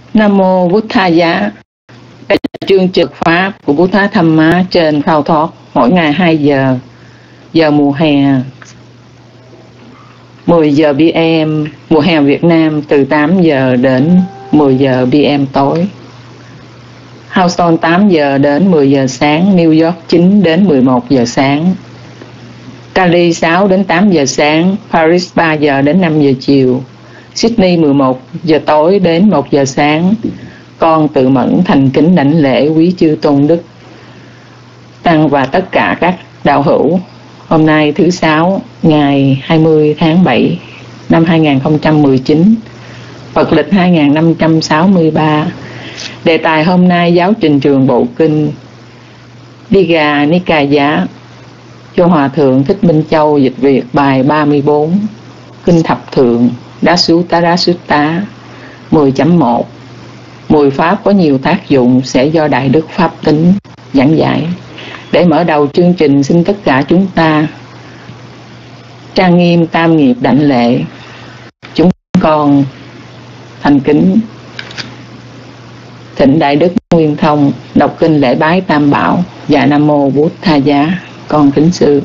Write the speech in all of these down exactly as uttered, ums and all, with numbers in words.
Nam mô Buddhaya. Đây là chương trực pháp của Buddha Dhamma trên Khao Thoát, mỗi ngày hai giờ, giờ mùa hè, mười giờ pê em, mùa hè Việt Nam từ tám giờ đến mười giờ pê em tối. Houston tám giờ đến mười giờ sáng, New York chín đến mười một giờ sáng, Cali sáu đến tám giờ sáng, Paris ba giờ đến năm giờ chiều, Sydney mười một giờ tối đến một giờ sáng. Con tự mẫn thành kính đảnh lễ quý chư tôn đức tăng và tất cả các đạo hữu. Hôm nay thứ sáu, ngày hai mươi tháng bảy năm hai nghìn không trăm mười chín, Phật lịch hai nghìn năm trăm sáu mươi ba. Đề tài hôm nay giáo trình trường Bộ Kinh Digha Nikaya do Hòa Thượng Thích Minh Châu dịch Việt, bài ba mươi bốn, Kinh Thập Thượng Dasuttara Sutta mười chấm một. Mười pháp có nhiều tác dụng sẽ do Đại Đức Pháp Tính giảng giải. Để mở đầu chương trình, xin tất cả chúng ta trang nghiêm tam nghiệp đảnh lễ. Chúng con thành kính thỉnh Đại Đức Nguyên Thông đọc kinh lễ bái Tam Bảo. Dạ Nam Mô Buddhaya. Con kính sư.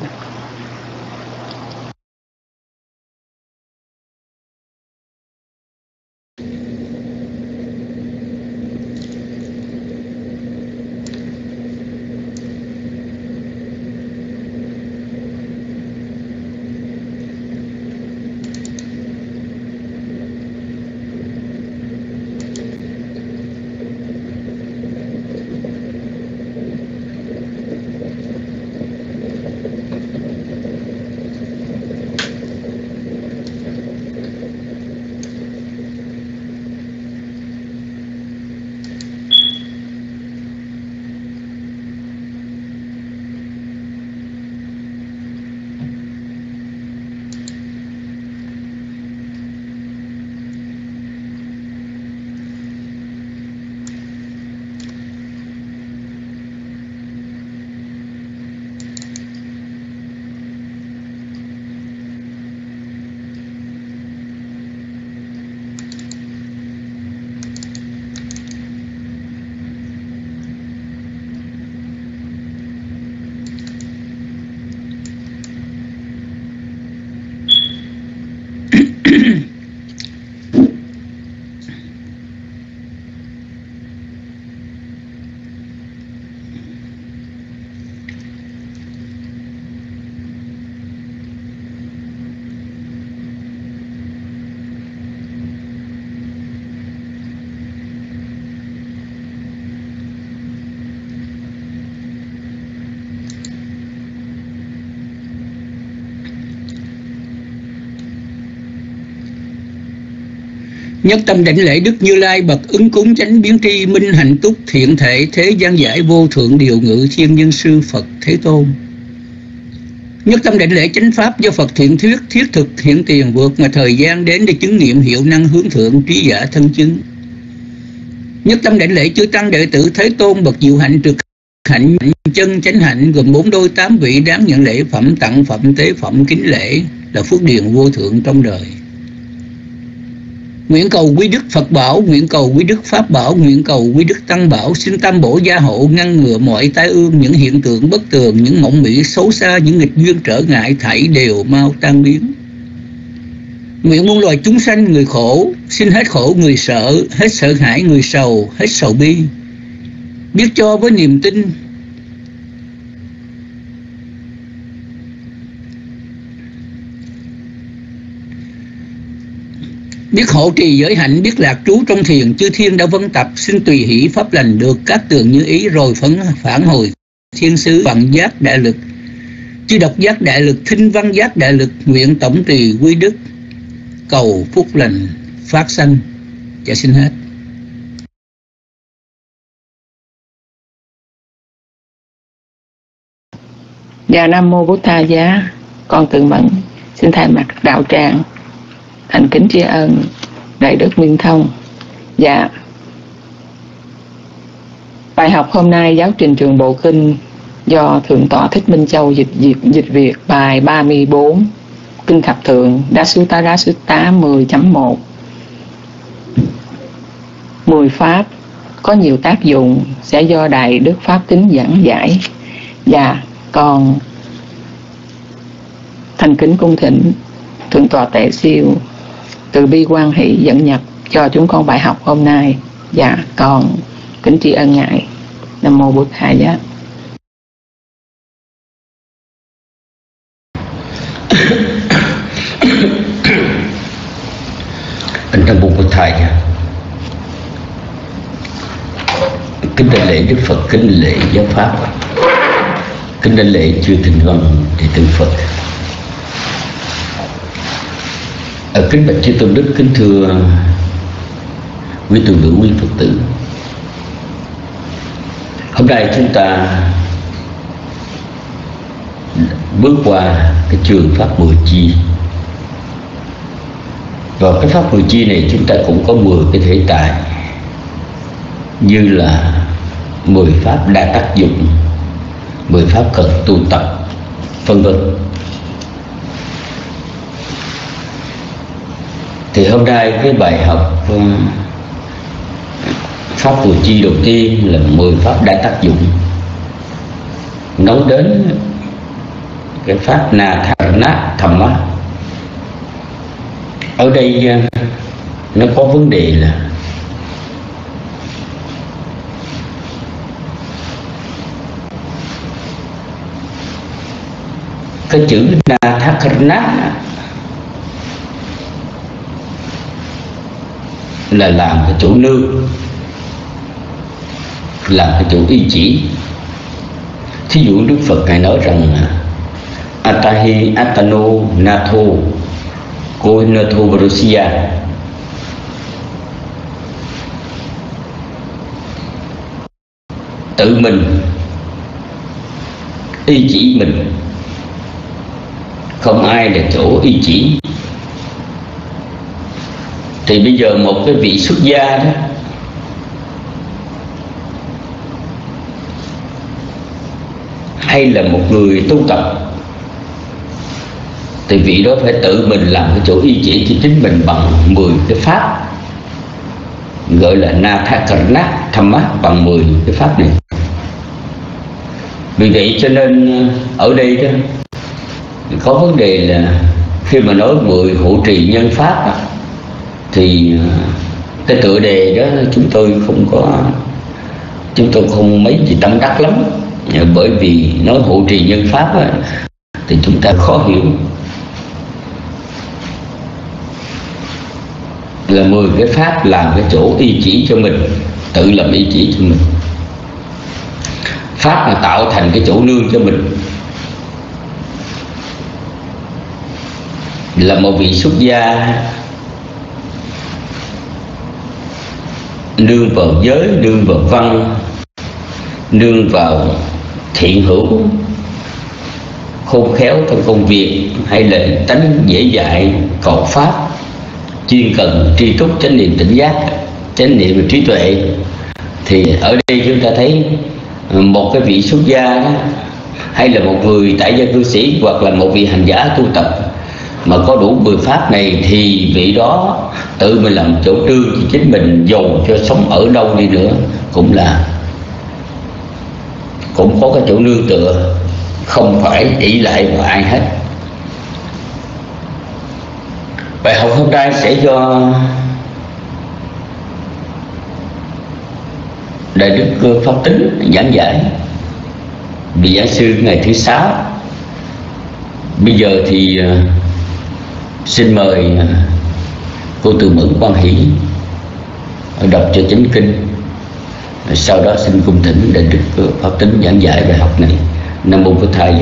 Nhất tâm đảnh lễ Đức Như Lai bậc ứng cúng chánh biến tri minh hạnh túc thiện thể thế gian giải vô thượng điều ngự thiên nhân sư Phật Thế Tôn. Nhất tâm đảnh lễ chánh pháp do Phật thiện thuyết thiết thực hiện tiền vượt mà thời gian đến để chứng nghiệm hiệu năng hướng thượng trí giả thân chứng. Nhất tâm đảnh lễ chư tăng đệ tử Thế Tôn bậc diệu hạnh trực hạnh chân chánh hạnh gồm bốn đôi tám vị đáng nhận lễ phẩm tặng phẩm tế phẩm kính lễ là phước điền vô thượng trong đời. Nguyện cầu quý Đức Phật Bảo, nguyện cầu quý Đức Pháp Bảo, nguyện cầu quý Đức Tăng Bảo xin tam bổ gia hộ ngăn ngừa mọi tai ương, những hiện tượng bất tường, những mộng mị xấu xa, những nghịch duyên trở ngại thảy đều mau tan biến. Nguyện muôn loài chúng sanh người khổ xin hết khổ người sợ, hết sợ hãi người sầu, hết sầu bi, biết cho với niềm tin. Biết hộ trì giới hạnh, biết lạc trú trong thiền, chư thiên đã vân tập xin tùy hỷ pháp lành được các tường như ý, rồi phấn phản hồi thiên sứ bằng giác đại lực, chư độc giác đại lực, thinh văn giác đại lực, nguyện tổng trì quy đức cầu phúc lành phát sanh. Dạ xin hết. Dạ Nam Mô Buddhaya. Con tự mẫn xin thay mặt đạo tràng thành kính tri ân Đại Đức Nguyên Thông. Dạ, bài học hôm nay giáo trình trường Bộ Kinh do Thượng tọa Thích Minh Châu dịch dịch, dịch Việt, bài ba mươi bốn, Kinh Thập Thượng Dasuttara Sutta mười chấm một, mười pháp có nhiều tác dụng sẽ do Đại Đức Pháp Tính giảng giải. Và còn thành kính cung thỉnh Thượng tọa Tệ Siêu từ bi quan hỷ dẫn nhập cho chúng con bài học hôm nay. Và còn kính tri ân Ngài. Nam mô Bụt Thầy Giá. Nam mô Bụt Thầy. Kính đại lễ Đức Phật, kính lễ giáo pháp, kính đại lễ chư Thịnh Văn đệ tử Phật. Ở kính bạch chư tôn đức, kính thưa quý tu nữ, quý Phật tử. Hôm nay chúng ta bước qua cái trường pháp mười chi. Và cái pháp mười chi này chúng ta cũng có mười cái thể tài, như là mười pháp đa tác dụng, mười pháp cần tu tập, vân vân. Thì hôm nay cái bài học pháp mười chi đầu tiên là mười pháp đa tác dụng, nói đến cái pháp na tha nát thầm á. Ở đây nó có vấn đề là cái chữ na tha nát là làm cái chỗ nương, làm cái chỗ ý chỉ. Thí dụ Đức Phật Ngài nói rằng Atahi Atano Natho Koi Natho Varusia, tự mình ý chỉ mình, không ai là chỗ ý chỉ. Thì bây giờ một cái vị xuất gia đó, hay là một người tu tập, thì vị đó phải tự mình làm cái chỗ y chỉ cho chính mình bằng mười cái pháp, gọi là na tha karna tham á, bằng mười cái pháp này. Vì vậy cho nên ở đây đó có vấn đề là khi mà nói mười hộ trì nhân pháp đó, thì cái tựa đề đó chúng tôi không có chúng tôi không mấy gì tâm đắc lắm, bởi vì nói hộ trì nhân pháp đó, thì chúng ta khó hiểu. Là mười cái pháp làm cái chỗ y chỉ cho mình, tự làm y chỉ cho mình. Pháp mà tạo thành cái chỗ nương cho mình. Là một vị xuất gia nương vào giới, nương vào văn, nương vào thiện hữu, khôn khéo trong công việc, hay là tánh dễ dạy, cầu pháp, chuyên cần tri túc, chánh niệm tỉnh giác, chánh niệm và trí tuệ. Thì ở đây chúng ta thấy một cái vị xuất gia đó, hay là một người tại gia cư sĩ, hoặc là một vị hành giả tu tập mà có đủ mười pháp này, thì vị đó tự mình làm chỗ trương cho chính mình, dầu cho sống ở đâu đi nữa cũng là cũng có cái chỗ nương tựa, không phải ỷ lại vào ai hết. Bài học hôm nay sẽ do Đại Đức Pháp Tính giảng giải, vị giảng sư ngày thứ sáu. Bây giờ thì xin mời cô Từ Mẫn Quan Hỷ đọc cho chánh kinh, sau đó xin cung thỉnh Đại Đức Pháp Tính giảng giải bài học này. Nam mô Bụt Thầy.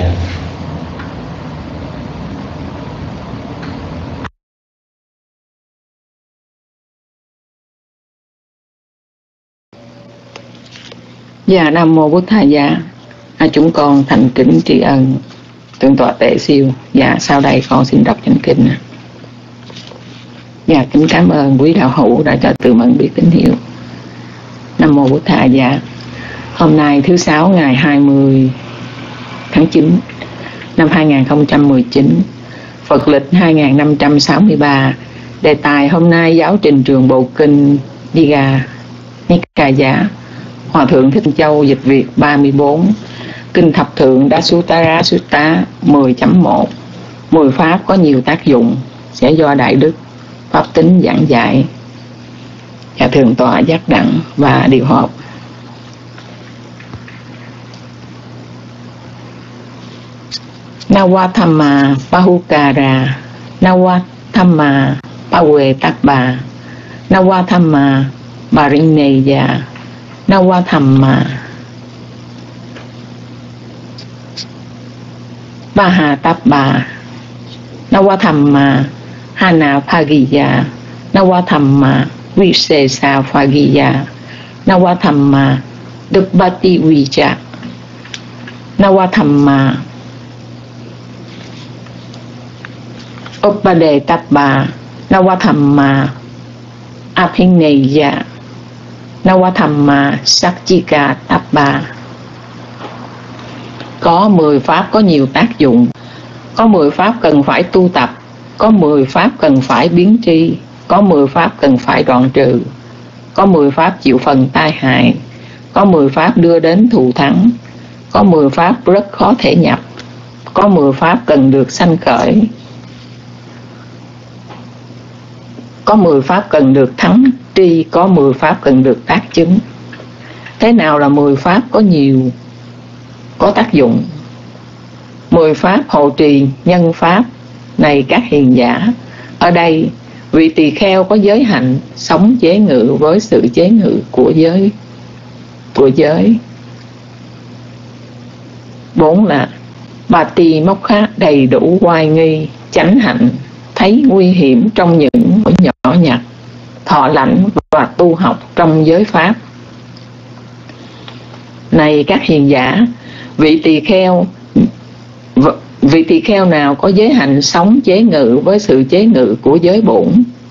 Dạ, Nam mô Bụt Thầy. Dạ, à, chúng con thành kính tri ân Thượng tọa Tệ Siêu. Dạ, sau đây con xin đọc chánh kinh. Dạ, kính cảm ơn quý đạo hữu đã cho Từ Mẫn biết tín hiệu. Nam mô Bụt Thầy. Dạ, hôm nay thứ sáu ngày hai mươi tháng chín năm hai nghìn không trăm mười chín, Phật lịch hai nghìn năm trăm sáu mươi ba. Đề tài hôm nay giáo trình Trường Bộ Kinh Di Gà Ca Giá. Hòa thượng Thích Châu dịch Việt ba mươi bốn. Kinh Thập Thượng Dasutara Sutta mười chấm một. Mười pháp có nhiều tác dụng sẽ do Đại Đức Pháp Tính giảng dạy. Và Thượng tọa Giác Đặng và điều họp. Nawathamma Pahukara, Nawathamma Pavetappa, Nawathamma Parineya, Nawathamma Pahatappa, Nawathamma Hanaphagiya, Nawathamma Visesaphagiya, Nawathamma Dubbati Vija, Nawathamma Uppadetappa, Nawathamma Abhineya, Nawathamma Sakchika Tappa. Có mười pháp có nhiều tác dụng. Có mười pháp cần phải tu tập. Có mười pháp cần phải biến tri. Có mười pháp cần phải đoạn trừ. Có mười pháp chịu phần tai hại. Có mười pháp đưa đến thù thắng. Có mười pháp rất khó thể nhập. Có mười pháp cần được sanh khởi. Có mười pháp cần được thắng tri. Có mười pháp cần được tác chứng. Thế nào là mười pháp có nhiều có tác dụng? Mười pháp hộ trì nhân pháp. Này các hiền giả, ở đây vị tỳ kheo có giới hạnh sống chế ngự với sự chế ngự của giới của giới. Bốn là bà tỳ mốc khác đầy đủ oai nghi, chánh hạnh, thấy nguy hiểm trong những lỗi nhỏ nhặt, thọ lãnh và tu học trong giới pháp. Này các hiền giả, vị tỳ kheo vị tỳ kheo nào có giới hạnh sống chế ngự với sự chế ngự của giới bổn,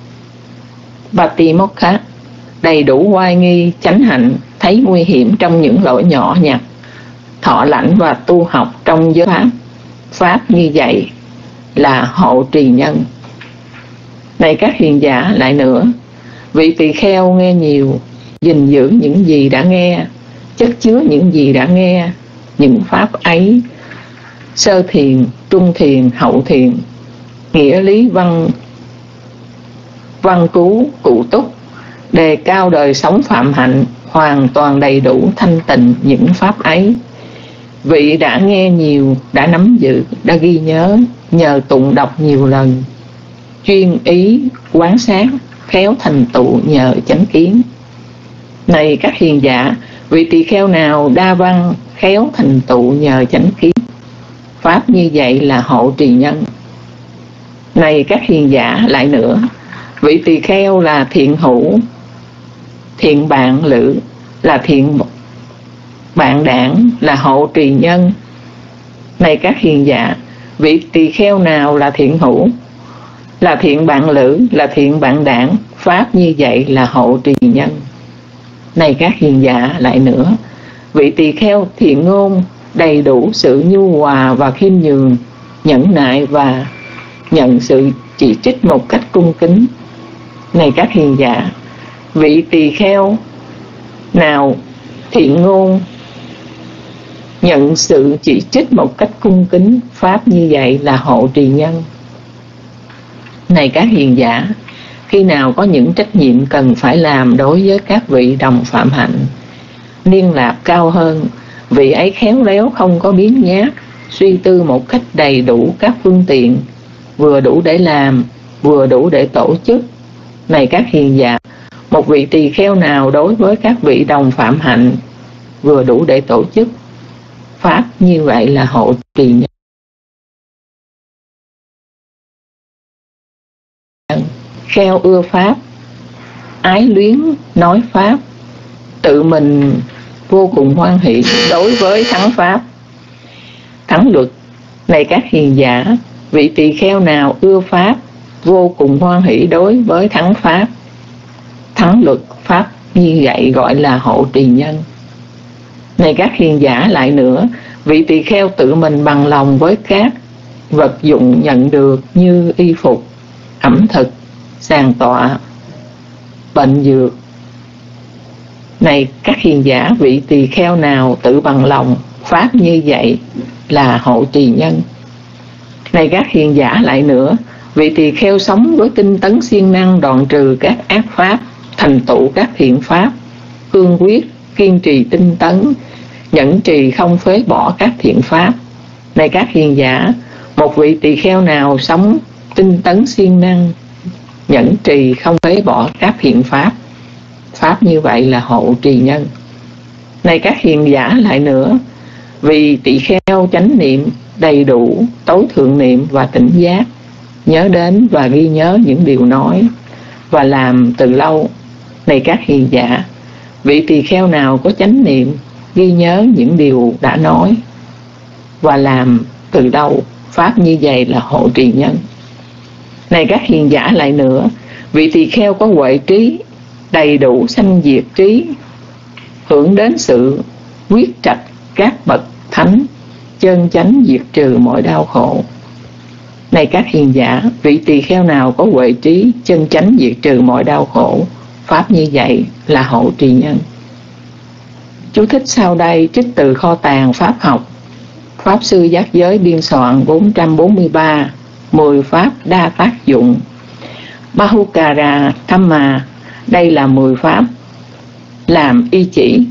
bà tỳ mốc khác đầy đủ oai nghi, chánh hạnh, thấy nguy hiểm trong những lỗi nhỏ nhặt, thọ lãnh và tu học trong giới pháp. Pháp như vậy là hộ trì nhân. Này các hiền giả, lại nữa, vị tỳ kheo nghe nhiều, gìn giữ những gì đã nghe, chất chứa những gì đã nghe, những pháp ấy, sơ thiền, trung thiền, hậu thiền, nghĩa lý văn văn cứu cụ túc, đề cao đời sống phạm hạnh, hoàn toàn đầy đủ thanh tịnh những pháp ấy. Vị đã nghe nhiều, đã nắm giữ, đã ghi nhớ, nhờ tụng đọc nhiều lần, chuyên ý, quán sát, khéo thành tựu nhờ chánh kiến. Này các hiền giả, vị tỳ kheo nào đa văn, khéo thành tựu nhờ chánh kiến, pháp như vậy là hộ trì nhân. Này các hiền giả, lại nữa, vị tỳ kheo là thiện hữu, thiện bạn lữ, là thiện bạn đảng, là hộ trì nhân. Này các hiền giả, vị tỳ kheo nào là thiện hữu, là thiện bạn lữ, là thiện bạn đảng, pháp như vậy là hộ trì nhân. Này các hiền giả, lại nữa, vị tỳ kheo thiện ngôn, đầy đủ sự nhu hòa và khiêm nhường, nhẫn nại và nhận sự chỉ trích một cách cung kính. Này các hiền giả, vị tỳ kheo nào thiện ngôn, nhận sự chỉ trích một cách cung kính, pháp như vậy là hộ trì nhân. Này các hiền giả, khi nào có những trách nhiệm cần phải làm đối với các vị đồng phạm hạnh, liên lạc cao hơn, vị ấy khéo léo không có biến nhát, suy tư một cách đầy đủ các phương tiện, vừa đủ để làm, vừa đủ để tổ chức. Này các hiền giả, một vị tỳ kheo nào đối với các vị đồng phạm hạnh, vừa đủ để tổ chức, pháp như vậy là hộ trì nhân. Kheo ưa pháp, ái luyến nói pháp, tự mình vô cùng hoan hỷ đối với thắng pháp, thắng luật. Này các hiền giả, vị tỳ kheo nào ưa pháp, vô cùng hoan hỷ đối với thắng pháp, thắng luật, pháp như vậy gọi là hộ trì nhân. Này các hiền giả, lại nữa, vị tỳ kheo tự mình bằng lòng với các vật dụng nhận được như y phục, ẩm thực, sàn tọa, bệnh dược, Này các hiền giả, vị tỳ kheo nào tự bằng lòng pháp như vậy là hộ trì nhân. Này các hiền giả, lại nữa, vị tỳ kheo sống với tinh tấn siêng năng, đoạn trừ các ác pháp, thành tựu các thiện pháp, cương quyết kiên trì tinh tấn, nhẫn trì không phế bỏ các thiện pháp. Này các hiền giả, một vị tỳ kheo nào sống tinh tấn siêng năng, nhẫn trì không phế bỏ các thiện pháp, pháp như vậy là hộ trì nhân. Này các hiền giả, lại nữa, vì tỳ kheo chánh niệm đầy đủ, tối thượng niệm và tỉnh giác, nhớ đến và ghi nhớ những điều nói và làm từ lâu. Này các hiền giả, vị tỳ kheo nào có chánh niệm ghi nhớ những điều đã nói và làm từ lâu, pháp như vậy là hộ trì nhân. Này các hiền giả, lại nữa, vị tỳ kheo có huệ trí đầy đủ sanh diệt trí, hưởng đến sự quyết trạch các bậc thánh, chân chánh diệt trừ mọi đau khổ. Này các hiền giả, vị tỳ kheo nào có huệ trí chân chánh diệt trừ mọi đau khổ, pháp như vậy là hộ trì nhân. Chú thích sau đây trích từ kho tàng pháp học, Pháp Sư Giác Giới biên soạn bốn trăm bốn mươi ba, mười pháp đa tác dụng. Bahukara Dhamma, đây là mười pháp làm y chỉ.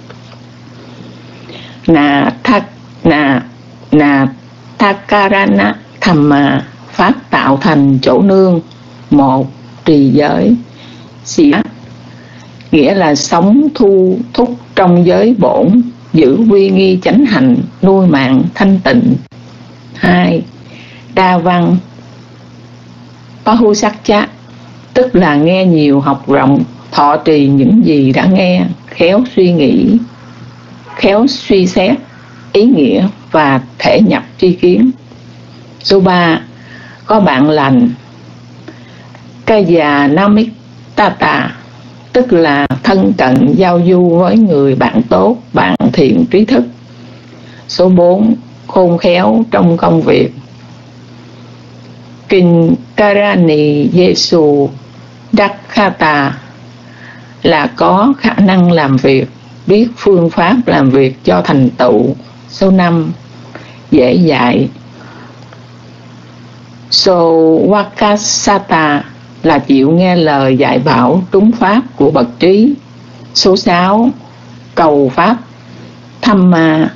Na thak na na thakarana Dhamma, pháp tạo thành chỗ nương. Một, trì giới. Xỉa, nghĩa là sống thu thúc trong giới bổn, giữ uy nghi chánh hành, nuôi mạng thanh tịnh. Hai, đa văn. Bahusakcha, tức là nghe nhiều học rộng, thọ trì những gì đã nghe, khéo suy nghĩ, khéo suy xét ý nghĩa và thể nhập tri kiến. Số ba, có bạn lành. Kaya namittata, tức là thân cận giao du với người bạn tốt, bạn thiện trí thức. Số bốn, khôn khéo trong công việc. Kinh Karani Jesu Dakhata, là có khả năng làm việc, biết phương pháp làm việc cho thành tựu. Số năm, dễ dạy. Sowakasata, là chịu nghe lời dạy bảo trúng pháp của bậc trí. Số sáu, cầu pháp. Dhamma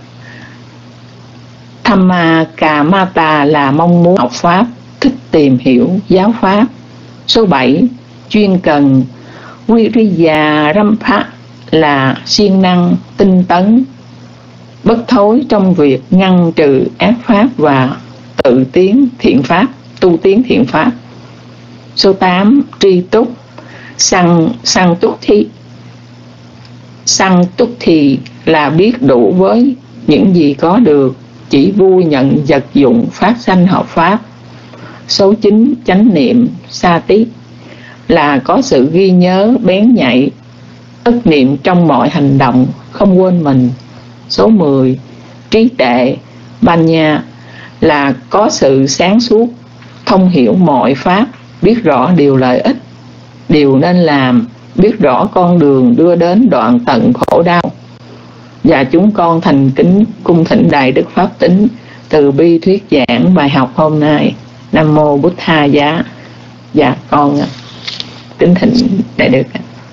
Dhamma Kamata, là mong muốn học pháp, thích tìm hiểu giáo pháp. Số bảy, chuyên cần. Viriya Rampha, là siêng năng tinh tấn, bất thối trong việc ngăn trừ ác pháp và tự tiến thiện pháp, tu tiến thiện pháp. Số tám, tri túc. Sang sang túc thi sang túc thì là biết đủ với những gì có được, chỉ vui nhận vật dụng phát sanh hợp pháp. Số chín, chánh niệm. Sa tí, là có sự ghi nhớ bén nhạy, ức niệm trong mọi hành động, không quên mình. Số mười, trí tuệ. Banya, là có sự sáng suốt, thông hiểu mọi pháp, biết rõ điều lợi ích, điều nên làm, biết rõ con đường đưa đến đoạn tận khổ đau. Và chúng con thành kính cung thỉnh Đại Đức Pháp Tính từ bi thuyết giảng bài học hôm nay. Nam mô Bụt Tha Giá. Dạ con kính thỉnh Đại Đức.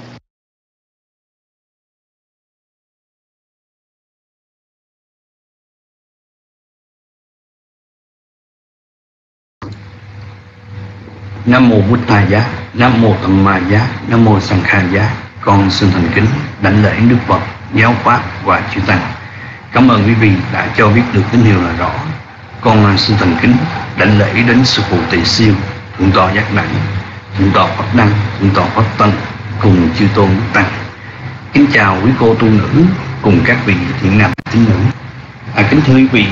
Nam mô Bụt Tha Giá, Nam mô Tham Ma Giá, Nam mô Sang Kha Giá. Con xin thành kính đảnh lễ Đức Phật, giáo pháp và chư tăng. Cảm ơn quý vị đã cho biết được tín hiệu là rõ. Con xin thành kính đảnh lễ đến sư phụ Tỳ Siêu, thượng tọa Giác Đẳng, thượng tọa Pháp Đăng, thượng tọa Pháp Tân cùng chư tôn đức tăng. Kính chào quý cô tu nữ cùng các vị thiện nam tín nữ. À, kính thưa quý vị,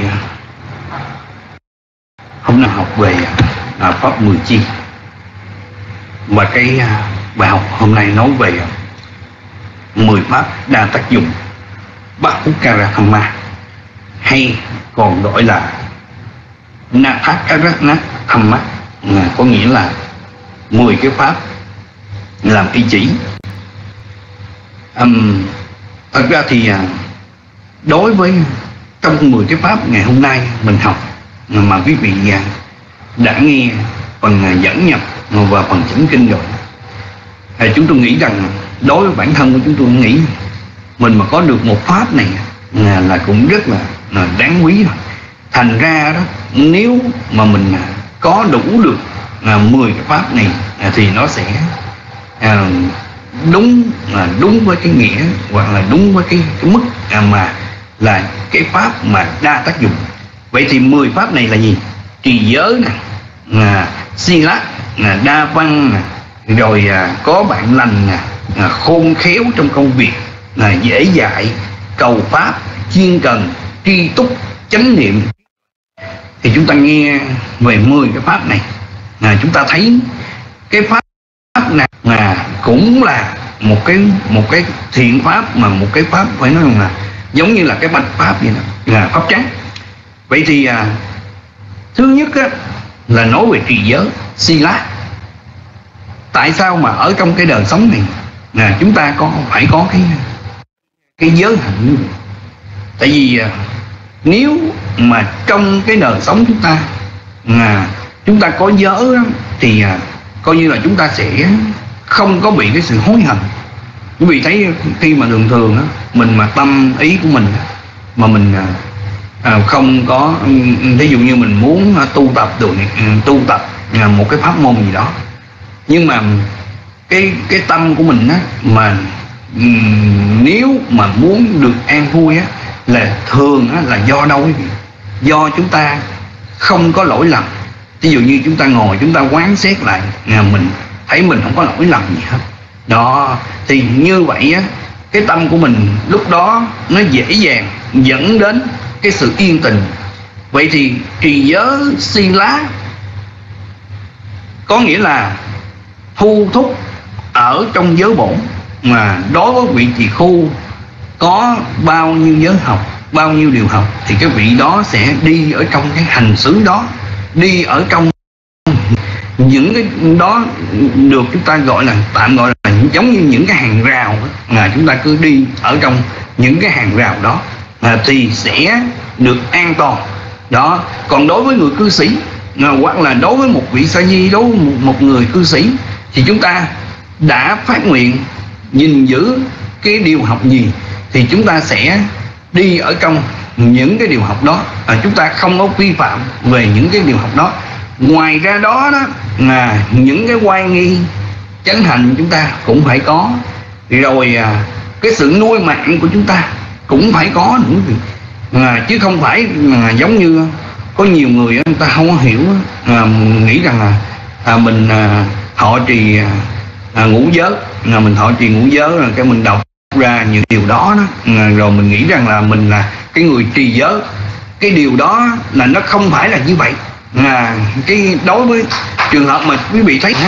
hôm nay học về à, pháp mười chi. Và cái à, bài học hôm nay nói về mười pháp đa tác dụng Bahukara Dhamma, hay còn gọi là Nathakarana Dhamma, có nghĩa là mười cái pháp làm y chỉ. um, thật ra thì đối với trong mười cái pháp ngày hôm nay mình học mà quý vị đã nghe phần dẫn nhập và phần chánh kinh rồi, thì chúng tôi nghĩ rằng đối với bản thân của chúng tôi nghĩ mình mà có được một pháp này là cũng rất là, là đáng quý rồi. Thành ra đó, nếu mà mình có đủ được à, mười cái pháp này à, thì nó sẽ à, đúng là đúng với cái nghĩa hoặc là đúng với cái, cái mức à, mà là cái pháp mà đa tác dụng. Vậy thì mười pháp này là gì? Trì giới nè, à, sila, à, đa văn nè, rồi à, có bạn lành nè, à, khôn khéo trong công việc, à, dễ dạy, cầu pháp, chuyên cần, tri túc, chánh niệm. Thì chúng ta nghe về mười cái pháp này, à, chúng ta thấy cái pháp này là cũng là một cái một cái thiện pháp, mà một cái pháp phải nói là giống như là cái bạch pháp vậy đó, là pháp trắng. Vậy thì à, thứ nhất á, là nói về trì giới, sila. Tại sao mà ở trong cái đời sống này là chúng ta có phải có cái cái giới hạnh như vậy? Tại vì à, nếu mà trong cái đời sống chúng ta à, chúng ta có giới đó, thì à, coi như là chúng ta sẽ không có bị cái sự hối hận. Quý vị thấy khi mà thường thường đó, mình mà tâm ý của mình mà mình à, không có, ví dụ như mình muốn tu tập được tu tập một cái pháp môn gì đó, nhưng mà cái cái tâm của mình á, mà um, nếu mà muốn được an vui á, là thường á, là do đâu quý vị? Do chúng ta không có lỗi lầm. Ví dụ như chúng ta ngồi chúng ta quán xét lại, à, mình thấy mình không có lỗi lầm gì hết đó, thì như vậy á, cái tâm của mình lúc đó nó dễ dàng dẫn đến cái sự yên tình. Vậy thì trì giới sila có nghĩa là thu thúc ở trong giới bổn. Mà đối với vị tỳ khu có bao nhiêu giới học, bao nhiêu điều học, thì cái vị đó sẽ đi ở trong cái hành xứ đó, đi ở trong những cái đó được chúng ta gọi là tạm gọi là giống như những cái hàng rào mà chúng ta cứ đi ở trong những cái hàng rào đó à, thì sẽ được an toàn đó. Còn đối với người cư sĩ à, hoặc là đối với một vị sa di, đối với một, một người cư sĩ, thì chúng ta đã phát nguyện gìn giữ cái điều học gì thì chúng ta sẽ đi ở trong những cái điều học đó, à, chúng ta không có vi phạm về những cái điều học đó. Ngoài ra đó đó là những cái oai nghi chánh hành chúng ta cũng phải có, rồi à, cái sự nuôi mạng của chúng ta cũng phải có nữa, à, chứ không phải à, giống như có nhiều người người ta không có hiểu, à, nghĩ rằng là à, mình à, thọ trì à, ngũ giới, là mình thọ trì ngũ giới là cái mình đọc ra những điều đó đó, à, rồi mình nghĩ rằng là mình là cái người trì giới. Cái điều đó là nó không phải là như vậy. À, cái đối với trường hợp mà quý vị thấy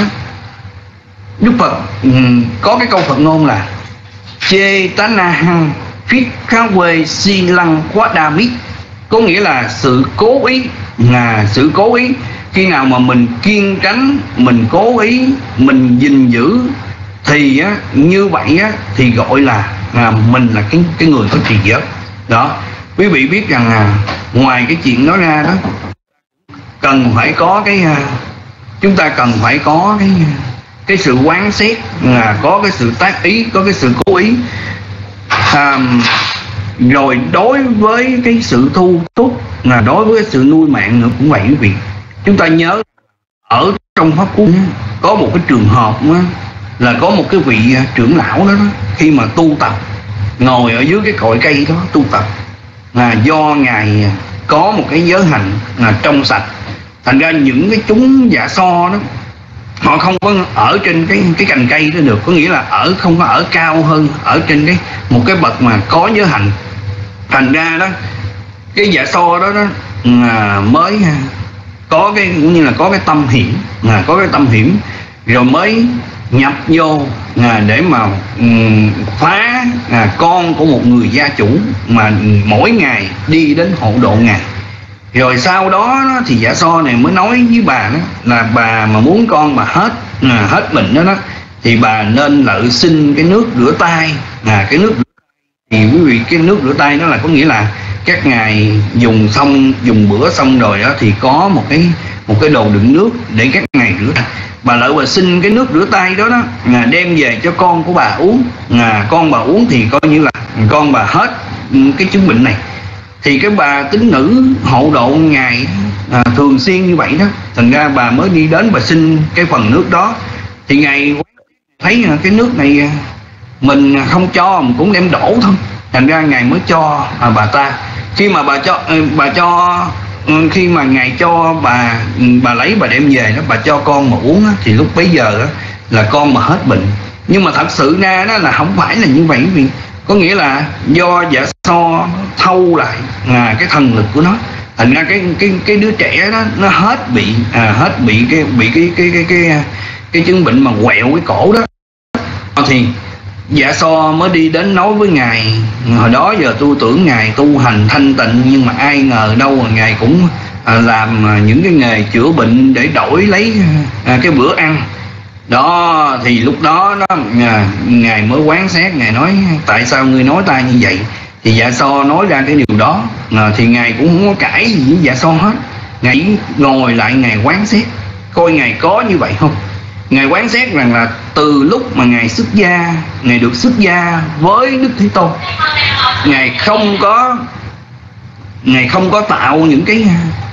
Đức Phật um, có cái câu Phật ngôn là chê tá na hăng phít khá quê si lăng quá đa mít, có nghĩa là sự cố ý, là sự cố ý. Khi nào mà mình kiêng tránh, mình cố ý, mình gìn giữ thì á, như vậy á, thì gọi là à, mình là cái cái người có trì giới đó. Quý vị biết rằng à, ngoài cái chuyện đó ra đó, cần phải có cái chúng ta cần phải có cái cái sự quán xét, là có cái sự tác ý, có cái sự cố ý. À, rồi đối với cái sự thu thúc, là đối với cái sự nuôi mạng nữa cũng vậy quý vị. Chúng ta nhớ ở trong pháp cú có một cái trường hợp đó, là có một cái vị trưởng lão đó, đó khi mà tu tập ngồi ở dưới cái cội cây đó tu tập, là do ngài có một cái giới hạnh là trong sạch, thành ra những cái chúng dạ so đó họ không có ở trên cái cái cành cây đó được, có nghĩa là ở không có ở cao hơn ở trên cái một cái bậc mà có giới hạnh. Thành ra đó cái dạ so đó đó à, mới có cái cũng như là có cái tâm hiểm, là có cái tâm hiểm rồi mới nhập vô à, để mà um, phá à, con của một người gia chủ mà mỗi ngày đi đến hộ độ ngài. Rồi sau đó thì dạ so này mới nói với bà đó, là bà mà muốn con mà hết à, hết bệnh đó, đó thì bà nên lợi xin cái nước rửa tay. À, cái nước thì quý vị, cái nước rửa tay đó là có nghĩa là các ngài dùng xong, dùng bữa xong rồi đó thì có một cái một cái đồ đựng nước để các ngài rửa tay. Bà lợi bà xin cái nước rửa tay đó đó à, đem về cho con của bà uống. À, con bà uống thì coi như là con bà hết cái chứng bệnh này. Thì cái bà tín nữ hộ độ ngài à, thường xuyên như vậy đó, thành ra bà mới đi đến bà xin cái phần nước đó. Thì ngài thấy cái nước này mình không cho, mình cũng đem đổ thôi, thành ra ngài mới cho à, bà ta. Khi mà bà cho bà cho khi mà ngài cho bà bà lấy bà đem về đó, bà cho con mà uống đó, thì lúc bấy giờ đó, là con mà hết bệnh. Nhưng mà thật sự ra đó là không phải là như vậy, vì có nghĩa là do dạ so thâu lại à, cái thần lực của nó, thành ra cái cái cái đứa trẻ đó nó hết bị à, hết bị cái bị cái cái cái cái cái, cái chứng bệnh mà quẹo cái cổ đó. Thì dạ so mới đi đến nói với ngài, hồi đó giờ tôi tưởng ngài tu hành thanh tịnh, nhưng mà ai ngờ đâu mà ngài cũng à, làm à, những cái nghề chữa bệnh để đổi lấy à, cái bữa ăn đó. Thì lúc đó đó à, ngài mới quán xét, ngài nói tại sao ngươi nói ta như vậy. Thì dạ so nói ra cái điều đó à, thì ngài cũng không có cãi gì với dạ so hết. Ngài ngồi lại, ngài quán xét coi ngài có như vậy không. Ngài quán xét rằng là từ lúc mà ngài xuất gia, ngài được xuất gia với Đức Thế Tôn, ngài không có ngài không có tạo những cái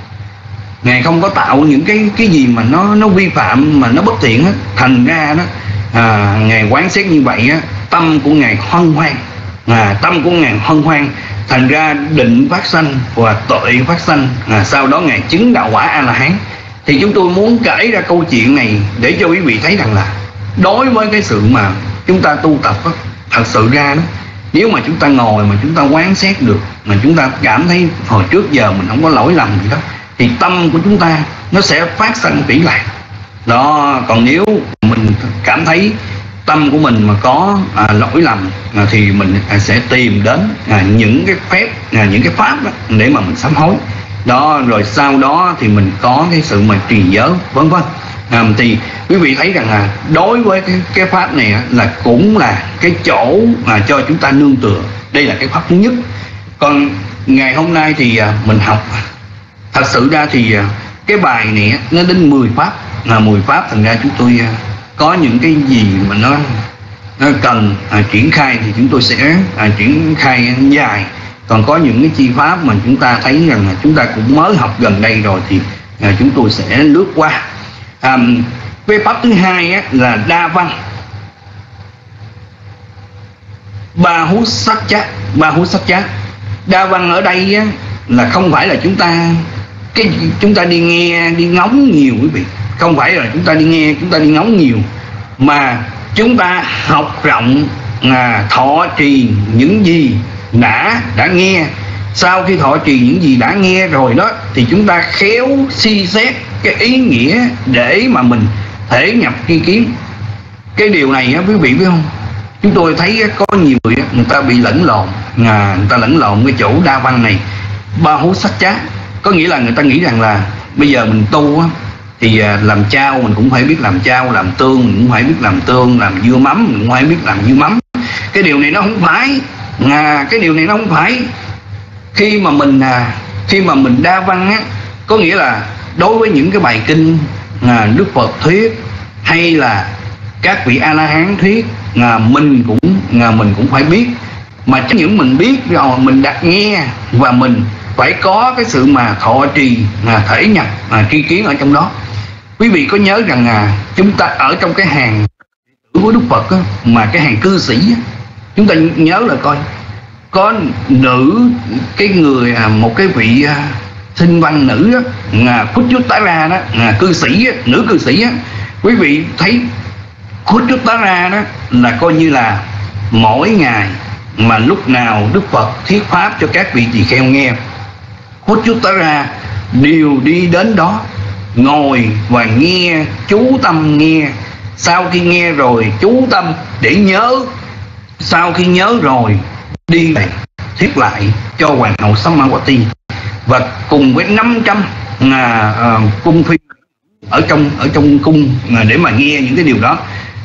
ngài không có tạo những cái cái gì mà nó nó vi phạm, mà nó bất thiện á. Thành ra đó à, ngài quán xét như vậy á, tâm của ngài hân hoan, à, tâm của ngài hân hoan, thành ra định phát sanh và tuệ phát sanh. À, sau đó ngài chứng đạo quả A La Hán. Thì chúng tôi muốn kể ra câu chuyện này để cho quý vị thấy rằng là đối với cái sự mà chúng ta tu tập đó, thật sự ra đó, nếu mà chúng ta ngồi mà chúng ta quán xét được, mà chúng ta cảm thấy hồi trước giờ mình không có lỗi lầm gì đó, thì tâm của chúng ta nó sẽ phát sanh tỷ lạc đó. Còn nếu mình cảm thấy tâm của mình mà có à, lỗi lầm à, thì mình à, sẽ tìm đến à, những cái phép à, những cái pháp đó để mà mình sám hối đó. Rồi sau đó thì mình có cái sự mà trì giới vân vân. À, thì quý vị thấy rằng là đối với cái, cái pháp này là cũng là cái chỗ mà cho chúng ta nương tựa. Đây là cái pháp thứ nhất. Còn ngày hôm nay thì à, mình học thật sự ra thì à, cái bài này nó đến mười pháp, là mười pháp. Thành ra chúng tôi à, có những cái gì mà nó, nó cần à, triển khai thì chúng tôi sẽ à, triển khai dài. Còn có những cái chi pháp mà chúng ta thấy rằng là chúng ta cũng mới học gần đây rồi thì à, chúng tôi sẽ lướt qua. À, cái pháp thứ hai á, là đa văn ba hú sắc chát. Ba hú sắc chát đa văn ở đây á, là không phải là chúng ta cái chúng ta đi nghe đi ngóng nhiều quý vị, không phải là chúng ta đi nghe chúng ta đi ngóng nhiều, mà chúng ta học rộng, à, thọ trì những gì đã đã nghe. Sau khi thọ trì những gì đã nghe rồi đó thì chúng ta khéo suy xét cái ý nghĩa để mà mình thể nhập tri kiến. Cái điều này á, quý vị biết không, chúng tôi thấy có nhiều người người ta bị lẫn lộn, à, người ta lẫn lộn cái chỗ đa văn này. Ba hú sắc chát có nghĩa là người ta nghĩ rằng là bây giờ mình tu á, thì làm chao mình cũng phải biết làm chao, làm tương mình cũng phải biết làm tương, làm dưa mắm mình cũng phải biết làm dưa mắm. Cái điều này nó không phải, à, cái điều này nó không phải. Khi mà mình à, khi mà mình đa văn á, có nghĩa là đối với những cái bài kinh à, Đức Phật thuyết hay là các vị A La Hán thuyết, à, mình cũng à, mình cũng phải biết. Mà chẳng những mình biết rồi mình đã nghe, và mình phải có cái sự mà thọ trì à, thể nhập à, tri kiến ở trong đó. Quý vị có nhớ rằng à, chúng ta ở trong cái hàng của Đức Phật á, mà cái hàng cư sĩ á, chúng ta nhớ là coi có nữ cái người à, một cái vị à, sinh văn nữ đó, à, Phút Chút Tá Ra đó, à, cư sĩ á, nữ cư sĩ á. Quý vị thấy Phút Chút Tá Ra đó là coi như là mỗi ngày mà lúc nào Đức Phật thuyết pháp cho các vị tỳ kheo nghe, Phút Chút Tá Ra đều đi đến đó ngồi và nghe, chú tâm nghe. Sau khi nghe rồi chú tâm để nhớ, sau khi nhớ rồi đi lại thuyết lại cho hoàng hậu Sammavati, và cùng với năm trăm à, à, cung phi ở trong ở trong cung à, để mà nghe những cái điều đó.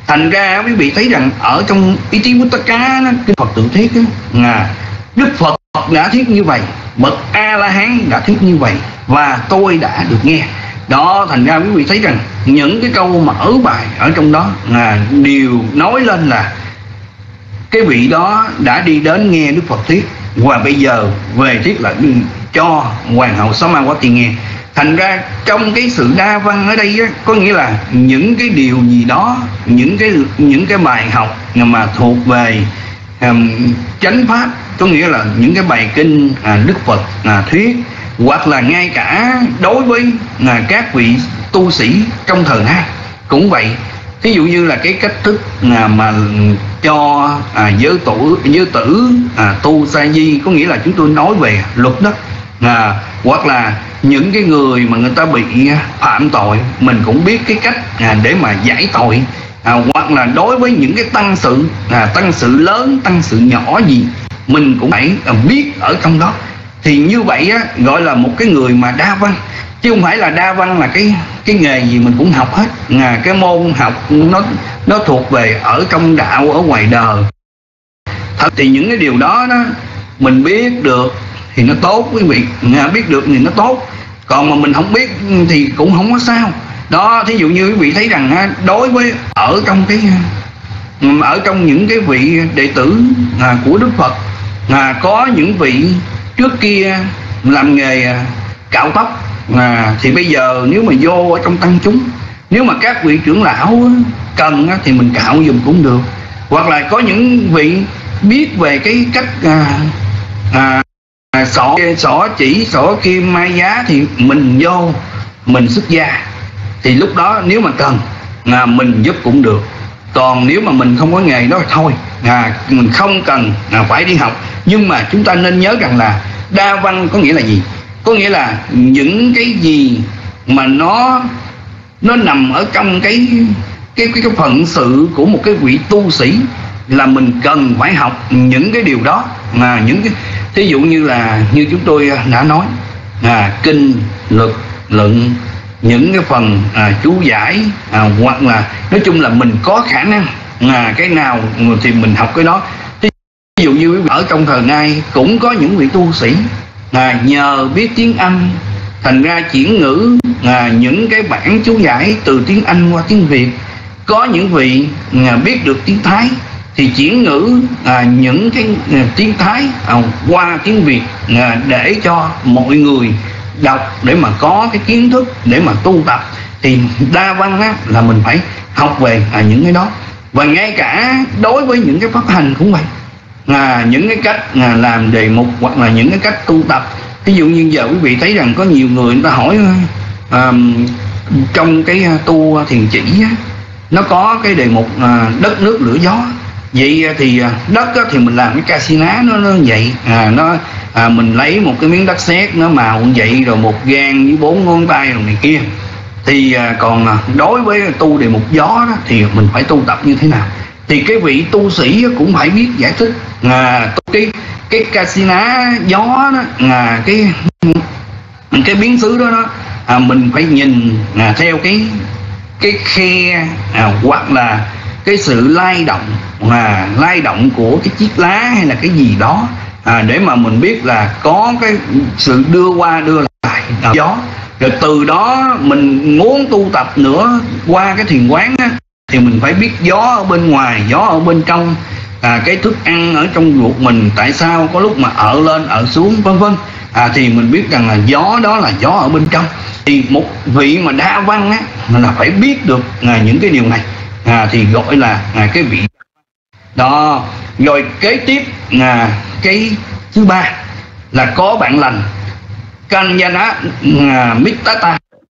Thành ra quý vị thấy rằng ở trong Itivuttaka, kinh Phật tự thuyết, à, Đức Phật đã thuyết như vậy, bậc A La Hán đã thuyết như vậy, và tôi đã được nghe. Đó, thành ra quý vị thấy rằng những cái câu mở bài ở trong đó là đều nói lên là cái vị đó đã đi đến nghe Đức Phật thuyết, và bây giờ về thuyết là cho Hoàng hậu Samawati nghe. Thành ra trong cái sự đa văn ở đây á, có nghĩa là những cái điều gì đó, những cái những cái bài học mà thuộc về um, chánh pháp, có nghĩa là những cái bài kinh à, Đức Phật à, thuyết, hoặc là ngay cả đối với à, các vị tu sĩ trong thời nay cũng vậy. Ví dụ như là cái cách thức à, mà cho à, giới tử giới tử à, tu sa di, có nghĩa là chúng tôi nói về luật đó, à, hoặc là những cái người mà người ta bị phạm tội, mình cũng biết cái cách à, để mà giải tội, à, hoặc là đối với những cái tăng sự à, tăng sự lớn, tăng sự nhỏ gì mình cũng phải à, biết ở trong đó. Thì như vậy á, gọi là một cái người mà đa văn, chứ không phải là đa văn là cái cái nghề gì mình cũng học hết, à, cái môn học nó nó thuộc về ở trong đạo, ở ngoài đời. Thật thì những cái điều đó đó mình biết được thì nó tốt quý vị, à, biết được thì nó tốt, còn mà mình không biết thì cũng không có sao. Đó, thí dụ như quý vị thấy rằng á, đối với ở trong cái ở trong những cái vị đệ tử à, của Đức Phật, à, có những vị trước kia làm nghề cạo tóc, à, thì bây giờ nếu mà vô ở trong tăng chúng, nếu mà các vị trưởng lão cần á, thì mình cạo giùm cũng được. Hoặc là có những vị biết về cái cách à, à, sỏ sỏ chỉ sỏ kim mai giá thì mình vô mình xuất gia, thì lúc đó nếu mà cần à, mình giúp cũng được. Còn nếu mà mình không có nghề đó thì thôi, à, mình không cần à, phải đi học. Nhưng mà chúng ta nên nhớ rằng là đa văn có nghĩa là gì? Có nghĩa là những cái gì mà nó nó nằm ở trong cái cái cái, cái phận sự của một cái vị tu sĩ là mình cần phải học những cái điều đó. Mà những cái thí dụ như là như chúng tôi đã nói, à, kinh luật luận, những cái phần à, chú giải, à, hoặc là nói chung là mình có khả năng à, cái nào thì mình học cái đó. Ví dụ như ở trong thời nay cũng có những vị tu sĩ à, nhờ biết tiếng Anh, thành ra chuyển ngữ à, những cái bản chú giải từ tiếng Anh qua tiếng Việt. Có những vị à, biết được tiếng Thái thì chuyển ngữ à, những cái à, tiếng Thái à, qua tiếng Việt à, để cho mọi người đọc, để mà có cái kiến thức để mà tu tập. Thì đa văn á, là mình phải học về à, những cái đó. Và ngay cả đối với những cái pháp hành cũng vậy, à, những cái cách à, làm đề mục hoặc là những cái cách tu tập. Ví dụ như giờ quý vị thấy rằng có nhiều người người ta hỏi à, trong cái tu thiền chỉ á, nó có cái đề mục à, đất nước lửa gió. Vậy thì đất á, thì mình làm cái casina nó nó vậy, à, nó à, mình lấy một cái miếng đất sét nó màu như vậy, rồi một gang với bốn ngón tay rồi này kia. Thì à, còn à, đối với tu đề mục gió đó, thì mình phải tu tập như thế nào? Thì cái vị tu sĩ cũng phải biết giải thích à, cái cái casina gió đó, à, cái cái biến xứ đó, đó à, mình phải nhìn à, theo cái cái khe à, hoặc là cái sự lay động à, lay động của cái chiếc lá hay là cái gì đó à, để mà mình biết là có cái sự đưa qua đưa lại à, gió. Rồi từ đó mình muốn tu tập nữa qua cái thiền quán á, thì mình phải biết gió ở bên ngoài, gió ở bên trong, à, cái thức ăn ở trong ruột mình tại sao có lúc mà ở lên ở xuống vân vân, à, thì mình biết rằng là gió đó là gió ở bên trong. Thì một vị mà đa văn á, là phải biết được à, những cái điều này, à, thì gọi là à, cái vị đó. Rồi kế tiếp à, cái thứ ba là có bạn lành, Kanyana à, Mittata.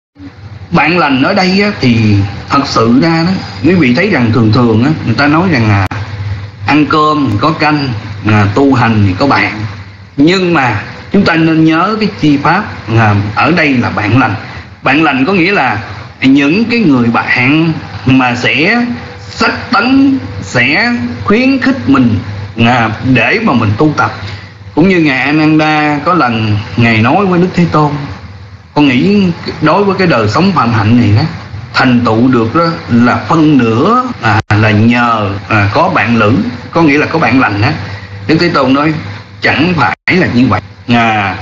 Bạn lành ở đây á, thì thật sự ra đó quý vị thấy rằng thường thường á, người ta nói rằng là ăn cơm thì có canh, à, tu hành thì có bạn. Nhưng mà chúng ta nên nhớ cái chi pháp à, ở đây là bạn lành. Bạn lành có nghĩa là những cái người bạn mà sẽ sách tấn, sẽ khuyến khích mình à, để mà mình tu tập. Cũng như ngài Ananda có lần ngài nói với Đức Thế Tôn, con nghĩ đối với cái đời sống phạm hạnh này đó, thành tựu được đó là phân nửa à, là nhờ à, có bạn lữ, có nghĩa là có bạn lành á. Đức Thế Tôn nói chẳng phải là như vậy. À,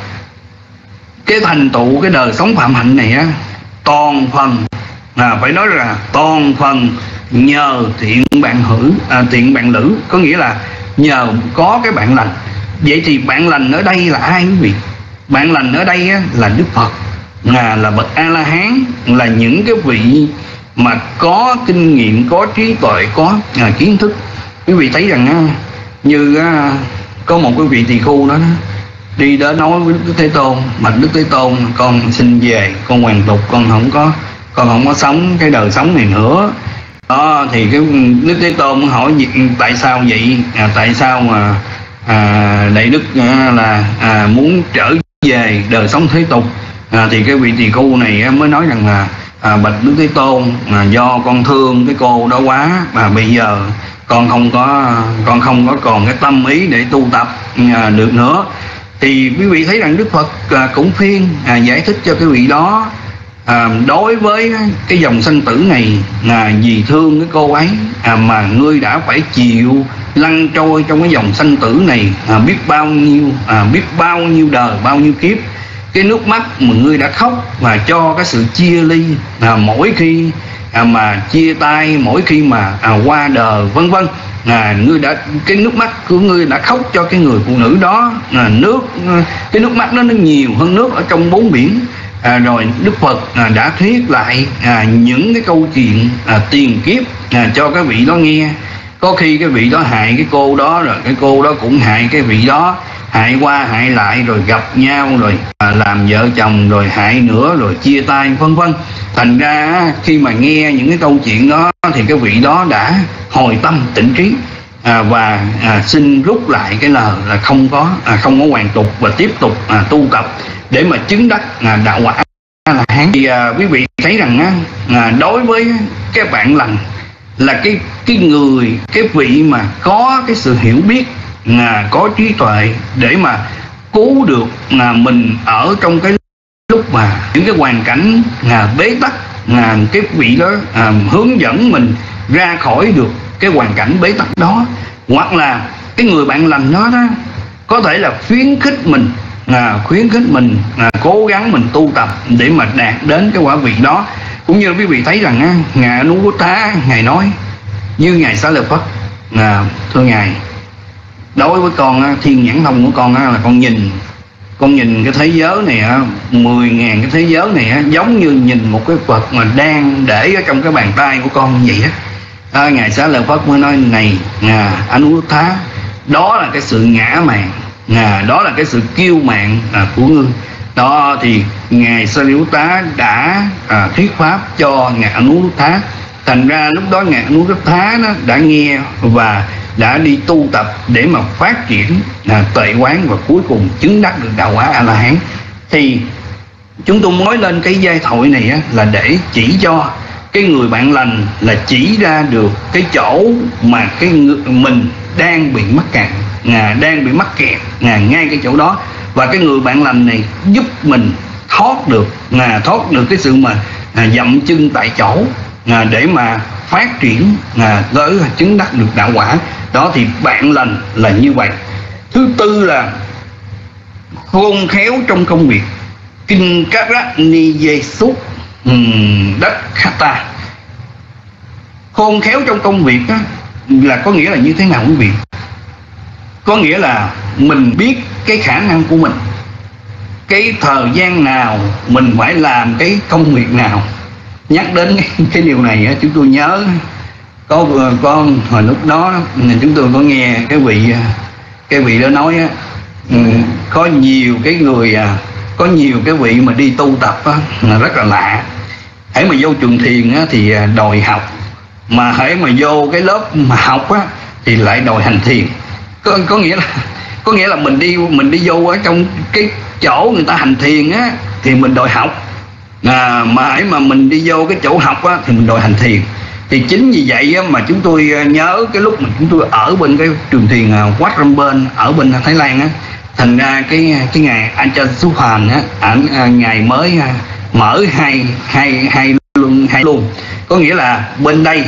cái thành tựu cái đời sống phạm hạnh này á, toàn phần à, phải nói là toàn phần nhờ thiện bạn hữu, à, thiện bạn lữ, có nghĩa là nhờ có cái bạn lành. Vậy thì bạn lành ở đây là ai quý vị? Bạn lành ở đây á, là Đức Phật, à, là bậc A La Hán, là những cái vị mà có kinh nghiệm, có trí tuệ, có à, kiến thức. Quý vị thấy rằng á, như á, có một cái vị tỳ khu đó, đó đi đến nói với Đức Thế Tôn, mà Đức Thế Tôn con xin về, con hoàn tục, con không có con không có sống cái đời sống này nữa. Đó thì cái Đức Thế Tôn hỏi tại sao vậy, à, tại sao mà à, Đại Đức à, là à, muốn trở về đời sống thế tục. À, thì cái vị tỳ khu này mới nói rằng là à, bạch Đức Thế Tôn, à, do con thương cái cô đó quá, mà bây giờ con không có con không có còn cái tâm ý để tu tập à, được nữa. Thì quý vị thấy rằng Đức Phật à, cũng phiên à, giải thích cho cái vị đó, à, đối với cái dòng sanh tử này, à, vì thương cái cô ấy à, mà ngươi đã phải chịu lăn trôi trong cái dòng sanh tử này à, biết bao nhiêu à, biết bao nhiêu đời, bao nhiêu kiếp. Cái nước mắt mà ngươi đã khóc và cho cái sự chia ly à, mỗi khi à, mà chia tay, mỗi khi mà à, qua đời vân vân, à, ngươi đã cái nước mắt của ngươi đã khóc cho cái người phụ nữ đó, à, nước cái nước mắt đó nó nhiều hơn nước ở trong bốn biển. À, rồi Đức Phật à, đã thuyết lại à, những cái câu chuyện à, tiền kiếp à, cho cái vị đó nghe. Có khi cái vị đó hại cái cô đó, rồi cái cô đó cũng hại cái vị đó, hại qua hại lại, rồi gặp nhau, rồi à, làm vợ chồng, rồi hại nữa, rồi chia tay vân vân. Thành ra khi mà nghe những cái câu chuyện đó thì cái vị đó đã hồi tâm tỉnh trí, à, và à, xin rút lại cái lời là không có à, không có hoàn tục và tiếp tục à, tu tập để mà chứng đắc à, đạo quả là hán. Thì à, quý vị thấy rằng á, à, đối với các bạn lành là cái cái người cái vị mà có cái sự hiểu biết, à, có trí tuệ để mà cứu được à, mình ở trong cái lúc mà những cái hoàn cảnh à, bế tắc, à, cái vị đó à, hướng dẫn mình ra khỏi được cái hoàn cảnh bế tắc đó. Hoặc là cái người bạn lành đó đó có thể là khuyến khích mình, à, khuyến khích mình à, cố gắng mình tu tập để mà đạt đến cái quả vị đó. Cũng như quý vị thấy rằng á, ngài Anuruddha ngài nói như ngài Xá Lợi Phất, à, thưa ngài, đối với con thiên nhãn thông của con là con nhìn con nhìn cái thế giới này á, mười ngàn cái thế giới này á, giống như nhìn một cái vật mà đang để ở trong cái bàn tay của con vậy á. À, ngài Xá Lợi Phất mới nói này, à, Anuruddha, đó là cái sự ngã mạn, à, đó là cái sự kiêu mạn à, của ngươi. Đó thì ngài Sariputta đã à, thuyết pháp cho ngài Anuruddha. Thành ra lúc đó ngài Anuruddha nó đã nghe và đã đi tu tập để mà phát triển à, tuệ quán và cuối cùng chứng đắc được đạo quả A La Hán. Thì chúng tôi nói lên cái giai thoại này á, là để chỉ cho cái người bạn lành là chỉ ra được cái chỗ mà cái người, mình đang bị mắc kẹt, à, đang bị mắc kẹt à, ngay cái chỗ đó, và cái người bạn lành này giúp mình thoát được à, thoát được cái sự mà à, dậm chân tại chỗ à, để mà phát triển à, tới chứng đắc được đạo quả đó. Thì bạn lành là như vậy. Thứ tư là khôn khéo trong công việc, kinh Karat Ni Jesu đất Khata. Khôn khéo trong công việc đó, là có nghĩa là như thế nào quý vị? Có nghĩa là mình biết cái khả năng của mình, cái thời gian nào mình phải làm cái công việc nào. Nhắc đến cái, cái điều này chúng tôi nhớ có con hồi lúc đó chúng tôi có nghe cái vị cái vị đó nói có nhiều cái người có nhiều cái vị mà đi tu tập rất là lạ. Hễ mà vô trường thiền thì đòi học, mà hễ mà vô cái lớp mà học thì lại đòi hành thiền. Có, có nghĩa là có nghĩa là mình đi mình đi vô ở trong cái chỗ người ta hành thiền á thì mình đòi học, à, mà hãy mà mình đi vô cái chỗ học á thì mình đòi hành thiền. Thì chính vì vậy á, mà chúng tôi nhớ cái lúc mà chúng tôi ở bên cái trường thiền Wat Rambon ở bên Thái Lan á, thành ra cái cái ngày Ajahn Suhan á, ảnh ngày mới mở hai hai hai luôn hai luôn có nghĩa là bên đây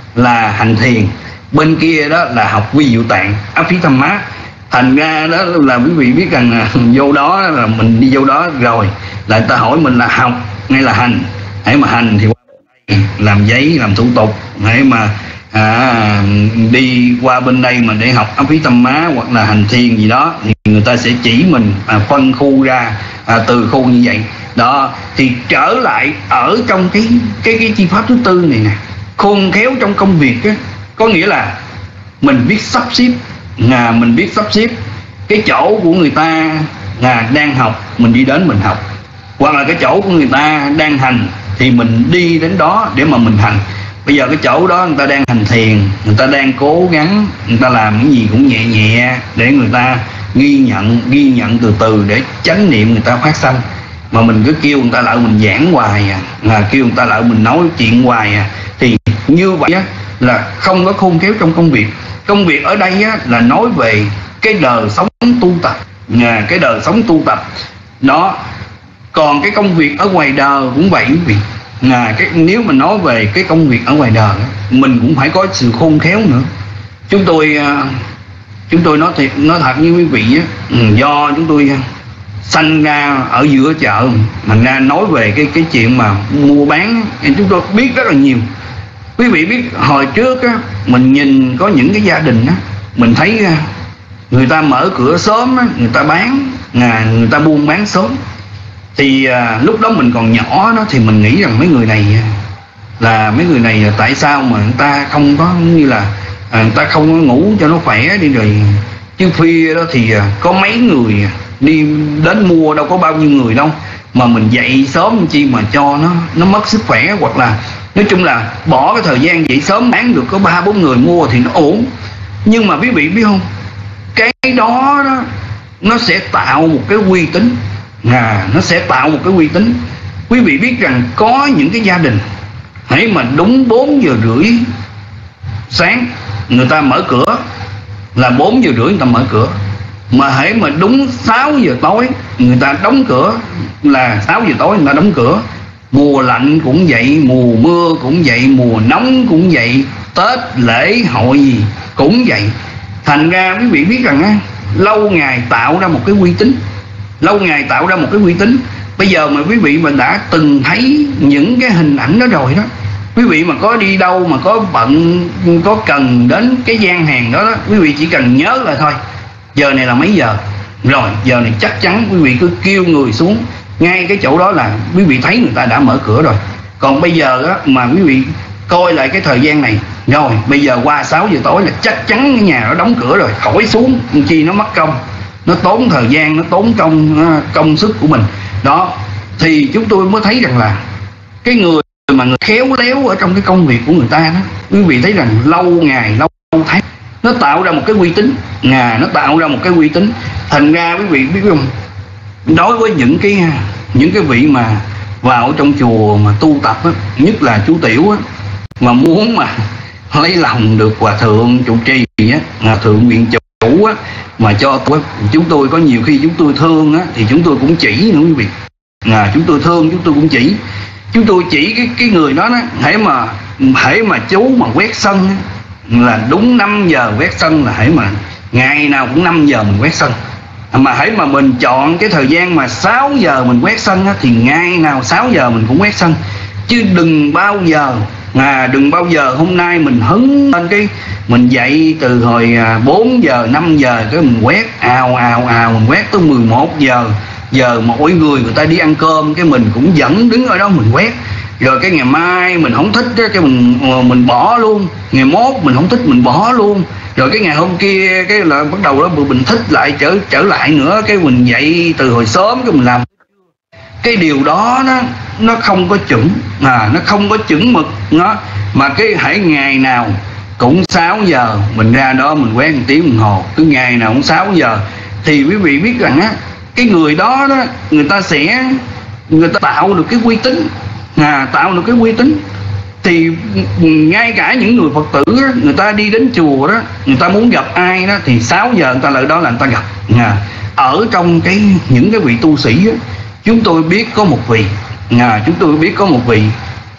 là hành thiền, bên kia đó là học vi diệu tạng Abhidhamma. Thành ra đó là quý vị biết rằng là vô đó là mình đi vô đó rồi là người ta hỏi mình là học hay là hành. Hãy mà hành thì qua bên đây làm giấy làm thủ tục, hãy mà à, đi qua bên đây mà để học Abhidhamma hoặc là hành thiền gì đó thì người ta sẽ chỉ mình à, phân khu ra à, từ khu như vậy đó. Thì trở lại ở trong cái cái cái chi pháp thứ tư này nè, khôn khéo trong công việc á, có nghĩa là mình biết sắp xếp, là mình biết sắp xếp cái chỗ của người ta là đang học mình đi đến mình học, hoặc là cái chỗ của người ta đang hành thì mình đi đến đó để mà mình hành. Bây giờ cái chỗ đó người ta đang hành thiền, người ta đang cố gắng, người ta làm cái gì cũng nhẹ nhẹ để người ta ghi nhận, ghi nhận từ từ để chánh niệm người ta phát sanh. Mà mình cứ kêu người ta lại mình giảng hoài à, là kêu người ta lại mình nói chuyện hoài à, thì như vậy á, là không có khôn khéo trong công việc. Công việc ở đây á, là nói về cái đời sống tu tập, à, cái đời sống tu tập đó. Còn cái công việc ở ngoài đời cũng vậy quý vị. À, cái, nếu mà nói về cái công việc ở ngoài đời mình cũng phải có sự khôn khéo nữa. Chúng tôi chúng tôi nói thiệt, nói thật với quý vị á, do chúng tôi sanh ra ở giữa chợ, mình ra nói về cái cái chuyện mà mua bán chúng tôi biết rất là nhiều. Quý vị biết hồi trước á, mình nhìn có những cái gia đình á, mình thấy người ta mở cửa sớm á, người ta bán, à, người ta buôn bán sớm. Thì à, lúc đó mình còn nhỏ đó thì mình nghĩ rằng mấy người này là mấy người này là tại sao mà người ta không có như là à, người ta không có ngủ cho nó khỏe đi rồi, chứ khuya đó thì à, có mấy người đi đến mua, đâu có bao nhiêu người đâu, mà mình dậy sớm chi mà cho nó nó mất sức khỏe, hoặc là nói chung là bỏ cái thời gian dậy sớm bán được có ba bốn người mua thì nó ổn. Nhưng mà quý vị biết không, cái đó, đó nó sẽ tạo một cái uy tín, à, nó sẽ tạo một cái uy tín. Quý vị biết rằng có những cái gia đình hãy mà đúng bốn giờ rưỡi sáng người ta mở cửa là bốn giờ rưỡi người ta mở cửa, mà hãy mà đúng sáu giờ tối người ta đóng cửa là sáu giờ tối người ta đóng cửa. Mùa lạnh cũng vậy, mùa mưa cũng vậy, mùa nóng cũng vậy, Tết lễ hội gì cũng vậy. Thành ra quý vị biết rằng á, lâu ngày tạo ra một cái uy tín, lâu ngày tạo ra một cái uy tín. Bây giờ mà quý vị mà đã từng thấy những cái hình ảnh đó rồi đó, quý vị mà có đi đâu mà có bận, có cần đến cái gian hàng đó, đó quý vị chỉ cần nhớ là thôi, giờ này là mấy giờ rồi, giờ này chắc chắn quý vị cứ kêu người xuống ngay cái chỗ đó là quý vị thấy người ta đã mở cửa rồi. Còn bây giờ á, mà quý vị coi lại cái thời gian này, rồi bây giờ qua sáu giờ tối là chắc chắn cái nhà nó đóng cửa rồi, khỏi xuống chi nó mất công, nó tốn thời gian, nó tốn công công sức của mình đó. Thì chúng tôi mới thấy rằng là cái người mà người khéo léo ở trong cái công việc của người ta đó, quý vị thấy rằng lâu ngày lâu tháng nó tạo ra một cái uy tín, à, nó tạo ra một cái uy tín. Thành ra quý vị biết không, đối với những cái những cái vị mà vào trong chùa mà tu tập á, nhất là chú Tiểu á, mà muốn mà lấy lòng được hòa thượng trụ trì á, hòa thượng viện chủ á, mà cho tôi, chúng tôi có nhiều khi chúng tôi thương á thì chúng tôi cũng chỉ nữa quý vị, à, chúng tôi thương chúng tôi cũng chỉ, chúng tôi chỉ cái cái người đó đó, hãy mà hãy mà chú mà quét sân á, là đúng năm giờ quét sân, là hãy mà ngày nào cũng năm giờ mình quét sân. Mà hãy mà mình chọn cái thời gian mà sáu giờ mình quét sân á, thì ngày nào sáu giờ mình cũng quét sân. Chứ đừng bao giờ à, đừng bao giờ hôm nay mình hứng lên cái mình dậy từ hồi bốn giờ năm giờ cái mình quét ào ào ào, mình quét tới mười một giờ, giờ mỗi người người ta đi ăn cơm cái mình cũng vẫn đứng ở đó mình quét. Rồi cái ngày mai mình không thích đó, cái mình mình bỏ luôn, ngày mốt mình không thích mình bỏ luôn, rồi cái ngày hôm kia cái là bắt đầu đó mình thích lại trở trở lại nữa, cái mình dậy từ hồi sớm cái mình làm. Cái điều đó nó nó không có chuẩn, à, nó không có chuẩn mực nó, mà cái hãy ngày nào cũng sáu giờ mình ra đó mình quét một tiếng đồng hồ, cứ ngày nào cũng sáu giờ, thì quý vị biết rằng á, cái người đó đó người ta sẽ người ta tạo được cái uy tín, à, tạo được cái uy tín. Thì ngay cả những người Phật tử đó, người ta đi đến chùa đó, người ta muốn gặp ai đó thì sáu giờ người ta lại đó là người ta gặp. À, ở trong cái những cái vị tu sĩ đó, chúng tôi biết có một vị, à, chúng tôi biết có một vị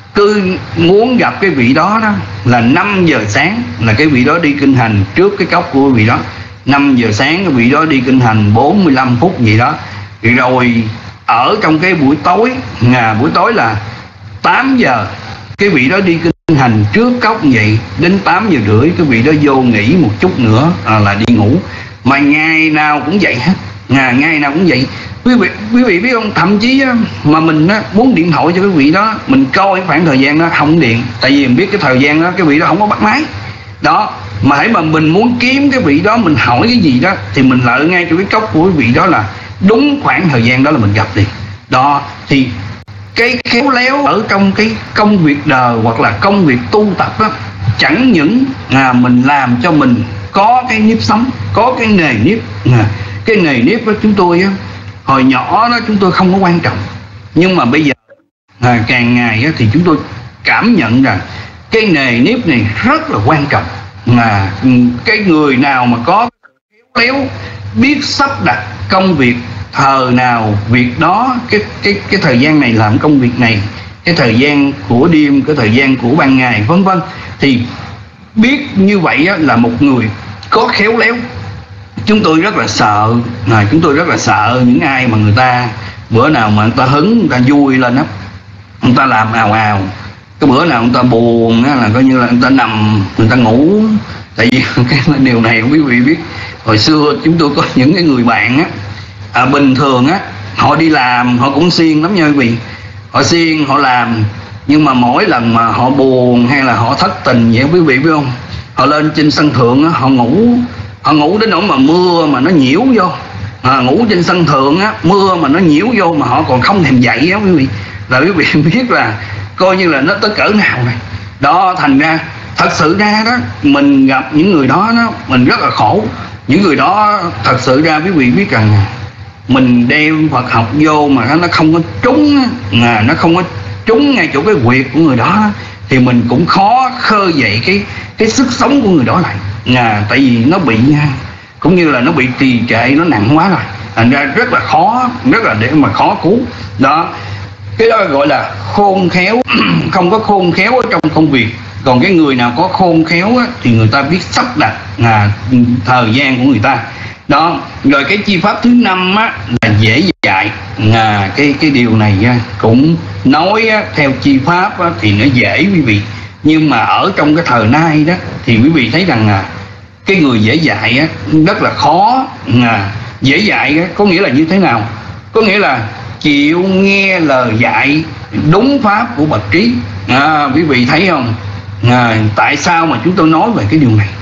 cứ muốn gặp cái vị đó đó là năm giờ sáng là cái vị đó đi kinh hành trước cái cốc của vị đó. Năm giờ sáng cái vị đó đi kinh hành bốn mươi lăm phút gì đó. Rồi ở trong cái buổi tối, à, buổi tối là tám giờ cái vị đó đi kinh hành trước cốc vậy. Đến tám giờ rưỡi cái vị đó vô nghỉ một chút nữa à, là đi ngủ. Mà ngày nào cũng vậy hết, à, ngày nào cũng vậy. Quý vị, quý vị biết không, thậm chí á, mà mình á, muốn điện thoại cho cái vị đó, mình coi khoảng thời gian đó không điện. Tại vì mình biết cái thời gian đó cái vị đó không có bắt máy. Đó, mà hãy mà mình muốn kiếm cái vị đó, mình hỏi cái gì đó thì mình lợi ngay cho cái cốc của cái vị đó là đúng khoảng thời gian đó là mình gặp liền. Đó, thì cái khéo léo ở trong cái công việc đời hoặc là công việc tu tập á, chẳng những à, mình làm cho mình có cái nếp sống, có cái nề nếp. À, cái nề nếp đó chúng tôi á, hồi nhỏ đó chúng tôi không có quan trọng, nhưng mà bây giờ à, càng ngày á, thì chúng tôi cảm nhận rằng cái nề nếp này rất là quan trọng. Mà cái người nào mà có khéo léo, biết sắp đặt công việc, thời nào việc đó, cái cái cái thời gian này làm công việc này, cái thời gian của đêm, cái thời gian của ban ngày, vân vân, thì biết như vậy á, là một người có khéo léo. Chúng tôi rất là sợ, à, chúng tôi rất là sợ những ai mà người ta bữa nào mà người ta hứng, người ta vui lên á, người ta làm ào ào. Cái bữa nào người ta buồn á, là coi như là người ta nằm, người ta ngủ. Tại vì cái điều này quý vị biết, hồi xưa chúng tôi có những cái người bạn á, à, bình thường á, họ đi làm họ cũng siêng lắm nha quý vị. Họ siêng, họ làm, nhưng mà mỗi lần mà họ buồn hay là họ thất tình vậy quý vị biết không, họ lên trên sân thượng á, họ ngủ. Họ ngủ đến nỗi mà mưa mà nó nhiễu vô, à, ngủ trên sân thượng á, mưa mà nó nhiễu vô mà họ còn không thèm dậy á quý vị. Là quý vị biết là coi như là nó tới cỡ nào này. Đó, thành ra thật sự ra đó, mình gặp những người đó, đó mình rất là khổ. Những người đó thật sự ra quý vị biết rằng mình đem Phật học vô mà nó không có trúng, à, nó không có trúng ngay chỗ cái huyệt của người đó, thì mình cũng khó khơi dậy cái cái sức sống của người đó lại. À, tại vì nó bị cũng như là nó bị trì trệ, nó nặng quá rồi, thành ra rất là khó, rất là để mà khó cứu. Đó, cái đó gọi là khôn khéo. Không có khôn khéo ở trong công việc. Còn cái người nào có khôn khéo á, thì người ta biết sắp đặt à, thời gian của người ta. Đó, rồi cái chi pháp thứ năm á, là dễ dạy. À, cái cái điều này á, cũng nói á, theo chi pháp á, thì nó dễ quý vị. Nhưng mà ở trong cái thời nay đó thì quý vị thấy rằng à, cái người dễ dạy á, rất là khó. À, dễ dạy á, có nghĩa là như thế nào? Có nghĩa là chịu nghe lời dạy đúng pháp của bậc trí. À, quý vị thấy không? À, tại sao mà chúng tôi nói về cái điều này?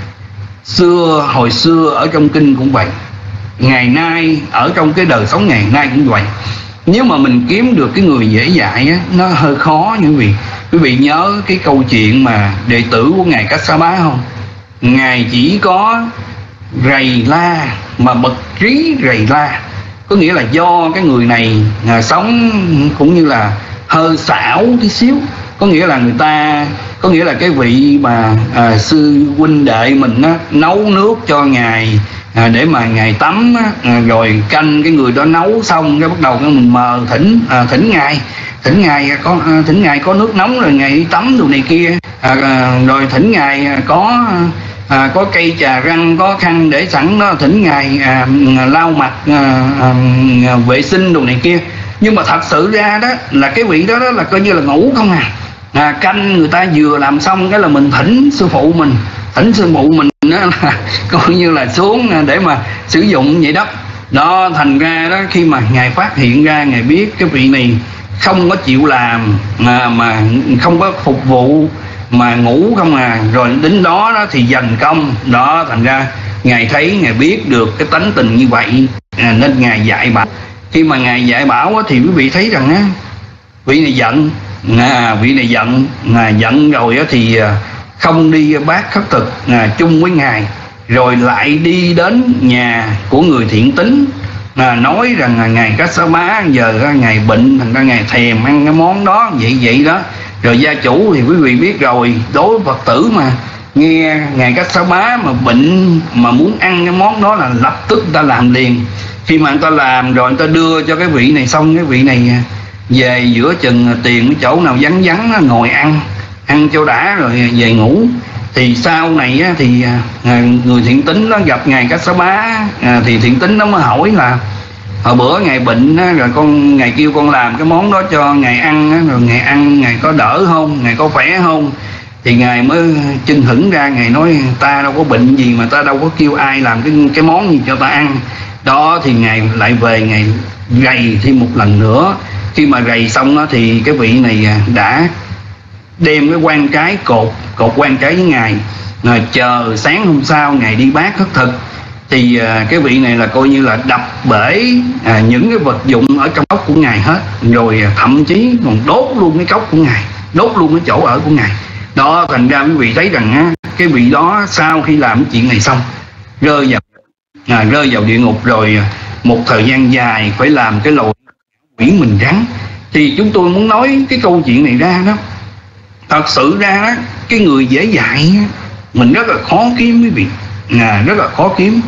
Xưa, hồi xưa ở trong kinh cũng vậy, ngày nay ở trong cái đời sống ngày nay cũng vậy. Nếu mà mình kiếm được cái người dễ dạy á, nó hơi khó như quý vị. Quý vị nhớ cái câu chuyện mà đệ tử của ngài Kassapa không? Ngài chỉ có rầy la mà bậc trí rầy la. Có nghĩa là do cái người này à, sống cũng như là hơi xảo tí xíu. Có nghĩa là người ta, có nghĩa là cái vị mà à, sư huynh đệ mình á, nấu nước cho ngài à, để mà ngài tắm á, à, rồi canh cái người đó nấu xong cái bắt đầu cái mình mờ thỉnh à, thỉnh ngài thỉnh ngài có à, thỉnh ngài có nước nóng rồi ngài đi tắm đồ này kia, à, à, rồi thỉnh ngài có à, có cây trà răng, có khăn để sẵn đó, thỉnh ngài à, lau mặt à, à, vệ sinh đồ này kia. Nhưng mà thật sự ra đó là cái vị đó, đó là coi như là ngủ không à. À, canh người ta vừa làm xong cái là mình thỉnh sư phụ mình, thỉnh sư phụ mình đó là coi như là xuống để mà sử dụng vậy đó. Đó, thành ra đó khi mà ngài phát hiện ra, ngài biết cái vị này không có chịu làm mà, mà không có phục vụ mà ngủ không à, rồi đến đó, đó thì dành công đó. Thành ra ngài thấy, ngài biết được cái tánh tình như vậy à, nên ngài dạy bảo. Khi mà ngài dạy bảo á, thì quý vị thấy rằng á, vị này giận à, vị này giận à, giận rồi á, thì không đi bác khất thực à, chung với ngài, rồi lại đi đến nhà của người thiện tín à, nói rằng là ngài Kassapa giờ ngài bệnh, thành ra ngài thèm ăn cái món đó vậy vậy đó. Rồi gia chủ thì quý vị biết rồi, đối với Phật tử mà nghe ngài Kassapa mà bệnh mà muốn ăn cái món đó là lập tức người ta làm liền. Khi mà người ta làm rồi người ta đưa cho cái vị này xong, cái vị này về giữa chừng tiền cái chỗ nào vắng vắng ngồi ăn ăn cho đã rồi về ngủ. Thì sau này á, thì à, người thiện tín đó gặp ngài Cách Xá Bá, à, thì thiện tín nó mới hỏi là hồi bữa ngài bệnh á, rồi con ngài kêu con làm cái món đó cho ngài ăn á, rồi ngài ăn ngài có đỡ không, ngài có khỏe không? Thì ngài mới chưng hửng ra, ngài nói ta đâu có bệnh gì mà ta đâu có kêu ai làm cái cái món gì cho ta ăn. Đó thì ngài lại về ngài rầy thêm một lần nữa. Khi mà rầy xong đó, thì cái vị này đã đem cái quan trái cột cột quan trái với ngài, rồi chờ sáng hôm sau ngài đi bát khất thực. Thì à, cái vị này là coi như là đập bể à, những cái vật dụng ở trong cốc của ngài hết, rồi à, thậm chí còn đốt luôn cái cốc của ngài, đốt luôn cái chỗ ở của ngài. Đó, thành ra quý vị thấy rằng á, cái vị đó sau khi làm cái chuyện này xong rơi vào à, rơi vào địa ngục, rồi một thời gian dài phải làm cái lội quỷ mình rắn. Thì chúng tôi muốn nói cái câu chuyện này ra đó, thật sự ra đó, cái người dễ dạy á, mình rất là khó kiếm quý vị, à, rất là khó kiếm.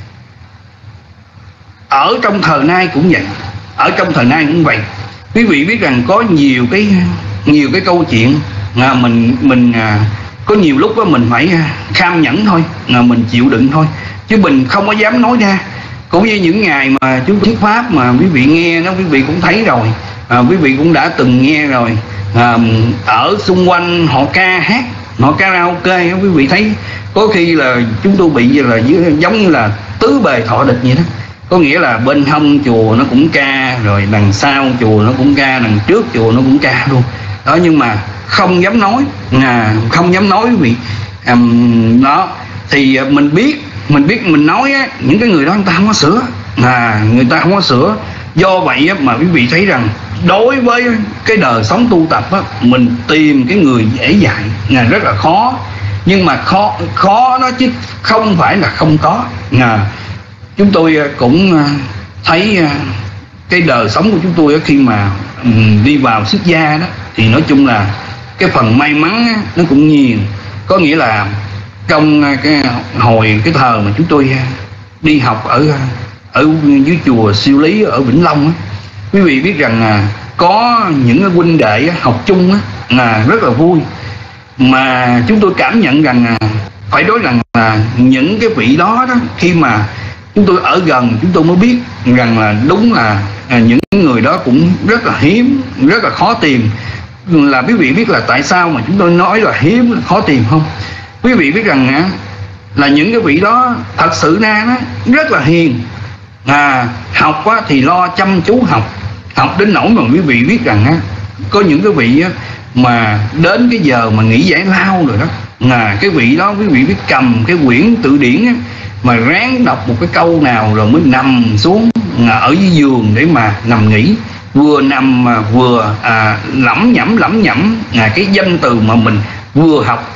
Ở trong thời nay cũng vậy, ở trong thời nay cũng vậy. Quý vị biết rằng có nhiều cái nhiều cái câu chuyện à, mình mình à, có nhiều lúc đó mình phải kham nhẫn thôi, à, mình chịu đựng thôi, chứ mình không có dám nói ra. Cũng như những ngày mà chú thuyết pháp mà quý vị nghe nó, quý vị cũng thấy rồi, à, quý vị cũng đã từng nghe rồi. À, ở xung quanh họ ca hát, họ karaoke, quý vị thấy có khi là chúng tôi bị là giống như là tứ bề thọ địch vậy đó. Có nghĩa là bên hông chùa nó cũng ca, rồi đằng sau chùa nó cũng ca, đằng trước chùa nó cũng ca luôn đó. Nhưng mà không dám nói, à, không dám nói quý vị. à, đó thì mình biết mình biết mình nói á, những cái người đó người ta không có sửa, à, người ta không có sửa. Do vậy á, mà quý vị thấy rằng đối với cái đời sống tu tập á, mình tìm cái người dễ dạy là rất là khó. Nhưng mà khó khó đó chứ không phải là không có. à, Chúng tôi cũng thấy cái đời sống của chúng tôi khi mà đi vào xuất gia đó, thì nói chung là cái phần may mắn nó cũng nhiều. Có nghĩa là trong cái hồi cái thời mà chúng tôi đi học ở ở dưới chùa Siêu Lý ở Vĩnh Long á, quý vị biết rằng là có những cái huynh đệ học chung á, là rất là vui. Mà chúng tôi cảm nhận rằng là phải nói rằng là những cái vị đó đó, khi mà chúng tôi ở gần chúng tôi mới biết rằng là đúng là những người đó cũng rất là hiếm, rất là khó tìm. Là quý vị biết là tại sao mà chúng tôi nói là hiếm, là khó tìm không? Quý vị biết rằng là những cái vị đó thật sự ra nó rất là hiền, à, học á, thì lo chăm chú học, học đến nỗi mà quý vị biết rằng á, có những cái vị á, mà đến cái giờ mà nghỉ giải lao rồi đó, à, cái vị đó quý vị biết cầm cái quyển tự điển á, mà ráng đọc một cái câu nào rồi mới nằm xuống à, ở dưới giường để mà nằm nghỉ, vừa nằm mà vừa à, lẩm nhẩm lẩm nhẩm à, cái danh từ mà mình vừa học.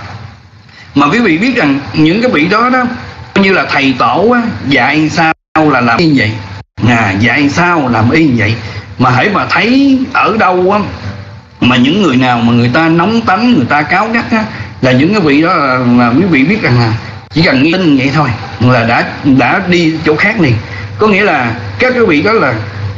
Mà quý vị biết rằng những cái vị đó đó như là thầy tổ á, dạy sao là làm y vậy, à, dạy sao làm y vậy. Mà hãy mà thấy ở đâu á, mà những người nào mà người ta nóng tánh, người ta cáu gắt á, là những cái vị đó là, là quý vị biết rằng là chỉ cần nghe tin vậy thôi là đã đã đi chỗ khác liền. Có nghĩa là các cái vị đó là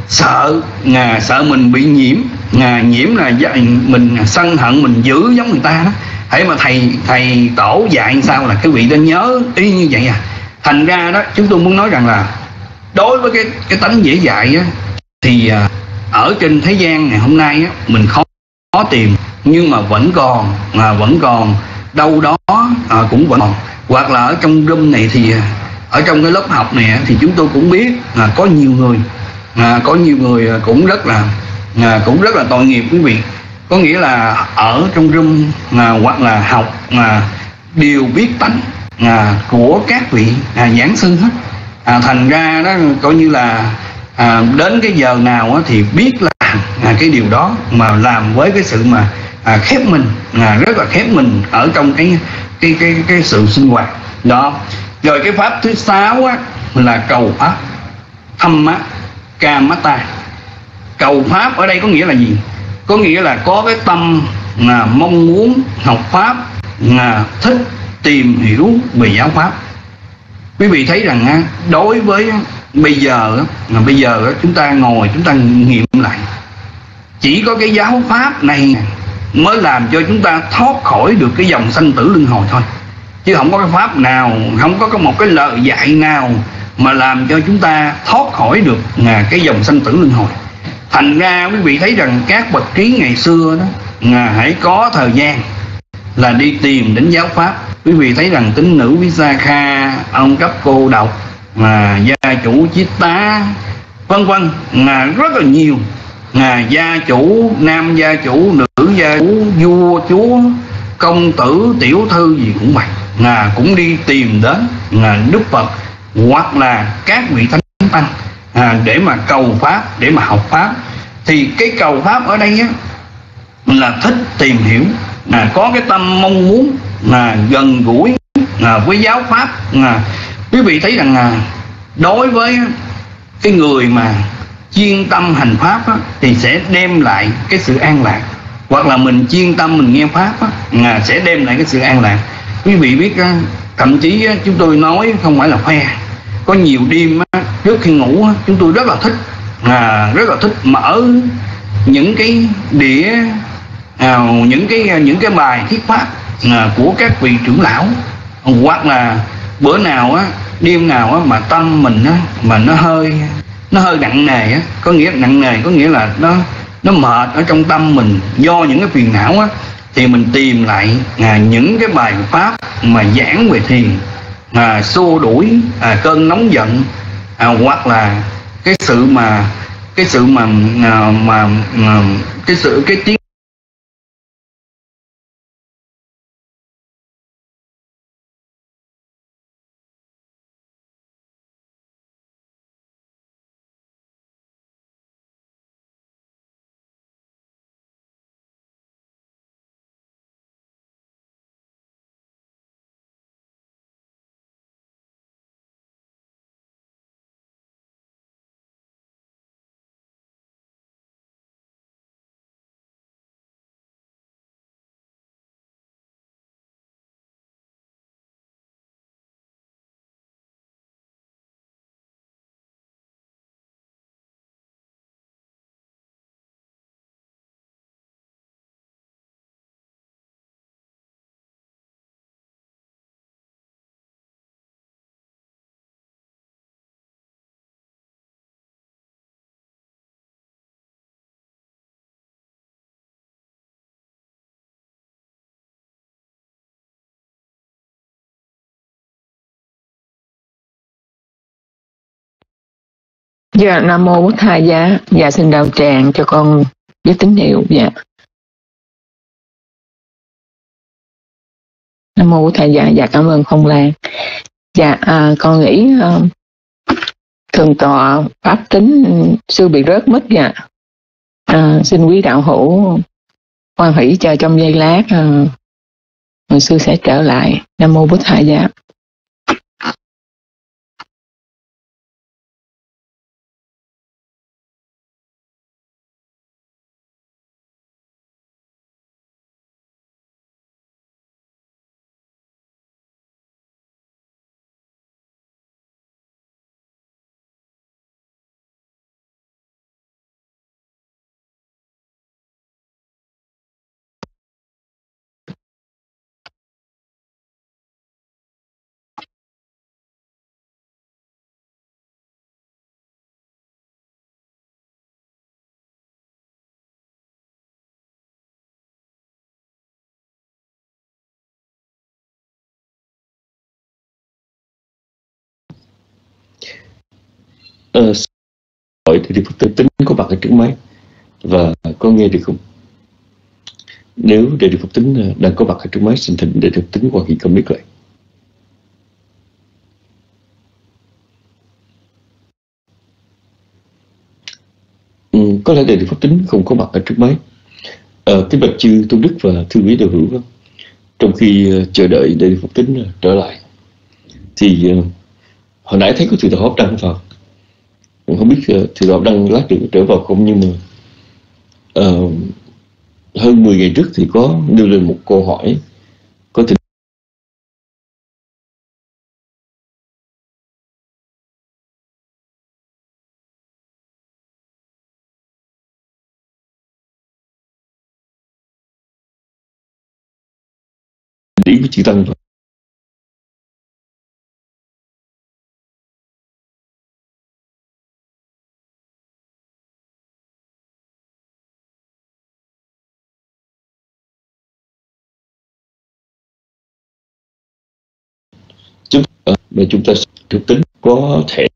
sợ, à, sợ mình bị nhiễm, à, nhiễm là mình sân hận, mình giữ giống người ta đó. Hãy mà thầy thầy tổ dạy sao là cái vị đó nhớ y như vậy à. Thành ra đó chúng tôi muốn nói rằng là đối với cái cái tánh dễ dạy á, thì à, ở trên thế gian ngày hôm nay á, mình khó, khó tìm, nhưng mà vẫn còn, à, vẫn còn đâu đó à, cũng vẫn còn. Hoặc là ở trong room này thì ở trong cái lớp học này thì chúng tôi cũng biết à, có nhiều người à, có nhiều người cũng rất là à, cũng rất là tội nghiệp quý vị. Có nghĩa là ở trong room à, hoặc là học à, đều biết tánh à, của các vị à, giảng sư hết. À, thành ra đó coi như là à, đến cái giờ nào á, thì biết làm à, cái điều đó, mà làm với cái sự mà à, khép mình, à, rất là khép mình ở trong cái cái cái cái sự sinh hoạt đó. Rồi cái pháp thứ sáu á, là cầu pháp Dhamma Kamata. Cầu pháp ở đây có nghĩa là gì? Có nghĩa là có cái tâm là mong muốn học pháp, là thích tìm hiểu về giáo pháp. Quý vị thấy rằng á, đối với bây giờ á, bây giờ á, chúng ta ngồi chúng ta nghiệm lại Chỉ có cái giáo pháp này mới làm cho chúng ta thoát khỏi được cái dòng sanh tử luân hồi thôi, chứ không có cái pháp nào, không có một cái lời dạy nào mà làm cho chúng ta thoát khỏi được cái dòng sanh tử luân hồi. Thành ra quý vị thấy rằng các bậc trí ngày xưa đó, hãy có thời gian là đi tìm đến giáo pháp. Quý vị thấy rằng tín nữ Visakha, ông cấp cô độc, mà gia chủ Chiết Tá, vân vân, là rất là nhiều. Là gia chủ, nam gia chủ, nữ gia chủ, vua chúa, công tử, tiểu thư gì cũng vậy, là cũng đi tìm đến là Đức Phật hoặc là các vị thánh tăng à, để mà cầu pháp, để mà học pháp. Thì cái cầu pháp ở đây á, là thích tìm hiểu, là có cái tâm mong muốn là gần gũi là với giáo pháp. Là quý vị thấy rằng là đối với cái người mà chuyên tâm hành pháp á, thì sẽ đem lại cái sự an lạc, hoặc là mình chuyên tâm mình nghe pháp á, là sẽ đem lại cái sự an lạc. Quý vị biết á, thậm chí á, chúng tôi nói không phải là khoe, có nhiều đêm á, trước khi ngủ á, chúng tôi rất là thích à, rất là thích mở những cái đĩa à, những cái những cái bài thuyết pháp à, của các vị trưởng lão, hoặc là bữa nào á, đêm nào á, mà tâm mình á, mà nó hơi nó hơi nặng nề á, có nghĩa là nặng nề có nghĩa là nó nó mệt ở trong tâm mình do những cái phiền não á, thì mình tìm lại à, những cái bài pháp mà giảng về thiền, à, xua đuổi à, cơn nóng giận, à, hoặc là cái sự mà cái sự mà à, mà à, cái sự cái tiếng Dạ, Nam Mô Bổn Thầy. Dạ, dạ xin đạo tràng cho con với tín hiệu. Dạ, Nam Mô Bổn Thầy. Dạ, dạ cảm ơn Phong Lan. Dạ, à, con nghĩ à, Thượng tọa Pháp Tính sư bị rớt mất. Dạ, à, xin quý đạo hữu hoan hỷ chờ trong giây lát, à, sư sẽ trở lại. Nam Mô Bổn Thầy. Dạ. Ờ, hỏi thì Phật tử Tính có mặt ở trước máy và có nghe được không? Nếu để Phật Tính đang có mặt ở trước máy, xin thỉnh để Phật Tính qua khi comment lại. Ừ, có lẽ để Phật Tính không có mặt ở trước máy. Ờ, kính bạch chư tôn đức và thư quý đạo hữu, trong khi uh, chờ đợi để Phật Tính uh, trở lại thì uh, hồi nãy thấy có thượng tọa Pháp đăng vào. Không biết uh, thượng tọa đăng lát được trở vào không, nhưng mà uh, hơn mười ngày trước thì có đưa lên một câu hỏi có thể với chư tăng rồi. Chúng mà chúng ta thực tính có thể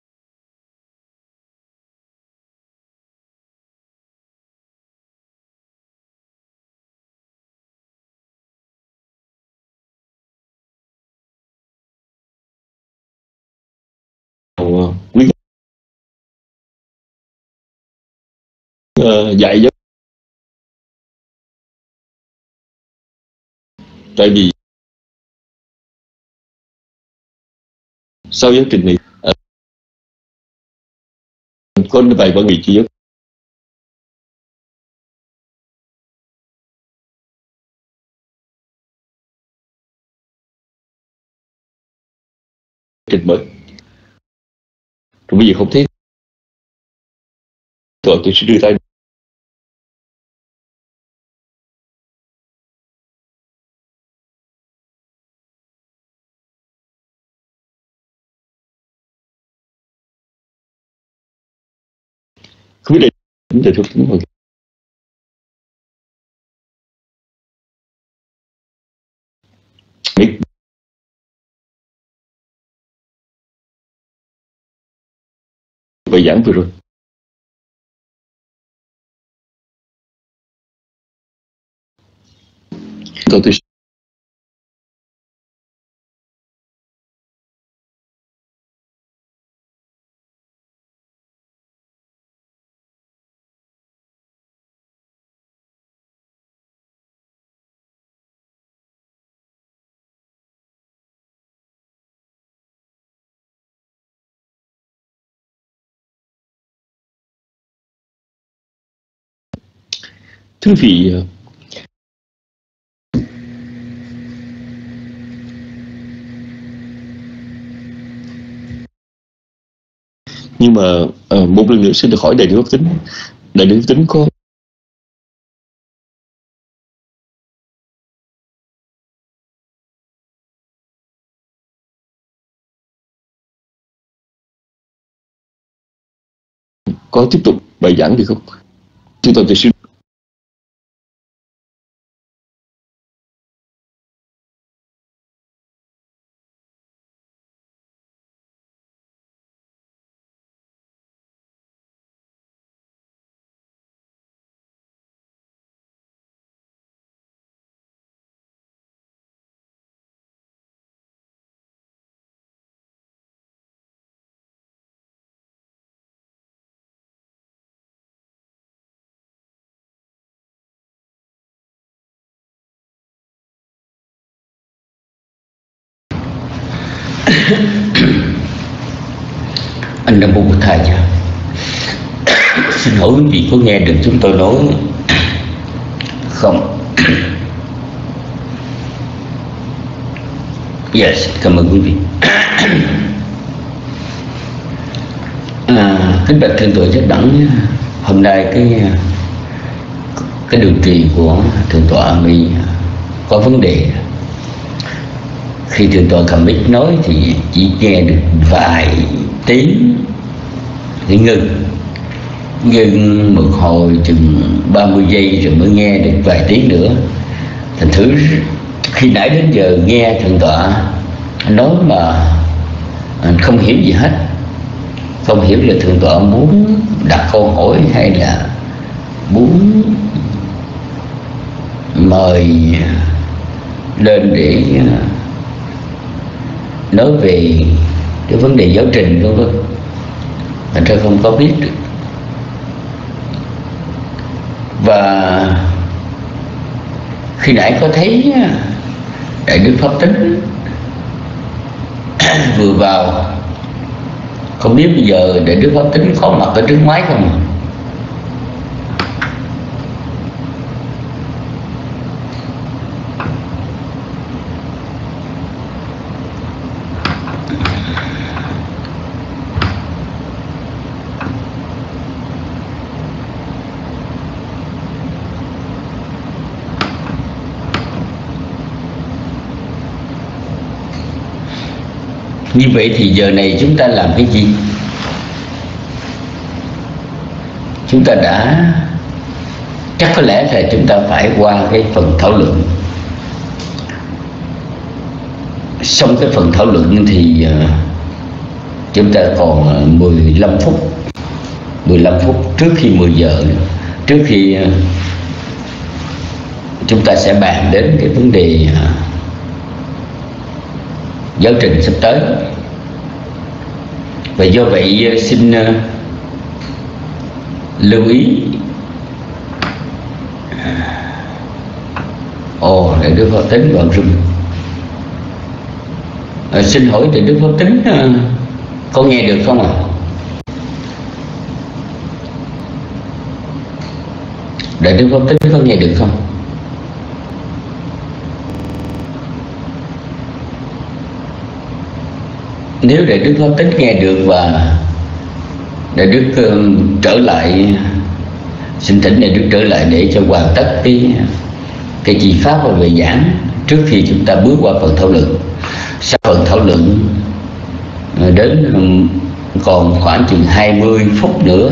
quý uh, dạy giáo, tại vì sau giáo trình này uh, có vài quan nghị chi giáo trình mới. Rồi bây giờ không thấy rồi tôi sẽ đưa tay không biết đây vấn đề thuộc tính rồi. Biết bài giảng vừa rồi tôi tôi thưa vị nhưng mà uh, một lần nữa xin được hỏi đại đức Pháp Tính. Đại đức Pháp Tính có có tiếp tục bài giảng được không? Chúng tôi xin Anh Nam Mô Bụt Thầy. Xin hỏi quý vị có nghe được chúng tôi nói không? Yes, cảm ơn quý vị. À, kính bạch thượng tọa Giác Đẳng, hôm nay cái cái đường trì của thượng tọa bị có vấn đề. Khi thượng tọa cầm mic nói thì chỉ nghe được vài tiếng thì ngừng ngừng một hồi chừng ba mươi giây rồi mới nghe được vài tiếng nữa. Thành thử khi nãy đến giờ nghe thượng tọa nói mà anh không hiểu gì hết, không hiểu là thượng tọa muốn đặt câu hỏi hay là muốn mời lên để nói về cái vấn đề giáo trình vân vân. Thành ra không có biết được. Và khi nãy có thấy đại đức Pháp Tính vừa vào, không biết bây giờ đại đức Pháp Tính có mặt ở trước máy không ạ? Như vậy thì giờ này chúng ta làm cái gì? Chúng ta đã chắc có lẽ là chúng ta phải qua cái phần thảo luận. Xong cái phần thảo luận thì uh, chúng ta còn mười lăm phút mười lăm phút trước khi mười giờ nữa. Trước khi uh, chúng ta sẽ bàn đến cái vấn đề uh, giáo trình sắp tới. Và do vậy uh, xin uh, lưu ý. Ồ, oh, Đại Đức Pháp Tính còn rung. À, xin hỏi Đại Đức Pháp Tính, uh, có nghe được không ạ? À? Đại Đức Pháp Tính có nghe được không? Nếu Đại Đức Pháp Tính nghe được và Đại Đức uh, trở lại, xin thỉnh Đại Đức trở lại để cho hoàn tất cái cái chi pháp và về giảng trước khi chúng ta bước qua phần thảo luận. Sau phần thảo luận uh, đến um, còn khoảng chừng hai mươi phút nữa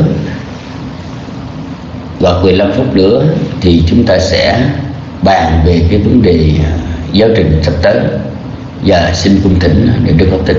và mười lăm phút nữa thì chúng ta sẽ bàn về cái vấn đề uh, giáo trình sắp tới. Và xin cung thỉnh Đại Đức Pháp Tính.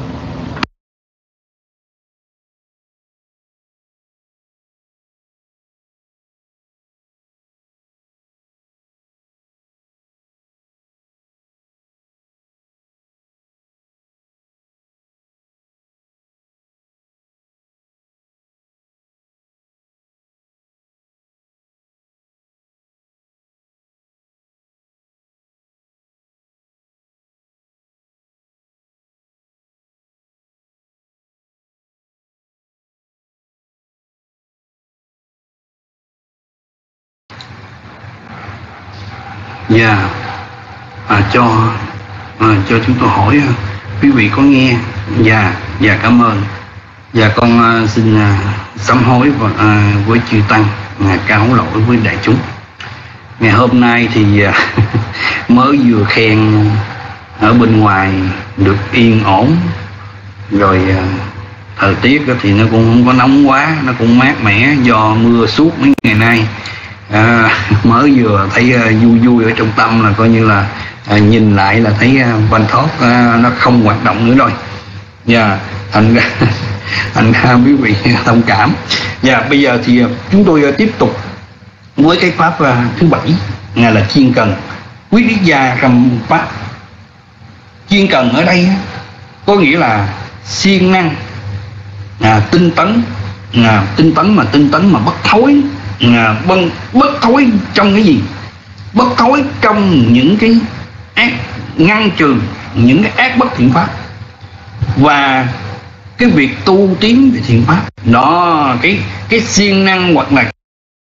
Dạ, yeah. à, cho à, cho chúng tôi hỏi quý vị có nghe. Dạ, dạ cảm ơn. Dạ con uh, xin uh, sám hối và, uh, với chư tăng, uh, cáo lỗi với đại chúng. Ngày hôm nay thì uh, mới vừa khen ở bên ngoài được yên ổn, rồi uh, thời tiết thì nó cũng không có nóng quá, nó cũng mát mẻ do mưa suốt mấy ngày nay. À, mới vừa thấy uh, vui vui ở trong tâm là coi như là uh, nhìn lại là thấy uh, Văn Thoát uh, nó không hoạt động nữa rồi. Dạ, yeah, thành ra thành ra quý vị thông cảm. Dạ, yeah, bây giờ thì uh, chúng tôi uh, tiếp tục với cái pháp uh, thứ bảy, là, là chiên cần. Quý lý gia rầm pháp. Chiên cần ở đây uh, có nghĩa là siêng năng, à, tinh tấn, à, tinh tấn mà tinh tấn mà bất thối. À, bất, bất thối trong cái gì? Bất thối trong những cái ác, ngăn trừ những cái ác bất thiện pháp, và cái việc tu tiến về thiện pháp đó, cái cái siêng năng hoặc là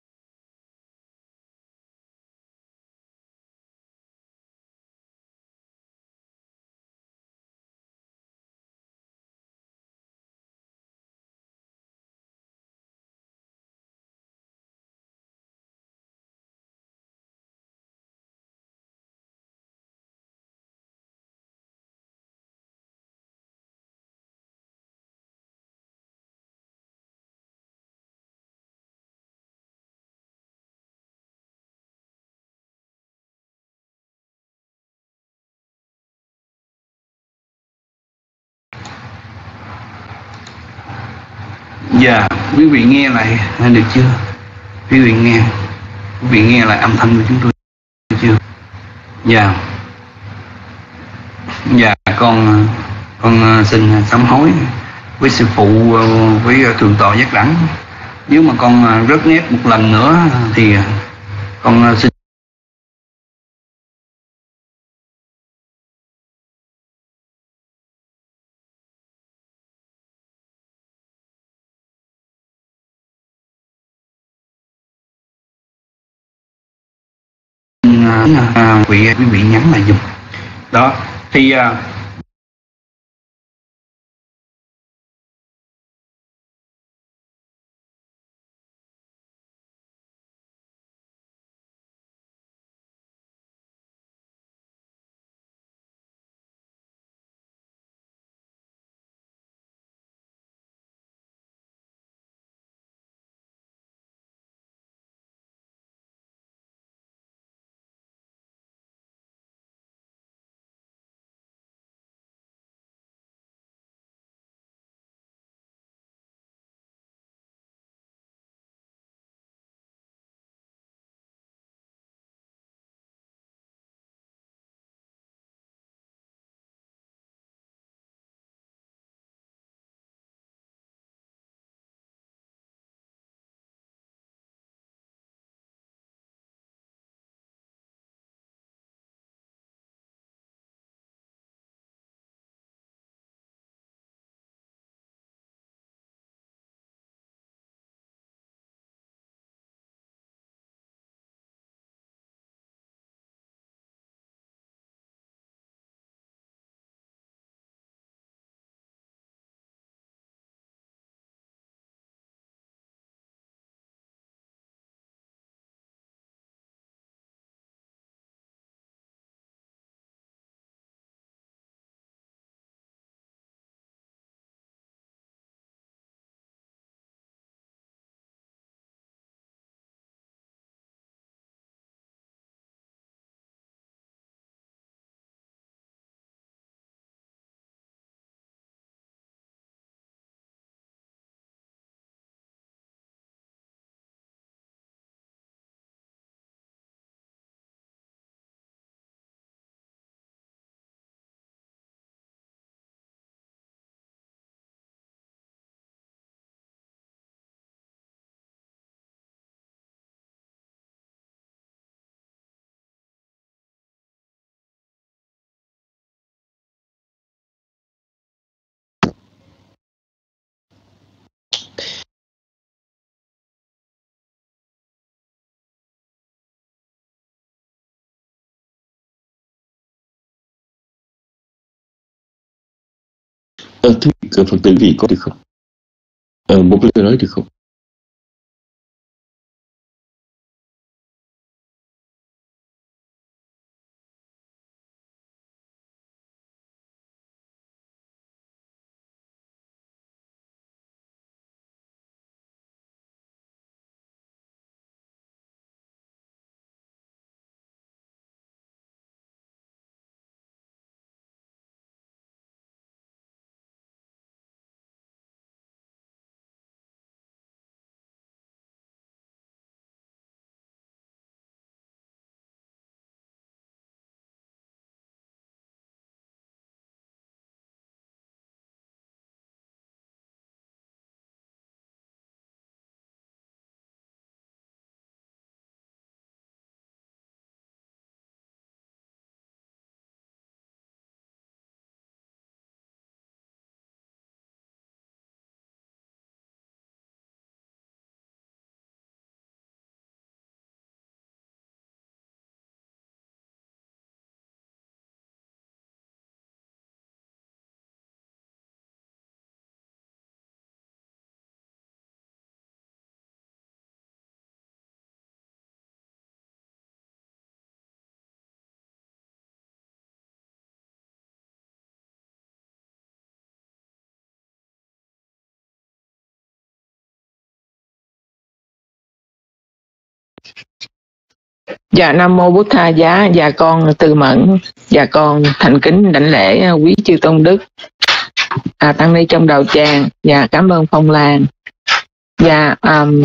Dạ, yeah, quý vị nghe lại được chưa? Quý vị nghe, quý vị nghe lại âm thanh của chúng tôi được chưa? Dạ, yeah. Dạ, yeah, con con xin sám hối với sư phụ, với thượng tọa Giác Đẳng. Nếu mà con rớt nét một lần nữa thì con xin À, quý quý vị nhắn lại dùm đó thì à, Ờ, thưa uh, Phật tử vì có được không? Ờ, một lời nói được không? Dạ Nam Mô Bút Tha Giá. Dạ con Từ Mẫn. Dạ con thành kính đảnh lễ quý chư tôn đức, à, tăng ni trong đạo tràng. Dạ cảm ơn Phong Lan. Dạ um,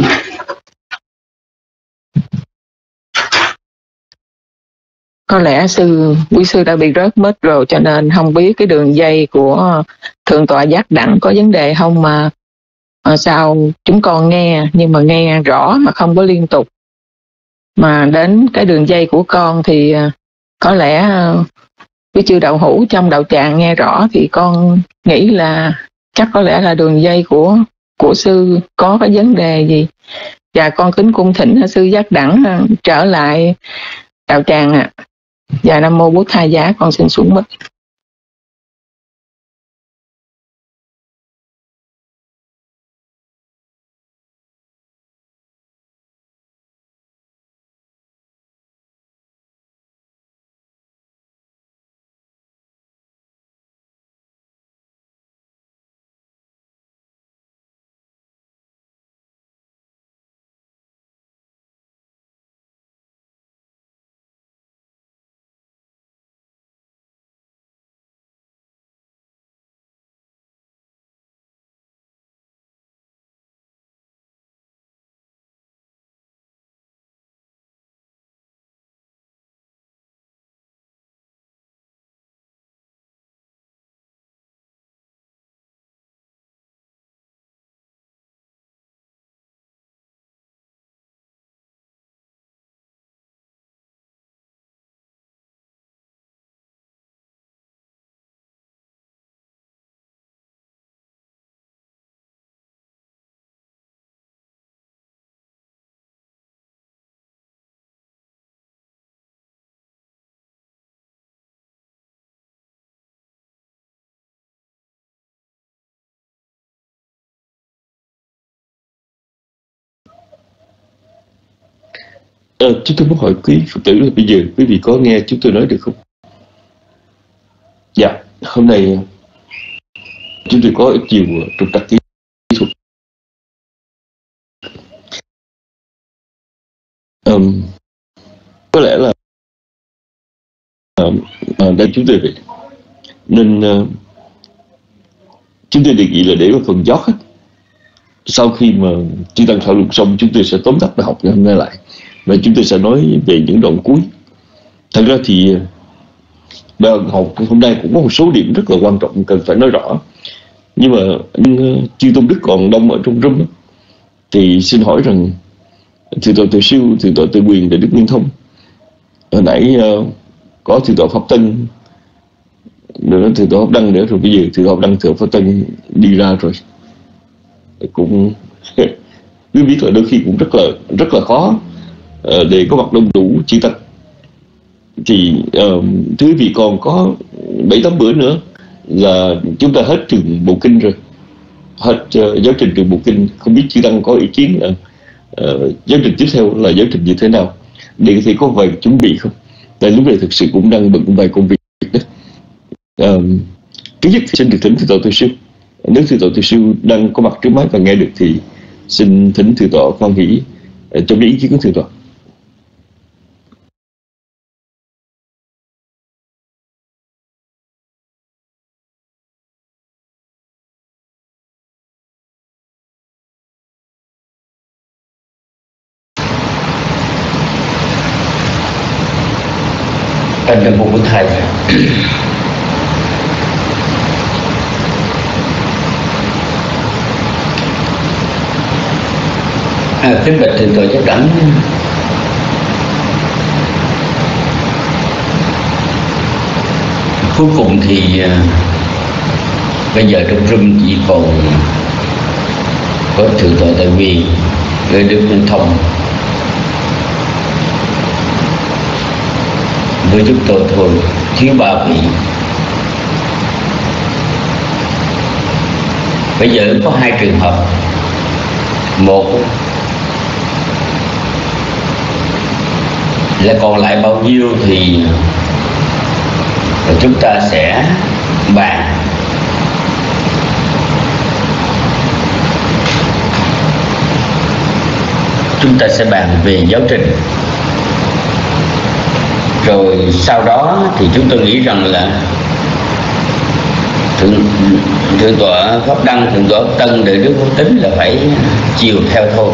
có lẽ sư quý sư đã bị rớt mất rồi, cho nên không biết cái đường dây của Thượng tọa Giác Đẳng có vấn đề không, mà à, sao chúng con nghe nhưng mà nghe rõ mà không có liên tục, mà đến cái đường dây của con thì à, có lẽ à, quý chư đạo hữu trong đạo tràng nghe rõ, thì con nghĩ là chắc có lẽ là đường dây của của sư có cái vấn đề gì. Và con kính cung thỉnh sư Giác Đẳng à, trở lại đạo tràng ạ. À. Và Nam Mô Bút Tha Giá, con xin xuống mic. Ờ, chúng tôi muốn hỏi quý Phật tử là bây giờ quý vị có nghe chúng tôi nói được không? Dạ, hôm nay chúng tôi có ít nhiều trục trặc kỹ thuật. Um, có lẽ là uh, uh, đây chúng tôi về nên uh, chúng tôi đề nghị là để vào phần dót hết. Sau khi mà chư tăng thảo luận xong, chúng tôi sẽ tóm tắt bài học ngày hôm nay lại, và chúng tôi sẽ nói về những đoạn cuối. Thật ra thì bài học hôm nay cũng có một số điểm rất là quan trọng cần phải nói rõ, nhưng mà nhưng chư tôn đức còn đông ở trong room, thì xin hỏi rằng thượng tọa Từ Siêu, thượng tọa Từ Quyền và Đức Nguyên Thông, hồi nãy uh, có thượng tọa Pháp Tân, rồi thượng tọa Pháp Đăng nữa, rồi bây giờ thượng tọa Pháp Đăng, thượng tọa Pháp Tân đi ra rồi, cũng quý biết là đôi khi cũng rất là rất là khó uh, để có mặt đông đủ chư tăng. Thì uh, thứ vị còn có bảy tám bữa nữa là chúng ta hết trường bộ kinh rồi, hết uh, giáo trình trường bộ kinh. Không biết chư Tăng có ý kiến là uh, giáo trình tiếp theo là giáo trình như thế nào để có thể có vài chuẩn bị không? Tại lúc này thực sự cũng đang bận vài công việc đó. Uh, thứ nhất thì xin được thỉnh thượng tọa Từ Siêu. Nếu thượng tọa Từ Siêu đang có mặt trước máy và nghe được thì xin thỉnh thượng tọa Hoan Hỷ uh, cho biết ý kiến của thượng tọa. Thành đồng của thầy. À, kính bạch thượng tọa Giác Đẳng, cuối cùng thì uh, bây giờ trong room chỉ còn có thượng tọa Tại Vì với Đức Minh Thông. Với chúng tôi thôi, thiếu ba vị. Bây giờ có hai trường hợp. Một là còn lại bao nhiêu thì chúng ta sẽ bàn. Chúng ta sẽ bàn về giáo trình. Rồi sau đó thì chúng tôi nghĩ rằng là thượng, thượng tọa Pháp Đăng, thượng tọa Tân, Đại Đức Pháp Tính là phải chiều theo thôi.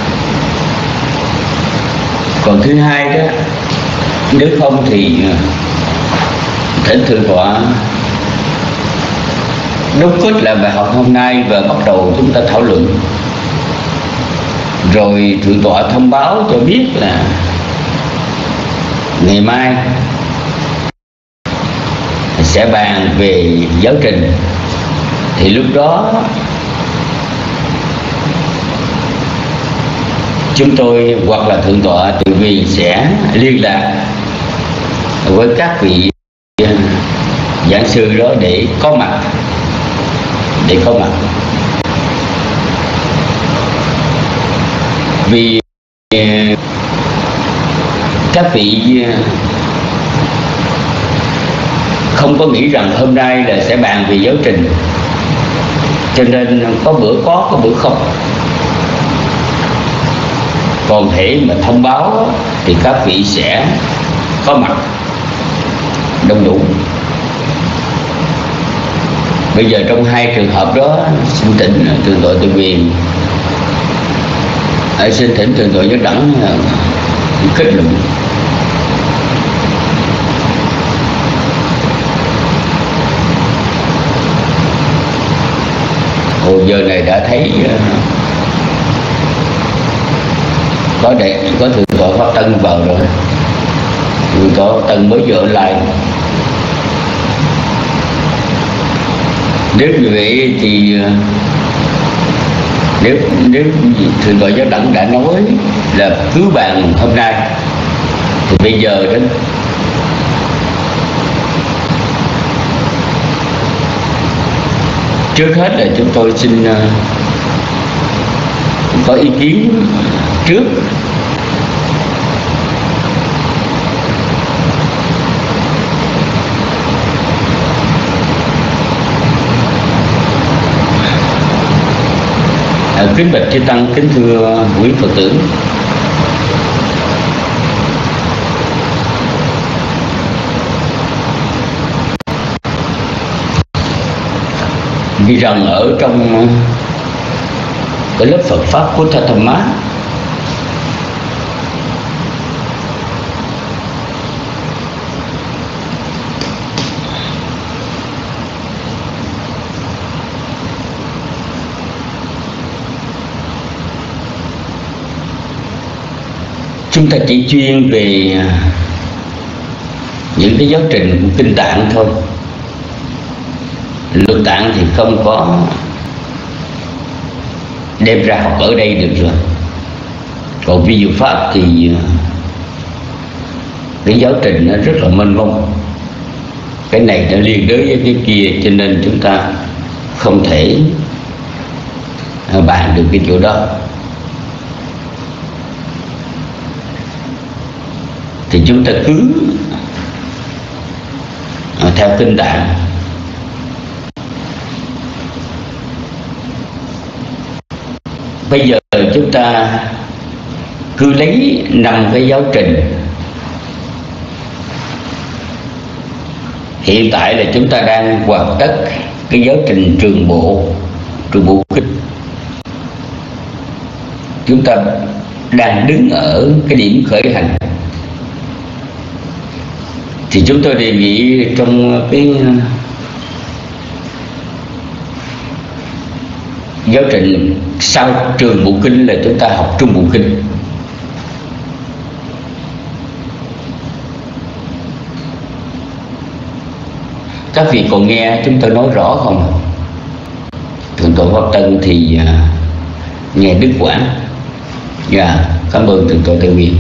Còn thứ hai đó, nếu không thì thỉnh thượng tọa đúc kết lại bài học hôm nay và bắt đầu chúng ta thảo luận. Rồi thượng tọa thông báo cho biết là ngày mai sẽ bàn về giáo trình. Thì lúc đó chúng tôi hoặc là thượng tọa Từ Vì sẽ liên lạc với các vị giảng sư đó để có mặt để có mặt vì các vị không có nghĩ rằng hôm nay là sẽ bàn về giáo trình, cho nên có bữa có, có bữa không. Còn thể mà thông báo thì các vị sẽ có mặt đông đủ. Bây giờ trong hai trường hợp đó, xin thỉnh thượng tọa Từ Vì, xin thỉnh thượng tọa Giác Đẳng kết luận. Hồi giờ này đã thấy có đệ có thượng tọa Pháp Tân vào rồi, thượng tọa Tân mới vừa lại. Nếu như vậy thì nếu nếu thượng tọa Giác Đẳng đã nói là cứ bàn hôm nay thì bây giờ đó trước hết là chúng tôi xin uh, có ý kiến trước. À, kính bạch chư tăng, kính thưa quý Phật tử, vì rằng ở trong cái lớp Phật pháp của Tha Tham Má chúng ta chỉ chuyên về những cái giáo trình của kinh tạng thôi. Luận tạng thì không có đem ra học ở đây được rồi. Còn vi diệu pháp thì cái giáo trình nó rất là mênh mông, cái này nó liên đới với cái kia, cho nên chúng ta không thể bàn được cái chỗ đó. Thì chúng ta cứ theo kinh Tạng. Bây giờ chúng ta cứ lấy năm cái giáo trình. Hiện tại là chúng ta đang hoàn tất cái giáo trình Trường Bộ, Trường Bộ Kinh. Chúng ta đang đứng ở cái điểm khởi hành. Thì chúng tôi đề nghị trong cái giáo trình sau Trường Bộ Kinh là chúng ta học Trung Bộ Kinh. Các vị còn nghe chúng tôi nói rõ không? Thượng tọa Pháp Tân thì uh, nghe đứt quãng. Dạ, yeah, cảm ơn Thượng tọa Từ Nguyên.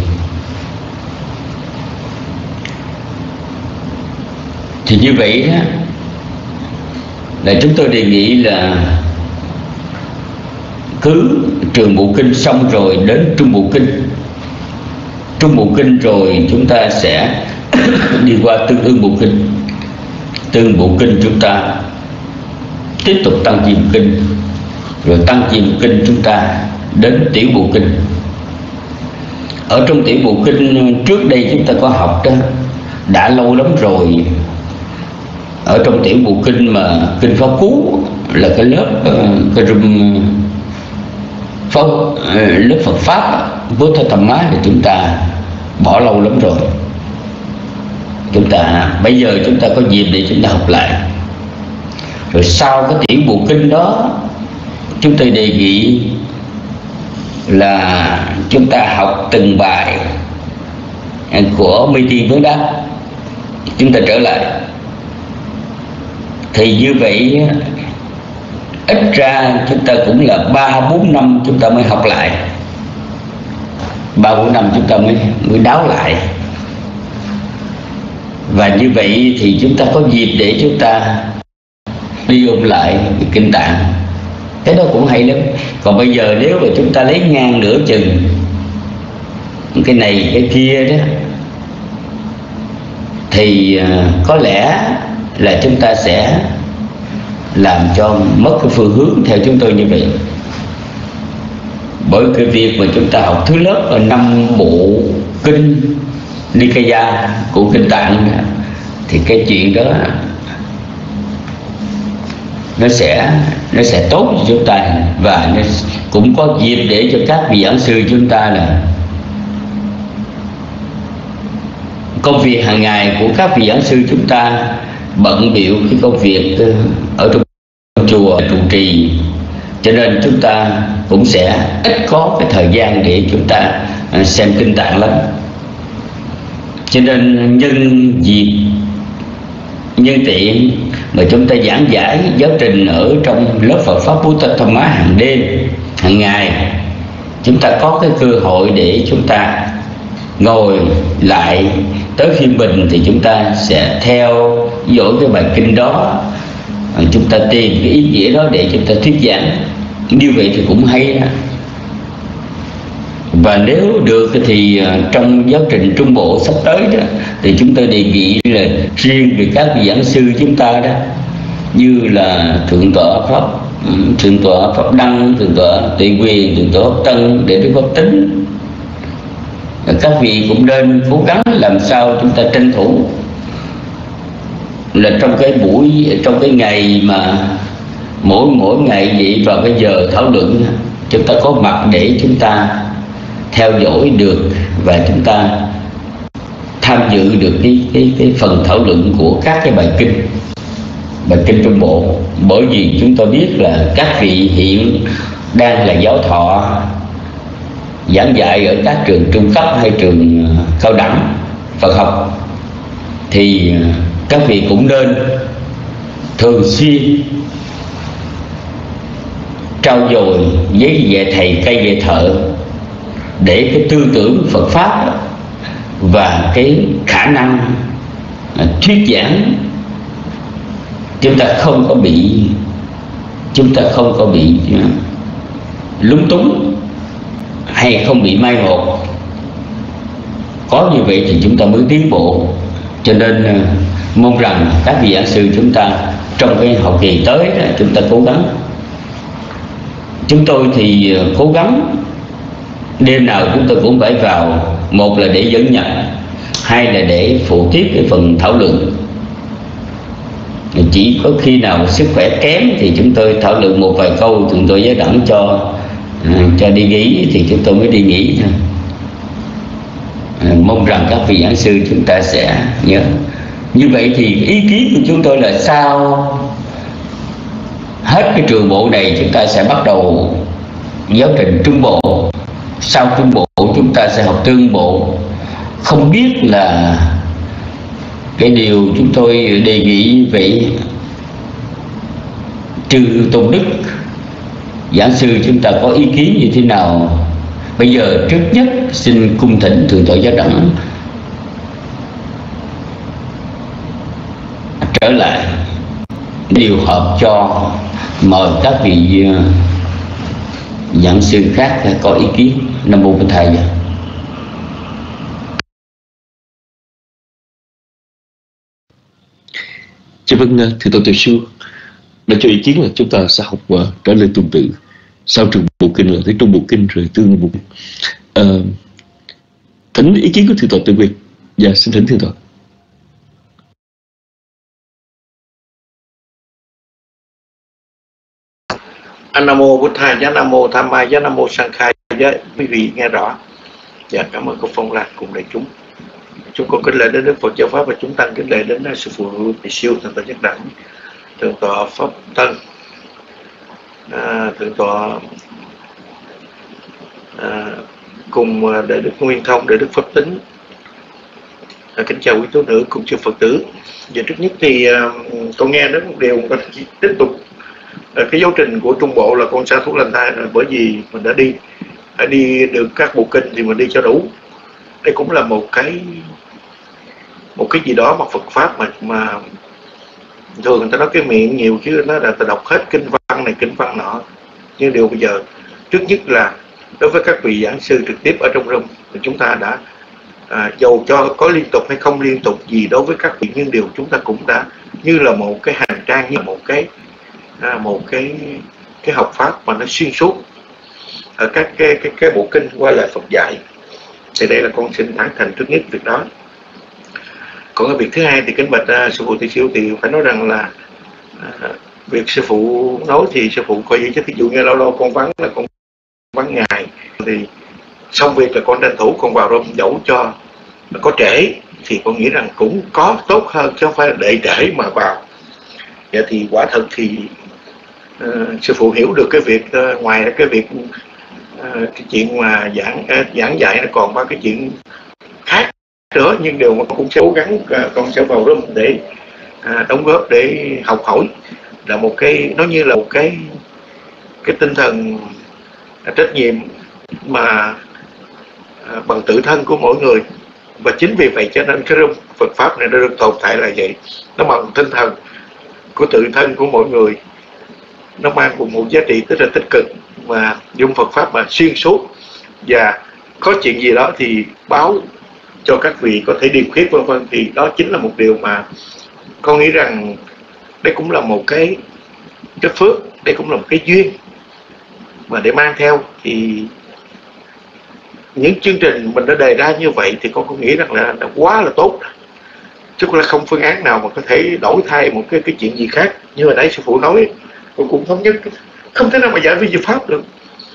Thì như vậy đó, là chúng tôi đề nghị là cứ Trường Bộ Kinh xong rồi đến Trung Bộ Kinh. Trung Bộ Kinh rồi chúng ta sẽ đi qua Tương Ưng Bộ Kinh. Tương Bộ Kinh chúng ta tiếp tục Tăng Chi Bộ Kinh, rồi Tăng Chi Bộ Kinh chúng ta đến Tiểu Bộ Kinh. Ở trong Tiểu Bộ Kinh trước đây chúng ta có học đó, đã lâu lắm rồi. Ở trong Tiểu Bộ Kinh mà Kinh Pháp Cú là cái lớp cái rùm Pháp, lớp Phật Pháp với Thơ Tầm Má thì chúng ta bỏ lâu lắm rồi. Chúng ta bây giờ chúng ta có dịp để chúng ta học lại. Rồi sau cái Tiểu Bộ Kinh đó, chúng tôi đề nghị là chúng ta học từng bài của Mê Tiên Vấn Đáp, chúng ta trở lại. Thì như vậy ít ra chúng ta cũng là ba bốn năm chúng ta mới học lại, ba bốn năm chúng ta mới mới đáo lại. Và như vậy thì chúng ta có dịp để chúng ta đi ôn lại kinh Tạng. Cái đó cũng hay lắm. Còn bây giờ nếu mà chúng ta lấy ngang nửa chừng cái này cái kia đó, thì có lẽ là chúng ta sẽ làm cho mất cái phương hướng theo chúng tôi như vậy. Bởi cái việc mà chúng ta học thứ lớp ở năm bộ kinh Nikaya của kinh Tạng thì cái chuyện đó nó sẽ nó sẽ tốt cho chúng ta, và nó cũng có dịp để cho các vị giảng sư chúng ta là công việc hàng ngày của các vị giảng sư chúng ta bận bịu cái công việc ở trong chùa trụ trì, cho nên chúng ta cũng sẽ ít có cái thời gian để chúng ta xem kinh Tạng lắm. Cho nên nhân dịp nhân tiện mà chúng ta giảng giải giáo trình ở trong lớp Phật Pháp Bố Tát Tham Má hàng đêm, hàng ngày, chúng ta có cái cơ hội để chúng ta ngồi lại tới phiên mình, thì chúng ta sẽ theo dõi cái bài kinh đó, chúng ta tìm cái ý nghĩa đó để chúng ta thuyết giảng. Như vậy thì cũng hay đó. Và nếu được thì trong giáo trình Trung Bộ sắp tới đó, thì chúng tôi đề nghị là riêng về các vị giảng sư chúng ta đó, như là Thượng tọa Pháp Thượng tọa Pháp Đăng, Thượng tọa Tùy Quyền, Thượng tọa Pháp Tân, Đệ tử Pháp Tính, các vị cũng nên cố gắng làm sao chúng ta tranh thủ là trong cái buổi, trong cái ngày mà mỗi mỗi ngày vậy vào cái giờ thảo luận, chúng ta có mặt để chúng ta theo dõi được và chúng ta tham dự được cái cái cái phần thảo luận của các cái bài kinh, bài kinh Trung Bộ. Bởi vì chúng ta biết là các vị hiện đang là giáo thọ giảng dạy ở các trường trung cấp hay trường cao đẳng Phật học, thì các vị cũng nên thường xuyên trau dồi với về thầy cây về thợ, để cái tư tưởng Phật Pháp và cái khả năng thuyết giảng chúng ta không có bị chúng ta không có bị lúng túng hay không bị mai một. Có như vậy thì chúng ta mới tiến bộ. Cho nên mong rằng các vị giảng sư chúng ta trong cái học kỳ tới đó, chúng ta cố gắng. Chúng tôi thì cố gắng đêm nào chúng tôi cũng phải vào, một là để dẫn nhận, hai là để phụ tiếp cái phần thảo luận. Chỉ có khi nào sức khỏe kém thì chúng tôi thảo luận một vài câu, chúng tôi giới đẳng cho cho đi nghỉ thì chúng tôi mới đi nghỉ thôi. Mong rằng các vị giảng sư chúng ta sẽ nhớ. Như vậy thì ý kiến của chúng tôi là sau hết cái trường bộ này chúng ta sẽ bắt đầu giáo trình trung bộ. Sau trung bộ chúng ta sẽ học tương bộ. Không biết là cái điều chúng tôi đề nghị về Chư Tôn Đức giảng sư chúng ta có ý kiến như thế nào. Bây giờ trước nhất xin cung thỉnh Thượng tọa Giáo Đẳng trở lại điều hợp cho mời các vị giảng sư khác có ý kiến. Nam mô Bổn Thầy. Dạ vâng, thưa Tôn Tiểu Sư đã cho ý kiến là chúng ta sẽ học uh, trở lên tuần tự. Sau trường bộ kinh là tới trung bộ kinh rồi tương bộ kinh. Uh, thỉnh ý kiến của thượng tọa Tự Quyền. Dạ, xin thỉnh thượng tọa. Nam mô Bổn Thầy, giá Nam mô Tham Mai, giá Nam mô Sang Khai. Giá quý vị nghe rõ. Dạ, cảm ơn cô Phong Lan cùng đại chúng. Chúng con kính lễ đến Đức Phật Giáo Pháp và chúng tăng kính lễ đến sư phụ Thầy Siêu, thượng tọa Giác Đẳng, thượng tọa Pháp Tân, à, thượng tọa à, cùng đại đức Nguyên Thông, đại đức Pháp Tính. À, kính chào quý tú nữ cùng chư Phật tử. Và trước nhất thì à, con nghe đến một điều con tiếp tục à, cái giáo trình của trung bộ là con sa thú lành thai, bởi vì mình đã đi đã đi được các bộ kinh thì mình đi cho đủ. Đây cũng là một cái một cái gì đó mà Phật pháp mà mà thường người ta nói cái miệng nhiều chứ nó là ta đọc hết kinh văn này kinh văn nọ. Nhưng điều bây giờ trước nhất là đối với các vị giảng sư trực tiếp ở trong room thì chúng ta đã à, dầu cho có liên tục hay không liên tục gì đối với các vị, nhưng điều chúng ta cũng đã như là một cái hành trang, như là một cái à, một cái cái học pháp mà nó xuyên suốt ở các cái cái cái bộ kinh qua lời Phật dạy. Thì đây là con xin tán thành trước nhất việc đó. Còn cái việc thứ hai thì kính bạch uh, sư phụ Thầy Siêu thì phải nói rằng là uh, việc sư phụ nói thì sư phụ coi như chứ ví dụ như lâu lâu con vắng là con vắng ngày thì xong việc là con tranh thủ con vào room, dẫu cho có trễ thì con nghĩ rằng cũng có tốt hơn chứ không phải là để trễ mà vào. Vậy thì quả thật thì uh, sư phụ hiểu được cái việc uh, ngoài cái việc uh, cái chuyện mà giảng uh, giảng dạy nó còn ba cái chuyện khác nữa, nhưng điều mà con cũng sẽ cố gắng uh, con sẽ vào room để uh, đóng góp để học hỏi, là một cái nó như là một cái cái tinh thần uh, trách nhiệm mà uh, bằng tự thân của mỗi người. Và chính vì vậy cho nên cái room Phật pháp này nó được tồn tại là vậy, nó bằng tinh thần của tự thân của mỗi người, nó mang một, một giá trị rất là tích cực mà dùng Phật pháp mà xuyên suốt, và có chuyện gì đó thì báo cho các vị có thể điềm khuyết vân vân. Thì đó chính là một điều mà con nghĩ rằng đây cũng là một cái cái phước, đây cũng là một cái duyên mà để mang theo. Thì những chương trình mình đã đề ra như vậy thì con cũng nghĩ rằng là, là quá là tốt, chứ là không phương án nào mà có thể đổi thay một cái cái chuyện gì khác. Như hồi nãy sư phụ nói, con cũng thống nhất không thể nào mà giải vi diệu pháp được.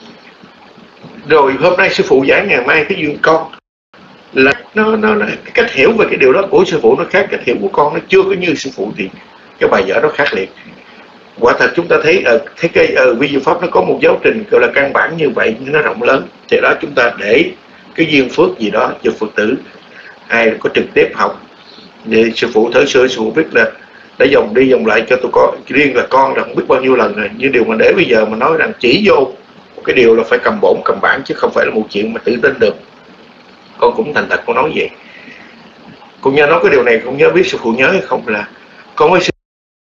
Rồi hôm nay sư phụ giải, ngày mai cái duyên con là nó, nó, nó cái cách hiểu về cái điều đó của sư phụ nó khác, cách hiểu của con nó chưa có như sư phụ thì cái bài vở nó khác liệt. Quả thật chúng ta thấy ở thấy cái ở vi diệu pháp nó có một giáo trình gọi là căn bản như vậy, nhưng nó rộng lớn, thì đó chúng ta để cái duyên phước gì đó cho Phật tử hay có trực tiếp học. Thì sư phụ thở xưa sư phụ biết là đã dòng đi dòng lại cho tôi có riêng là con rằng biết bao nhiêu lần rồi, nhưng điều mà để bây giờ mà nói rằng chỉ vô một cái điều là phải cầm bổn cầm bản, chứ không phải là một chuyện mà tự tin được. Con cũng thành thật con nói vậy. Con nhớ nói cái điều này, con nhớ biết sư phụ nhớ hay không, là con với sư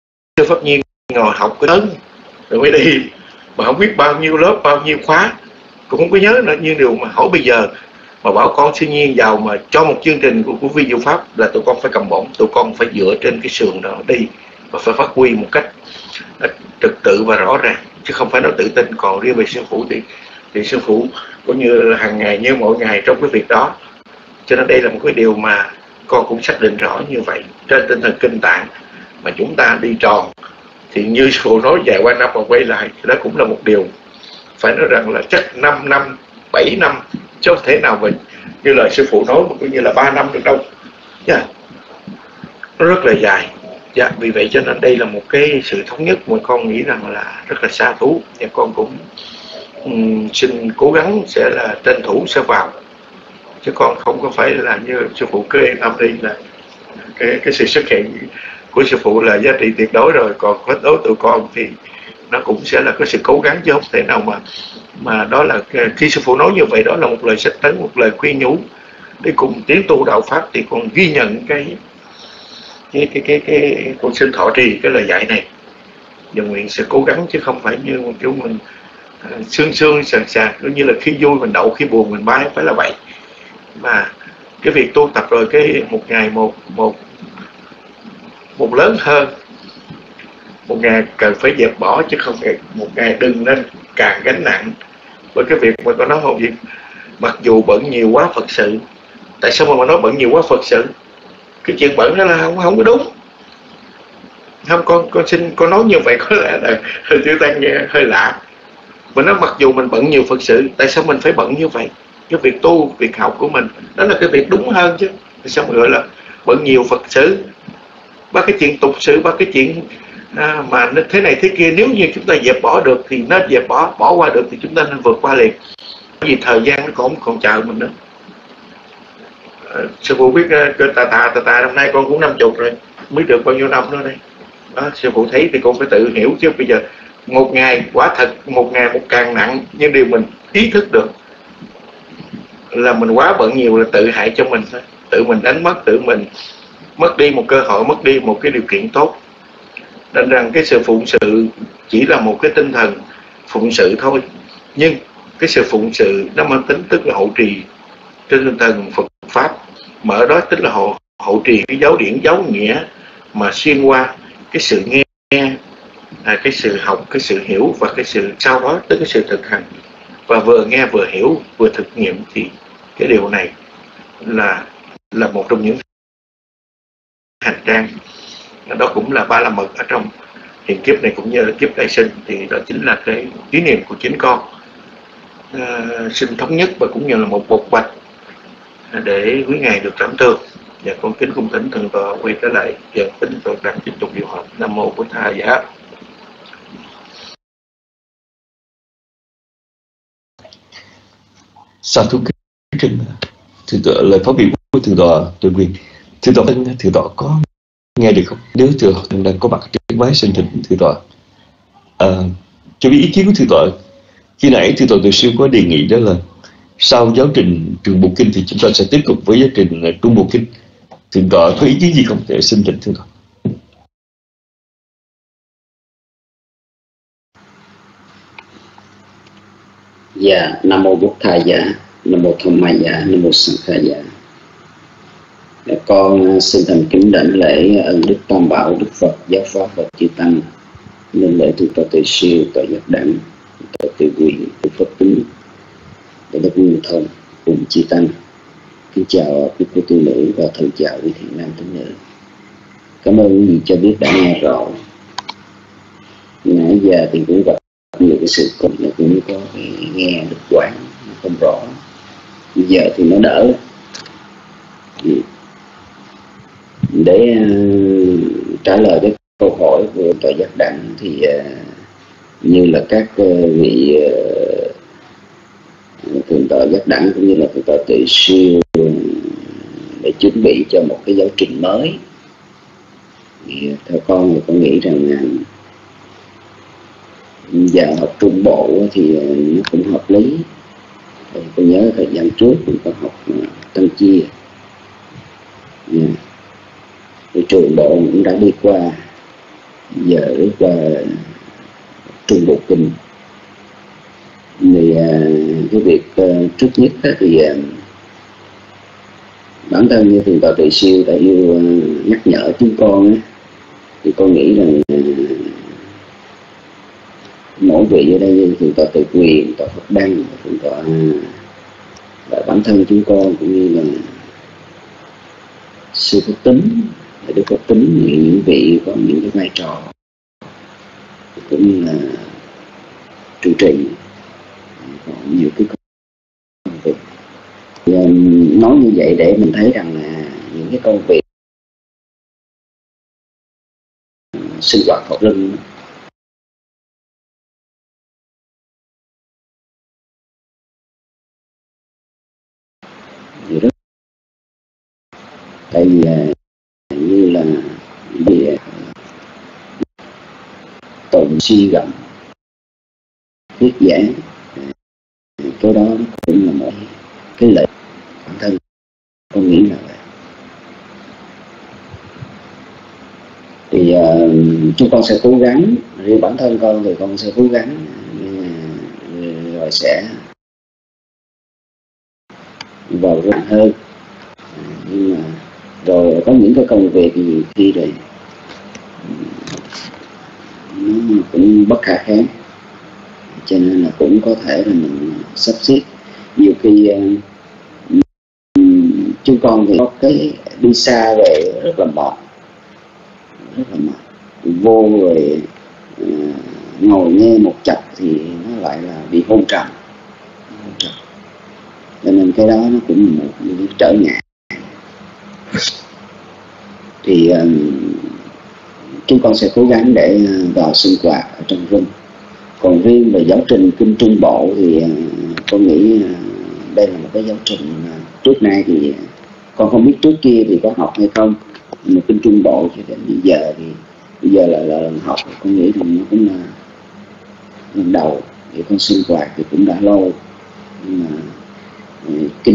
Pháp Nhiên ngồi học cái lớn rồi mới đi, mà không biết bao nhiêu lớp, bao nhiêu khóa, cũng không có nhớ nữa. Nhưng điều mà hỏi bây giờ mà bảo con siêu nhiên vào mà cho một chương trình của, của Vi Diệu Pháp là tụi con phải cầm bổng, tụi con phải dựa trên cái sườn đó đi và phải phát huy một cách trật tự và rõ ràng, chứ không phải nói tự tin. Còn riêng về sư phụ thì thì sư phụ cũng như là hàng ngày như mỗi ngày trong cái việc đó. Cho nên đây là một cái điều mà con cũng xác định rõ như vậy. Trên tinh thần kinh tạng mà chúng ta đi tròn thì như sư phụ nói vài qua năm mà quay lại, đó cũng là một điều phải nói rằng là chắc năm năm, bảy năm, chứ không thể nào mà như lời sư phụ nói mà cũng như là ba năm được đâu. Yeah. Nó rất là dài. Dạ, vì vậy cho nên đây là một cái sự thống nhất mà con nghĩ rằng là rất là xa thú, và con cũng um, xin cố gắng sẽ là tranh thủ sẽ vào, chứ còn không có phải là như sư phụ cứ yên tâm đi là cái cái sự xuất hiện của sư phụ là giá trị tuyệt đối rồi, còn có đối tụi con thì nó cũng sẽ là cái sự cố gắng, chứ không thể nào mà mà đó là khi sư phụ nói như vậy, đó là một lời sách tấn, một lời khuyên nhủ để cùng tiến tu đạo pháp, thì con ghi nhận cái cái cái cái cái con xin thọ trì cái lời dạy này và nguyện sẽ cố gắng, chứ không phải như một kiểu mình uh, sương sương sàn sàn, cũng như là khi vui mình đậu, khi buồn mình bay, phải là vậy. Mà cái việc tu tập rồi cái một ngày một một một lớn hơn, một ngày cần phải dẹp bỏ, chứ không phải một ngày đừng nên càng gánh nặng. Bởi cái việc mà có nói không gì, mặc dù bận nhiều quá Phật sự, tại sao mà nói bận nhiều quá Phật sự? Cái chuyện bận đó là không không có đúng. Không, con con xin con nói như vậy có lẽ là hơi tiêu tan nghe hơi lạ. Mình nói mặc dù mình bận nhiều Phật sự, tại sao mình phải bận như vậy? Cái việc tu, việc học của mình, đó là cái việc đúng hơn chứ. Tại sao mà gọi là bận nhiều Phật sự? Ba cái chuyện tục sự, ba cái chuyện à, mà thế này thế kia, nếu như chúng ta dẹp bỏ được thì nên dẹp bỏ, bỏ qua được thì chúng ta nên vượt qua liền. Bởi vì thời gian nó còn còn chờ mình nữa. À, sư phụ biết uh, tà tà tà tà năm nay con cũng năm chục rồi, mới được bao nhiêu năm nữa đây. Đó, sư phụ thấy thì con phải tự hiểu chứ bây giờ một ngày quả thật một ngày một càng nặng, nhưng điều mình ý thức được là mình quá bận nhiều là tự hại cho mình thôi, tự mình đánh mất, tự mình mất đi một cơ hội, mất đi một cái điều kiện tốt. Nên rằng cái sự phụng sự chỉ là một cái tinh thần phụng sự thôi, nhưng cái sự phụng sự nó mang tính tức là hậu trì trên tinh thần Phật Pháp, mà ở đó tức là hậu, hậu trì cái giáo điển giáo nghĩa mà xuyên qua cái sự nghe, à, cái sự học, cái sự hiểu và cái sự sau đó tới cái sự thực hành, và vừa nghe vừa hiểu vừa thực nghiệm, thì cái điều này là là một trong những hành trang. Đó cũng là ba la mật ở trong hiện kiếp này cũng như là kiếp đại sinh, thì đó chính là cái kỷ niệm của chính con. À, xin thống nhất và cũng như là một bộc bạch để quý ngài được cảm thương. Và con kính cung thỉnh thượng tọa quay trở lại và tính tọa đẳng tiếp tục điều học. Nam mô Bổn Thầy Giá. Sa thú kính thượng tọa, lời phát biểu của thượng tọa Tuệ Quyền. Thượng tọa thượng tọa có nghe được không? Nếu thượng tọa đang có mặt trên máy, xin thỉnh thượng tọa à, cho biết ý kiến của thượng tọa. Khi nãy thượng tọa Từ Siêu có đề nghị đó là sau giáo trình Trường Bộ Kinh thì chúng ta sẽ tiếp tục với giáo trình Trung Bộ Kinh. Thượng tọa có ý kiến gì không? Để xin thỉnh thượng tọa. Dạ, Nam mô Bổn Thầy Dạ, Nam mô Thông Mai Dạ, Nam mô Sanh Khai Dạ. Con xin thành kính đảnh lễ ân Đức Tam Bảo, Đức Phật, Giáo Pháp và Chư Tăng, nên lễ thượng tọa Từ Siêu, tọa Giác Đẳng, tọa Từ Quyền, Đức Phật Tính, tọa Đức Nguyên Thông cùng Chư Tăng. Kính chào quý cô tu nữ và thân chào quý thiện nam tín nữ. Cảm ơn quý vị cho biết đã nghe rõ. Nãy giờ thì cũng gặp nhiều cái sự cùng nó cũng có cái nghe được quán nó không rõ. Bây giờ thì nó đỡ. Để uh, trả lời cái câu hỏi của tọa Giác Đẳng thì uh, như là các uh, vị uh, thượng tọa Giác Đẳng cũng như là thượng tọa Từ Siêu để chuẩn bị cho một cái giáo trình mới, thì theo con thì con nghĩ rằng uh, giờ học trung bộ thì uh, nó cũng hợp lý. Thì con nhớ thời gian trước mình có học uh, Tăng Chia. Yeah. Thì trường bộ cũng đã đi qua giờ bước qua Trung Bộ Kinh. Thì cái việc trước nhất thì bản thân như Thượng tọa Tuệ Siêu đã yêu nhắc nhở chúng con ấy, thì con nghĩ rằng mỗi vị ở đây như Thượng tọa Tự Quyền, tọa Phật Đăng, Thượng tọa và bản thân chúng con cũng như là sư Phật Tính, Đức Phật Tính, những vị có những cái vai trò cũng như là trụ trì có nhiều cái công việc. Nói như vậy để mình thấy rằng là những cái công việc sinh hoạt Phật Linh rất, tại vì như là bị tụng suy gẫm thuyết giảng, cái đó cũng là một cái lợi bản thân con nghĩ là vậy. Thì uh, chúng con sẽ cố gắng, riêng bản thân con thì con sẽ cố gắng uh, rồi sẽ vào rộng hơn. Uh, nhưng mà rồi có những cái công việc gì khi rồi nó cũng bất khả kháng, cho nên là cũng có thể là mình sắp xếp. Nhiều khi uh, chúng con thì có cái đi xa về rất là mệt, rất là mệt, vô rồi uh, ngồi nghe một chập thì nó lại là bị hôn trầm, cho nên cái đó nó cũng là một cái trở ngại. Thì uh, chúng con sẽ cố gắng để vào sinh hoạt ở trong room. Còn riêng về giáo trình Kinh Trung Bộ thì uh, con nghĩ uh, đây là một cái giáo trình uh, trước nay thì con không biết trước kia thì có học hay không, nhưng mà Kinh Trung Bộ cho đến bây giờ thì bây giờ là, là học, con nghĩ thì nó cũng là lần đầu để con sinh hoạt thì cũng đã lâu, nhưng mà uh, Kinh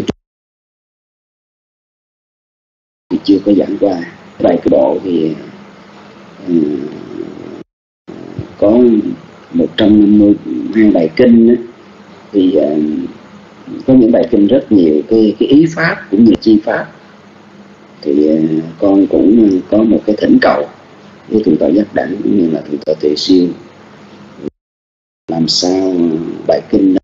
thì chưa có giảng qua. Bài cái bộ thì uh, có một trăm năm mươi hai bài kinh đó, thì uh, có những bài kinh rất nhiều cái, cái ý pháp cũng như chi pháp. Thì uh, con cũng có một cái thỉnh cầu với Thượng tọa Giác Đẳng cũng như là Thượng tọa Tuệ Siêu, làm sao bài kinh đó,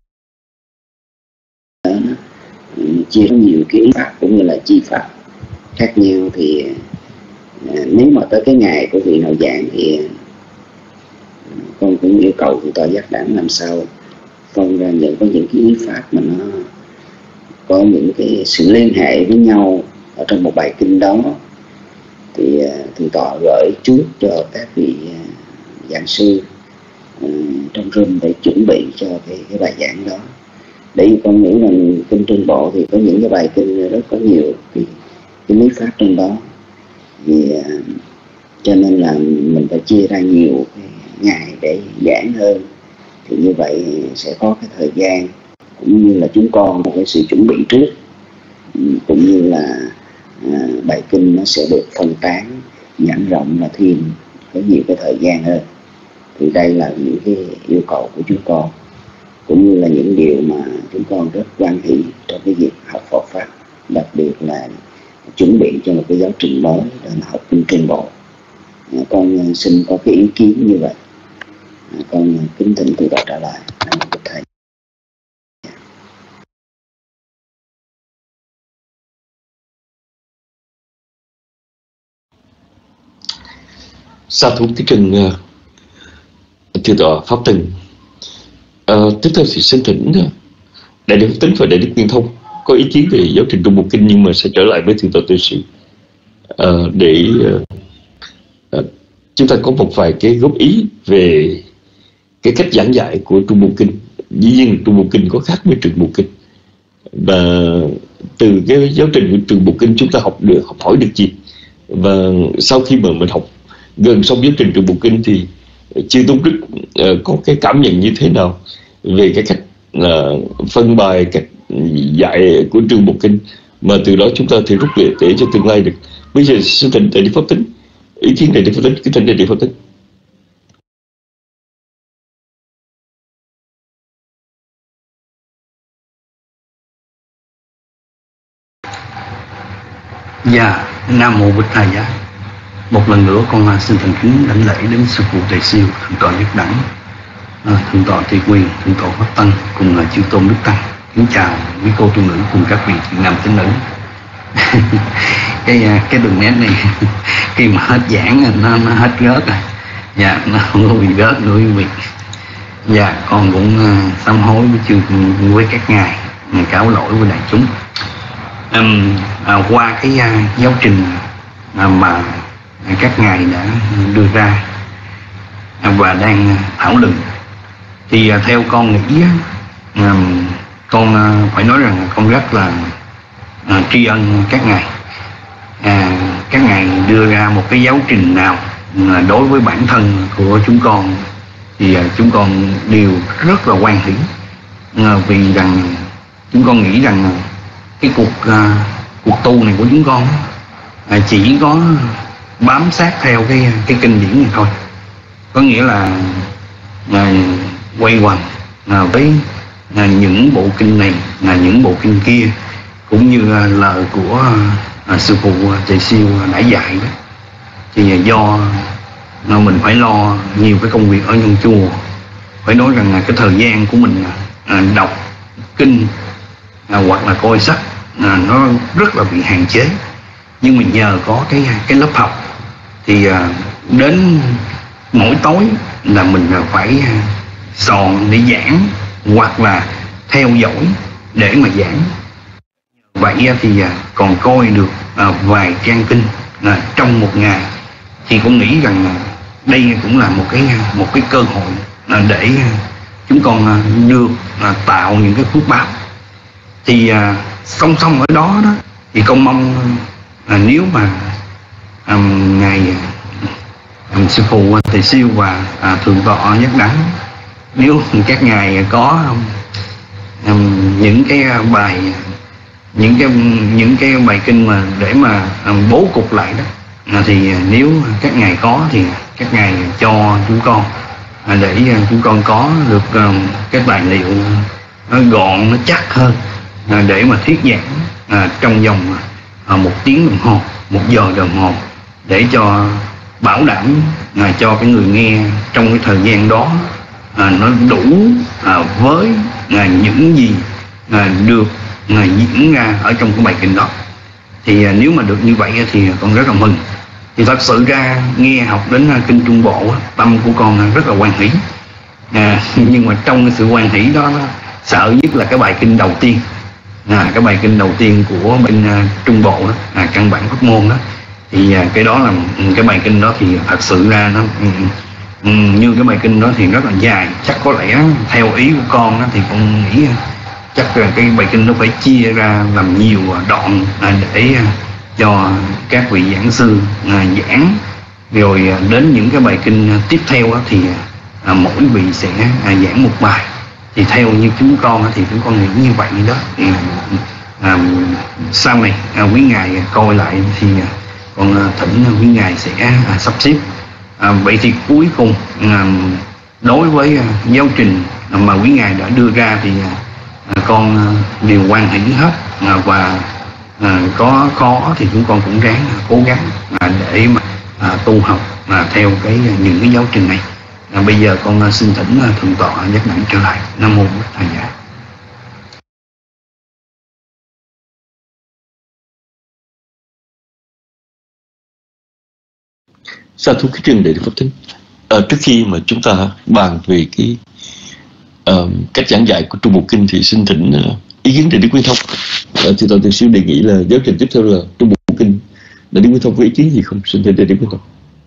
đó chia nhiều cái ý pháp cũng như là chi pháp khác nhau. Thì uh, nếu mà tới cái ngày của vị nào giảng thì uh, con cũng yêu cầu Thượng tọa Giác Đẳng làm sao phân ra những có những cái ý pháp mà nó có những cái sự liên hệ với nhau ở trong một bài kinh đó. Thì uh, Thượng tọa gửi trước cho các vị uh, giảng sư uh, trong room để chuẩn bị cho cái, cái bài giảng đó. Để con nghĩ rằng Kinh Trung Bộ thì có những cái bài kinh rất có nhiều cái, cái lý pháp trong đó. Vì uh, cho nên là mình phải chia ra nhiều cái ngày để giảng hơn, thì như vậy sẽ có cái thời gian cũng như là chúng con một cái sự chuẩn bị trước, cũng như là à, bài kinh nó sẽ được phân tán nhãn rộng là thêm có nhiều cái thời gian hơn. Thì đây là những cái yêu cầu của chúng con, cũng như là những điều mà chúng con rất quan hỷ trong cái việc học Phật pháp, đặc biệt là chuẩn bị cho một cái giáo trình mới đó là học Kinh Trung Bộ. À, con xin có cái ý kiến như vậy. À, con kính thỉnh Thượng tọa trả lời. Nam mô Bổn Thầy. Sa thú kính trình uh, Thượng tọa Pháp Tần. Uh, tiếp theo thì xin thỉnh uh, Đại đức Pháp Tính và Đại đức Nguyên Thông có ý kiến về giáo trình Trung Bộ Kinh, nhưng mà sẽ trở lại với Thượng tọa Tuệ Siêu uh, để uh, uh, chúng ta có một vài cái góp ý về cái cách giảng dạy của Trung Bộ Kinh. Dĩ nhiên Trung Bộ Kinh có khác với Trường Bộ Kinh, và từ cái giáo trình của Trường Bộ Kinh chúng ta học được học hỏi được gì. Và sau khi mà mình học gần xong giáo trình Trường Bộ Kinh thì chư Tôn Đức uh, có cái cảm nhận như thế nào về cái cách là uh, phân bài, cách dạy của Trường Bộ Kinh, mà từ đó chúng ta thì rút lệ để cho tương lai được. Bây giờ xin thỉnh Đại đức Pháp Tính, ý kiến Đại đức Pháp Tính, cái thỉnh Đại đức Pháp Tính. Dạ, Nam Mô Bích Thầy Giá. Một lần nữa con xin thành kính đảnh lễ đến sư phụ Tề Siêu, thượng tọa Nhất Đẳng, à, thượng tọa Tây Quyền, thượng tọa Pháp Tăng cùng là chư tôn Đức Tăng. Kính chào quý cô tu nữ cùng các vị thiện nam tín nữ. cái cái đường nét này khi mà hết giảng nó, nó hết rớt rồi. Dạ, nó không có bị rớt nữa quý vị. Dạ, con cũng uh, sám hối với chư với các ngài, cáo lỗi với đại chúng. Um, à, qua cái uh, giáo trình uh, mà các ngài đã đưa ra uh, và đang uh, thảo luận thì uh, theo con nghĩ uh, con uh, phải nói rằng con rất là uh, tri ân các ngài. Uh, các ngài đưa ra một cái giáo trình nào uh, đối với bản thân của chúng con thì uh, chúng con đều rất là hoan hỷ, uh, vì rằng chúng con nghĩ rằng uh, cái cuộc uh, cuộc tu này của chúng con uh, chỉ có bám sát theo cái cái kinh điển này thôi, có nghĩa là uh, quay quần uh, với uh, những bộ kinh này là uh, những bộ kinh kia, cũng như uh, lời của uh, sư phụ Tề Siêu đã dạy đó. Thì uh, do uh, mình phải lo nhiều cái công việc ở nhân chùa, phải nói rằng uh, cái thời gian của mình uh, đọc kinh uh, hoặc là coi sách À, nó rất là bị hạn chế. Nhưng mà nhờ có cái cái lớp học thì à, đến mỗi tối là mình phải sòn để giảng hoặc là theo dõi để mà giảng. Vậy thì à, còn coi được à, vài trang kinh à, trong một ngày thì con nghĩ rằng à, đây cũng là một cái một cái cơ hội à, để chúng con à, được à, tạo những cái phước báo. Thì à, song song ở đó đó thì con mong à, nếu mà à, ngài à, sư phụ Tề Siêu và à, thượng tọa Nhất Đẳng, nếu các ngài có à, những cái bài những cái những cái bài kinh mà để mà à, bố cục lại đó à, thì nếu các ngài có thì các ngài cho chúng con à, để à, chúng con có được à, cái tài liệu nó gọn, nó chắc hơn à, để mà thuyết giảng à, trong vòng à, một tiếng đồng hồ, một giờ đồng hồ, để cho bảo đảm à, cho cái người nghe trong cái thời gian đó à, nó đủ à, với à, những gì à, được à, diễn ra ở trong cái bài kinh đó. Thì à, nếu mà được như vậy thì con rất là mừng. Thì thật sự ra nghe học đến à, kinh Trung Bộ, tâm của con rất là hoan hỷ. À, nhưng mà trong cái sự hoan hỷ đó, đó sợ nhất là cái bài kinh đầu tiên. À, cái bài kinh đầu tiên của bên uh, Trung Bộ đó, à, căn bản pháp môn đó, thì uh, cái đó là cái bài kinh đó thì thật sự ra nó um, um, như cái bài kinh đó thì rất là dài, chắc có lẽ theo ý của con đó, thì con nghĩ uh, chắc là cái bài kinh nó phải chia ra làm nhiều uh, đoạn uh, để uh, cho các vị giảng sư uh, giảng, rồi uh, đến những cái bài kinh uh, tiếp theo uh, thì uh, mỗi vị sẽ uh, giảng một bài. Thì theo như chúng con thì chúng con nghĩ như vậy đó. Thì, à, sau này à, quý ngài coi lại thì à, con à, thỉnh quý ngài sẽ à, sắp xếp. À, vậy thì cuối cùng à, đối với à, giáo trình à, mà quý ngài đã đưa ra thì à, con à, đều hoan hỷ hết, à, và à, có khó thì chúng con cũng ráng à, cố gắng à, để mà à, tu học à, theo cái những cái giáo trình này. À, bây giờ con xin thỉnh thượng tọa Nhất Đẳng trở lại. Nam Mô Bích Thầy Giá. Sa thú cái trường để Pháp Thính. À, trước khi mà chúng ta bàn về cái uh, cách giảng dạy của Trung Bộ Kinh thì xin thỉnh uh, ý kiến Đại Đức Nguyên Thông. Uh, thì tôi Từ Siêu đề nghị là giáo trình tiếp theo là Trung Bộ Kinh. Đại Đức Nguyên Thông có ý kiến gì không? Xin thỉnh Đại Đức Nguyên Thông.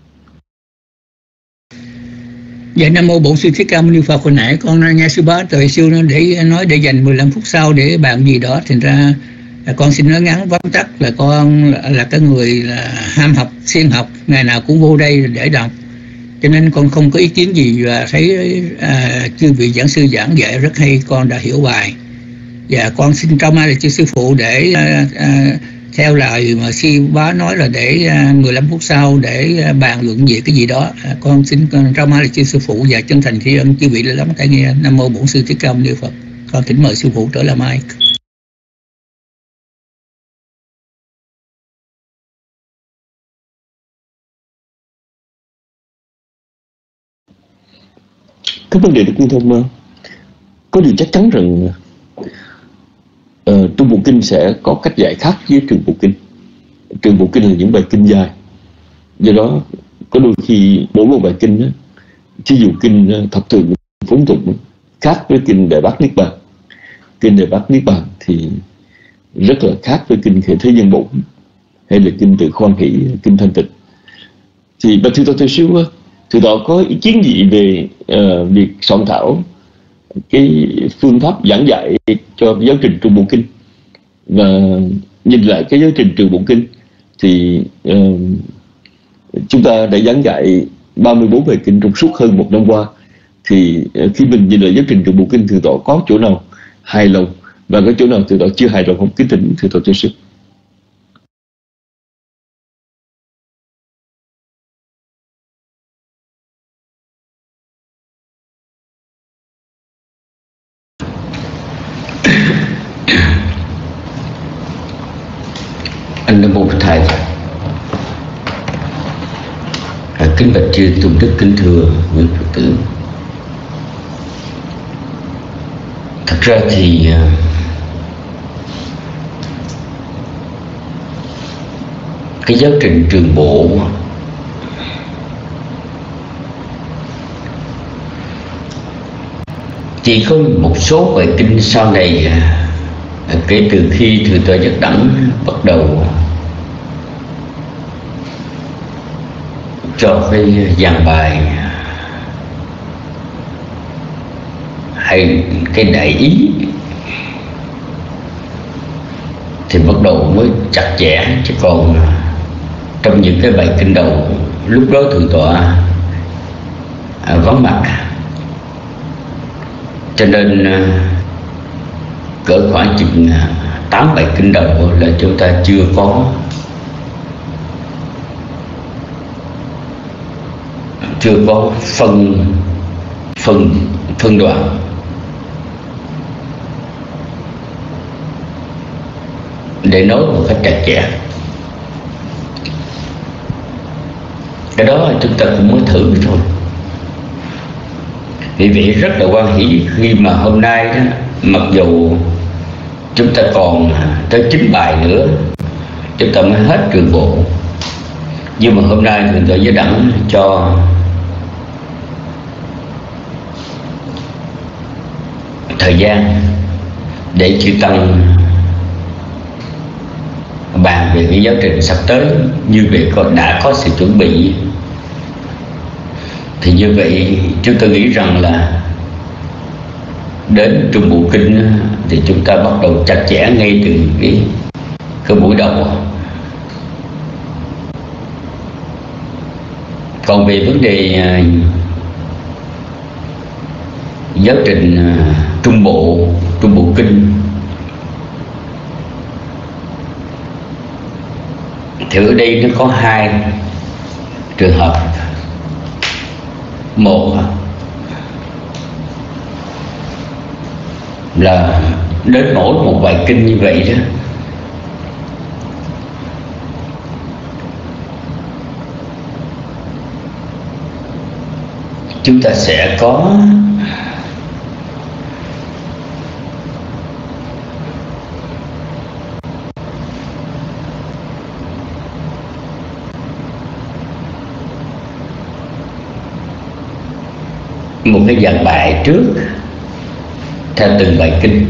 Dạ, Nam Mô Bổn Sư Thích Ca Mâu Ni Phật. Hồi nãy con nghe sư bá Tề Siêu nó để nói để dành mười lăm phút sau để bàn gì đó, thành ra là con xin nói ngắn vắn tắt là con là, là cái người là ham học, siêng học, ngày nào cũng vô đây để đọc, cho nên con không có ý kiến gì và thấy à, chư vị giảng sư giảng dạy rất hay, con đã hiểu bài. Và con xin trao mai là chư sư phụ để à, à, theo lời mà sư bá nói là để à, mười lăm phút sau để à, bàn luận về cái gì đó. À, con xin con trao mai là chư sư phụ và chân thành tri ân chư vị lắm tai nghe. Nam Mô Bổn Sư Thích Ca Mâu Ni Phật. Con thỉnh mời sư phụ trở lại mai. cái vấn đề Đức Nguyên Thông, có điều chắc chắn rằng uh, Trung Bộ Kinh sẽ có cách dạy khác với Trường Bộ Kinh. Trường Bộ Kinh là những bài kinh dài, do đó có đôi khi mỗi một bài kinh đó, ví dụ kinh Thập Thường Phúng Tụng khác với kinh Đại Bát Niết Bàn. Kinh Đại Bát Niết Bàn thì rất là khác với kinh Khệ Thế Nhân Bổn hay là kinh Từ Khoan Hỷ, kinh Thanh Tịnh. Thì bà Thượng tọa Từ Siêu, Thượng tọa có ý kiến gì về uh, việc soạn thảo cái phương pháp giảng dạy cho giáo trình Trung Bộ Kinh? Và nhìn lại cái giáo trình Trường Bộ Kinh thì uh, chúng ta đã giảng dạy ba mươi bốn bài kinh trong suốt hơn một năm qua. Thì uh, khi mình nhìn lại giáo trình Trường Bộ Kinh, Thượng tọa có chỗ nào hài lòng và có chỗ nào Thượng tọa chưa hài lòng không? Kính thỉnh Thượng tọa Từ Siêu. Anh Nam Mô Thầy. À, kính bạch chư tôn đức, kính thưa quý Phật tử. Thật ra thì cái giáo trình Trường Bộ chỉ có một số bài kinh sau này, kể từ khi Thượng tọa Giác Đẳng bắt đầu cho cái dàn bài hay cái đại ý thì bắt đầu mới chặt chẽ, chứ còn trong những cái bài kinh đầu lúc đó Thượng tọa vắng mặt, cho nên cỡ khoảng chừng tám bài kinh đầu là chúng ta chưa có chưa có phân phân phân đoạn để nói một cách chặt chẽ. Cái đó chúng ta cũng mới thử thôi. Vì vậy rất là hoan hỷ khi mà hôm nay đó, mặc dù chúng ta còn tới chín bài nữa chúng ta mới hết Trường Bộ, nhưng mà hôm nay Thượng tọa Giới Đẳng cho thời gian để chư tăng bàn về cái giáo trình sắp tới. Như vậy đã có sự chuẩn bị, thì như vậy chúng tôi nghĩ rằng là đến Trung Bộ Kinh thì chúng ta bắt đầu chặt chẽ ngay từ cái, cái buổi đầu. Còn về vấn đề giáo trình Trung Bộ, Trung Bộ Kinh thì ở đây nó có hai trường hợp. Một là đến mỗi một bài kinh như vậy đó, chúng ta sẽ có một cái dàn bài trước theo từng bài kinh,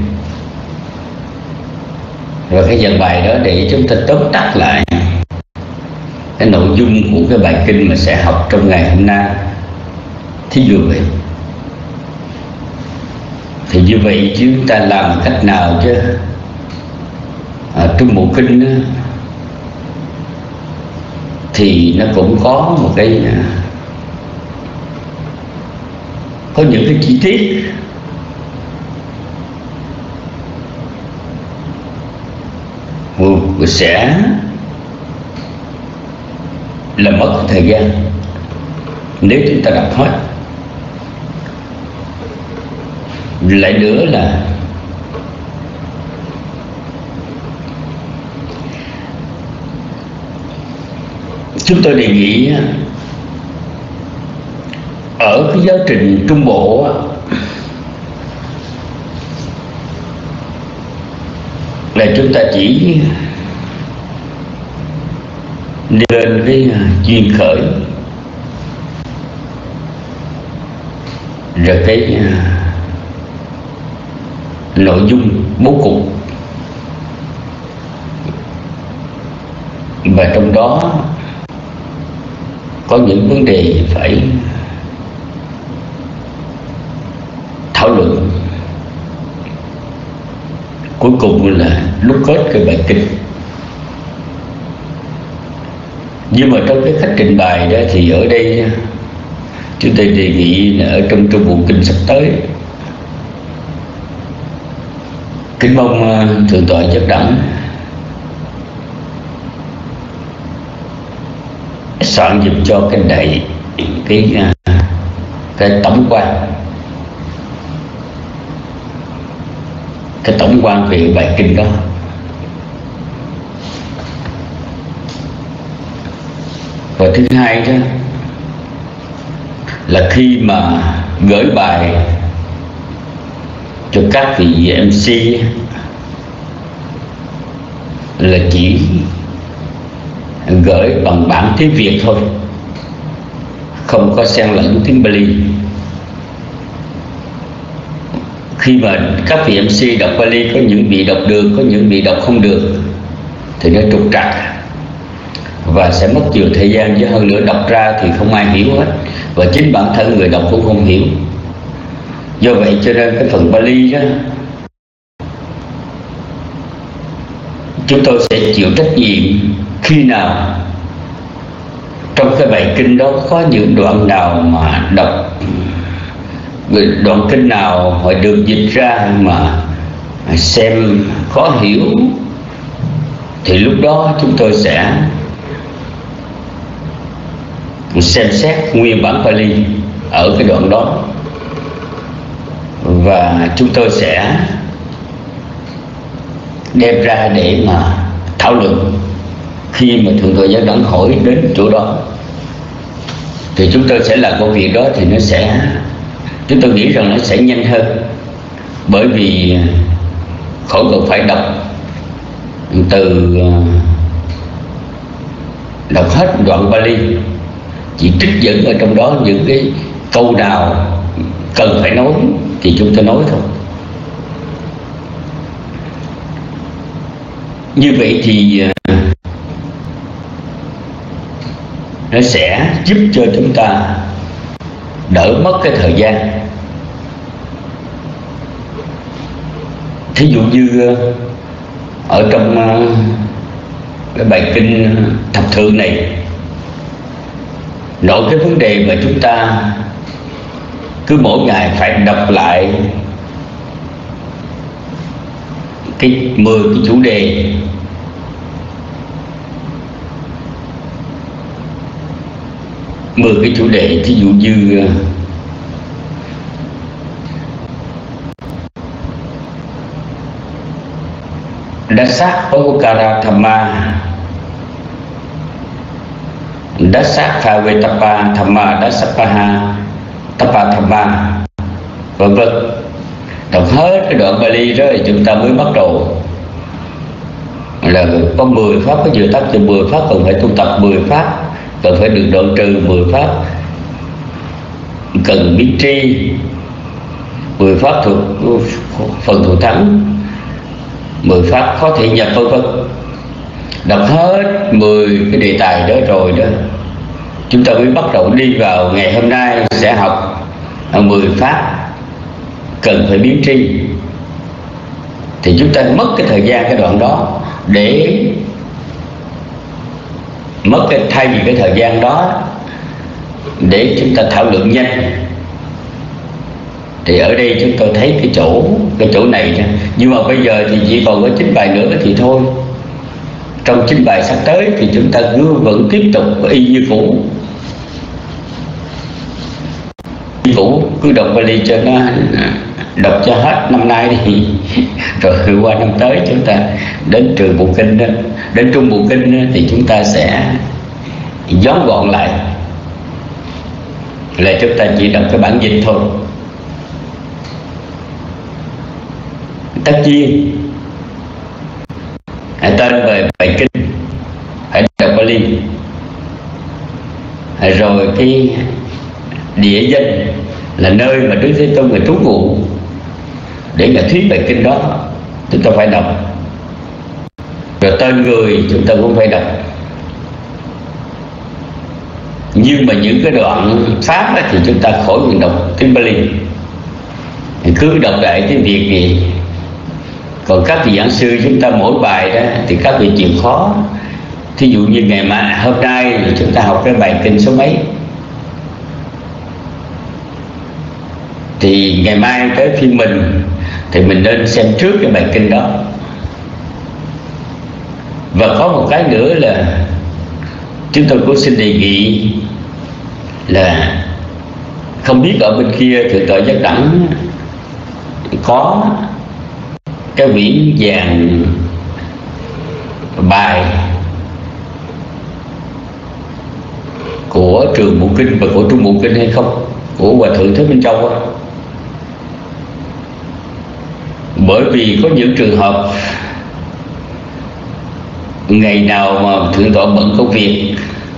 và cái dàn bài đó để chúng ta tóm tắt lại cái nội dung của cái bài kinh mà sẽ học trong ngày hôm nay. Thí dụ vậy thì như vậy chúng ta làm cách nào chứ à, Trung Bộ Kinh đó, thì nó cũng có một cái có những cái chi tiết sẽ là mất thời gian nếu chúng ta đọc hết. Lại nữa là chúng tôi đề nghị ở cái giáo trình Trung Bộ là chúng ta chỉ lên cái duyên khởi, rồi cái nội dung bố cục, và trong đó có những vấn đề phải thảo luận. Cuối cùng là đúc kết cái bài kinh. Nhưng mà trong cái cách trình bày đó thì ở đây chúng tôi đề nghị là ở trong trong bộ kinh sắp tới, kính mong thượng tọa Giác Đẳng soạn giúp cho cái đại cái cái tổng quan cái tổng quan về bài kinh đó. Và thứ hai đó là khi mà gửi bài cho các vị em xê là chỉ gửi bằng bản tiếng Việt thôi, không có xen lẫn tiếng Bali. Khi mà các vị em xê đọc Bali, có những vị đọc được, có những vị đọc không được, thì nó trục trặc và sẽ mất nhiều thời gian, chứ hơn nữa đọc ra thì không ai hiểu hết, và chính bản thân người đọc cũng không hiểu. Do vậy cho nên cái phần Bali đó chúng tôi sẽ chịu trách nhiệm khi nào trong cái bài kinh đó có những đoạn nào mà đọc, đoạn kinh nào phải được dịch ra mà xem khó hiểu, thì lúc đó chúng tôi sẽ xem xét nguyên bản Pali ở cái đoạn đó, và chúng tôi sẽ đem ra để mà thảo luận. Khi mà thượng tọa Giác Đẳng hỏi đến chỗ đó thì chúng tôi sẽ làm công việc đó, thì nó sẽ, chúng tôi nghĩ rằng nó sẽ nhanh hơn, bởi vì khỏi cần phải đọc từ đọc hết đoạn Pali, chỉ trích dẫn ở trong đó những cái câu nào cần phải nói thì chúng tôi nói thôi. Như vậy thì nó sẽ giúp cho chúng ta đỡ mất cái thời gian. Thí dụ như ở trong cái bài kinh thập thượng này, nội cái vấn đề mà chúng ta cứ mỗi ngày phải đọc lại cái mười cái chủ đề mười cái chủ đề thí dụ như Dasat Pavukara Thamma, Dasat Khavetapa Thamma, Dasapaha Tapa Thamma, vân vân. Đọc hết cái đoạn Bali đó thì chúng ta mới bắt đầu là có mười pháp, có vừa tác từ mười pháp, cần phải tu tập mười pháp, cần phải được đoạn trừ mười pháp, cần biết tri mười pháp thuộc phần thủ thắng, mười pháp có thể nhập, vân vân. Đọc hết mười cái đề tài đó rồi đó, chúng ta mới bắt đầu đi vào ngày hôm nay sẽ học mười pháp cần phải biến tri. Thì chúng ta mất cái thời gian cái đoạn đó để mất cái, thay vì cái thời gian đó để chúng ta thảo luận nhanh, thì ở đây chúng tôi thấy cái chỗ cái chỗ này nha. Nhưng mà bây giờ thì chỉ còn có chín bài nữa thì thôi. Trong chín bài sắp tới thì chúng ta cứ vẫn tiếp tục y như cũ, y cũ cứ đọc Bali cho nó, đọc cho hết năm nay thì rồi qua năm tới chúng ta đến trường bộ kinh đó, đến trung bộ kinh đó, thì chúng ta sẽ dón gọn lại là chúng ta chỉ đọc cái bản dịch thôi. Tất nhiên hãy tên về bài kinh, hãy đọc Bali, rồi cái địa danh là nơi mà Đức Thế Tôn người trú ngụ để mà thuyết bài kinh đó chúng ta phải đọc, rồi tên người chúng ta cũng phải đọc. Nhưng mà những cái đoạn pháp thì chúng ta khỏi cần đọc tiếng Bali, cứ đọc lại tiếng Việt gì. Còn các vị giảng sư chúng ta mỗi bài đó thì các vị chịu khó. Thí dụ như ngày mai hôm nay thì chúng ta học cái bài kinh số mấy, thì ngày mai tới phiên mình thì mình nên xem trước cái bài kinh đó. Và có một cái nữa là chúng tôi cũng xin đề nghị là không biết ở bên kia Thượng tọa Giác Đẳng có cái quyển vàng bài của trường Bộ Kinh và của Trung Bộ Kinh hay không, của Hòa Thượng Thích Minh Châu á. Bởi vì có những trường hợp ngày nào mà Thượng tọa bận công việc,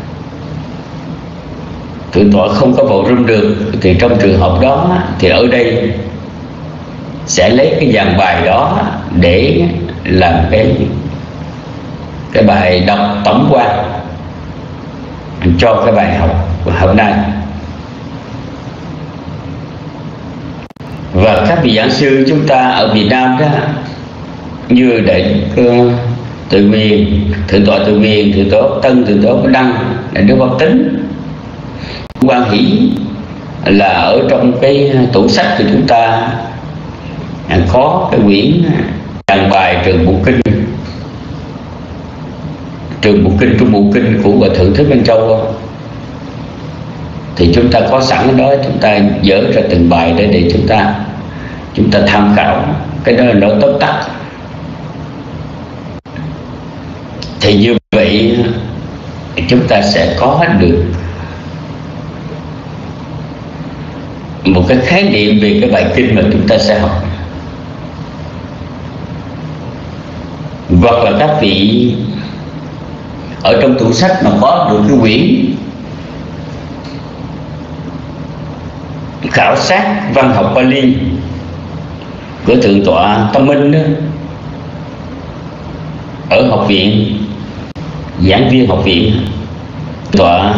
Thượng tọa không có vào room được, thì trong trường hợp đó thì ở đây sẽ lấy cái dàn bài đó để làm cái cái bài đọc tổng quan cho cái bài học hôm nay. Và các vị giảng sư chúng ta ở Việt Nam đó, như Đại uh, Tự Nguyên, Thượng tọa Tự Nguyên, Thượng tọa Úc Tân, Thượng tọa Úc Đăng, Đại đức Pháp Tính, Quan Hỷ, là ở trong cái tủ sách của chúng ta có cái quyển dàn bài trường Bộ Kinh, trường Bộ Kinh, Trung Bộ Kinh của Hòa Thượng Thích Minh Châu. Thì chúng ta có sẵn ở đó, chúng ta dỡ ra từng bài để để chúng ta chúng ta tham khảo. Cái đó là nó tóm tắt. Thì như vậy chúng ta sẽ có được một cái khái niệm về cái bài kinh mà chúng ta sẽ học. Hoặc là các vị ở trong tủ sách mà có được cái quyển khảo sát văn học Bali của Thượng tọa Tâm Minh đó, ở học viện, giảng viên học viện, tọa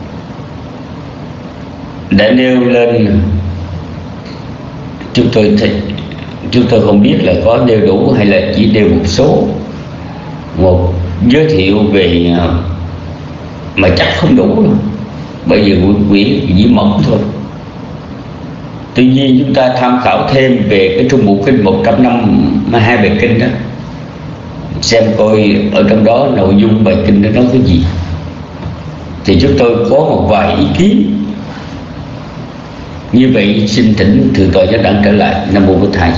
đã nêu lên, chúng tôi thì chúng tôi không biết là có nêu đủ hay là chỉ nêu một số, một giới thiệu về mà chắc không đủ đâu, bởi vì quyển chỉ mỏng thôi. Tuy nhiên chúng ta tham khảo thêm về cái Trung Bộ Kinh một trăm năm mươi hai bài kinh đó, xem coi ở trong đó nội dung bài kinh đó nói cái gì. Thì chúng tôi có một vài ý kiến. Như vậy xin thỉnh Thượng tọa Giác Đẳng trở lại. Nam mô Bổn Thầy.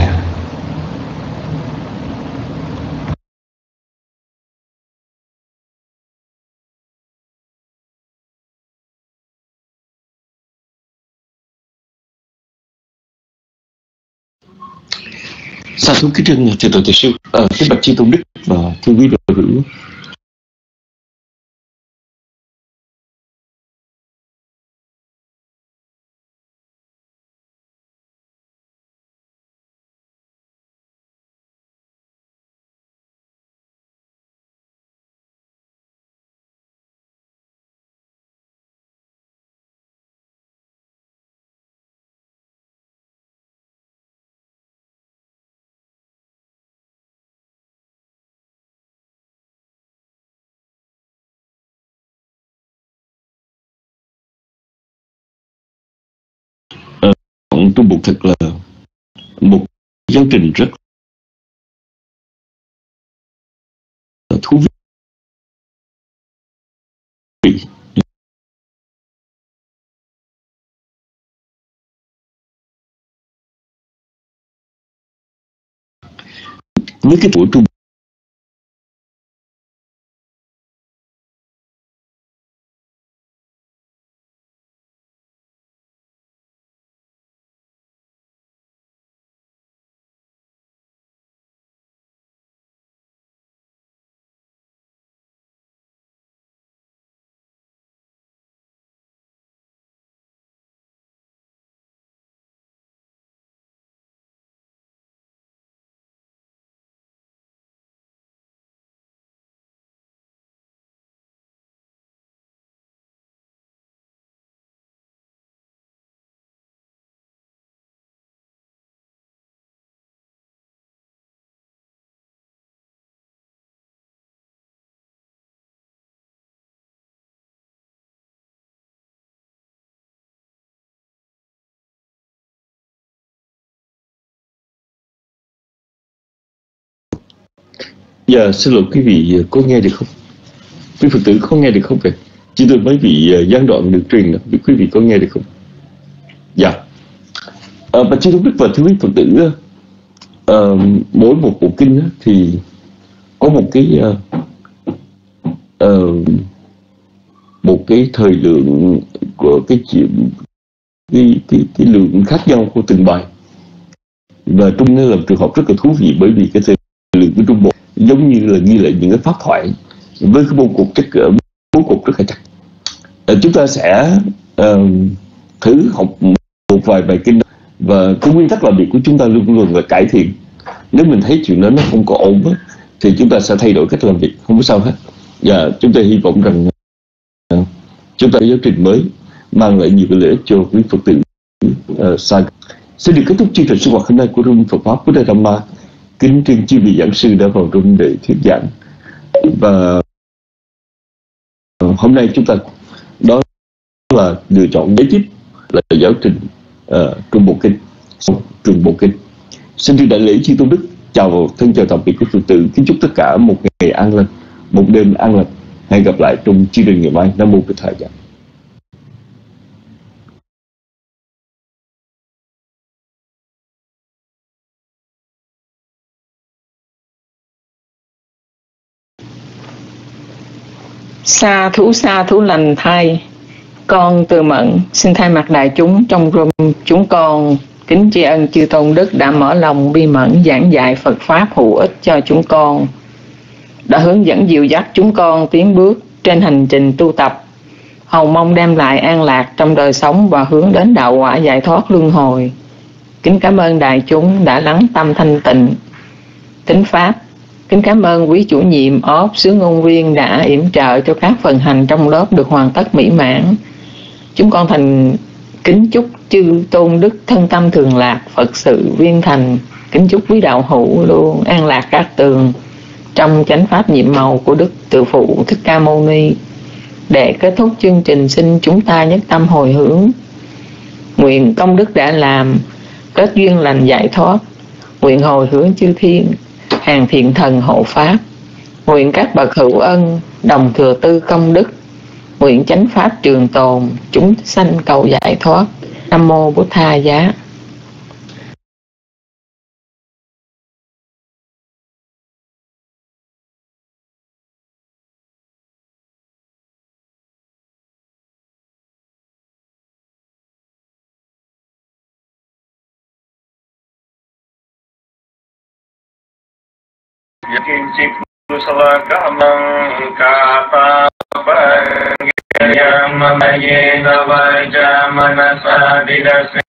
Sa thú kính trân Thượng tọa Thiệt Sư, à, kính bạch chư tôn đức và thưa quý đạo hữu. Trung Bộ thật là một giáo trình rất là thú vị. Với cái buổi Trung Dạ, xin lỗi quý vị, có nghe được không? Quý Phật tử có nghe được không vậy? Chỉ tôi mấy vị uh, gián đoạn được truyền, quý vị có nghe được không? Dạ. À, và chư Tôn Đức và thưa quý Phật tử, uh, mỗi một bộ kinh uh, thì có một cái uh, uh, một cái thời lượng của cái chuyện cái, cái, cái lượng khác nhau của từng bài. Và Trung là một trường hợp rất là thú vị, bởi vì cái thời lượng của Trung Bộ giống như là ghi lại những cái pháp thoại với cái bố cục chất bố cục rất là chặt. À, chúng ta sẽ uh, thử học một vài bài kinh, và cái nguyên tắc làm việc của chúng ta luôn luôn là cải thiện. Nếu mình thấy chuyện đó nó không có ổn á, thì chúng ta sẽ thay đổi cách làm việc, không có sao hết. Và chúng ta hy vọng rằng uh, chúng ta có giáo trình mới mang lại nhiều cái lợi ích cho quý Phật tử. Uh, sai Xin được kết thúc chương trình sinh hoạt hôm nay của Room Phật Pháp Buddha Dhamma. Kính trân chư vị giảng sư đã vào room để thuyết giảng. Và hôm nay chúng ta đó là lựa chọn kế tiếp là giáo trình uh, Trung Bộ Kinh. Trung Bộ Kinh. Xin được đại lễ chư Tôn Đức, chào thân chào tạm biệt quý Phật tử. Kính chúc tất cả một ngày an lành, một đêm an lành. Hẹn gặp lại trong chương trình ngày mai. Nam mô Bổn Thầy. Sa thú sa thú lành thay. Con Từ Mẫn xin thay mặt đại chúng trong room, chúng con kính tri ân chư Tôn Đức đã mở lòng bi mẫn giảng dạy Phật Pháp hữu ích cho chúng con, đã hướng dẫn dìu dắt chúng con tiến bước trên hành trình tu tập, hầu mong đem lại an lạc trong đời sống và hướng đến đạo quả giải thoát luân hồi. Kính cảm ơn đại chúng đã lắng tâm thanh tịnh tín Pháp. Kính cảm ơn quý chủ nhiệm ốp sứ ngôn viên đã yểm trợ cho các phần hành trong lớp được hoàn tất mỹ mãn. Chúng con thành kính chúc chư Tôn Đức thân tâm thường lạc, Phật sự viên thành. Kính chúc quý đạo hữu luôn an lạc các tường trong chánh pháp nhiệm màu của Đức Từ Phụ Thích Ca Mâu Ni. Để kết thúc chương trình, xin chúng ta nhất tâm hồi hướng, nguyện công đức đã làm kết duyên lành giải thoát, nguyện hồi hướng chư thiên hàng thiện thần hộ pháp, nguyện các bậc hữu ân đồng thừa tư công đức, nguyện chánh pháp trường tồn, chúng sanh cầu giải thoát. Nam mô Bổn Thầy giá. Yakinchip kusala kamang kapapang yamamaye navaja manasa didase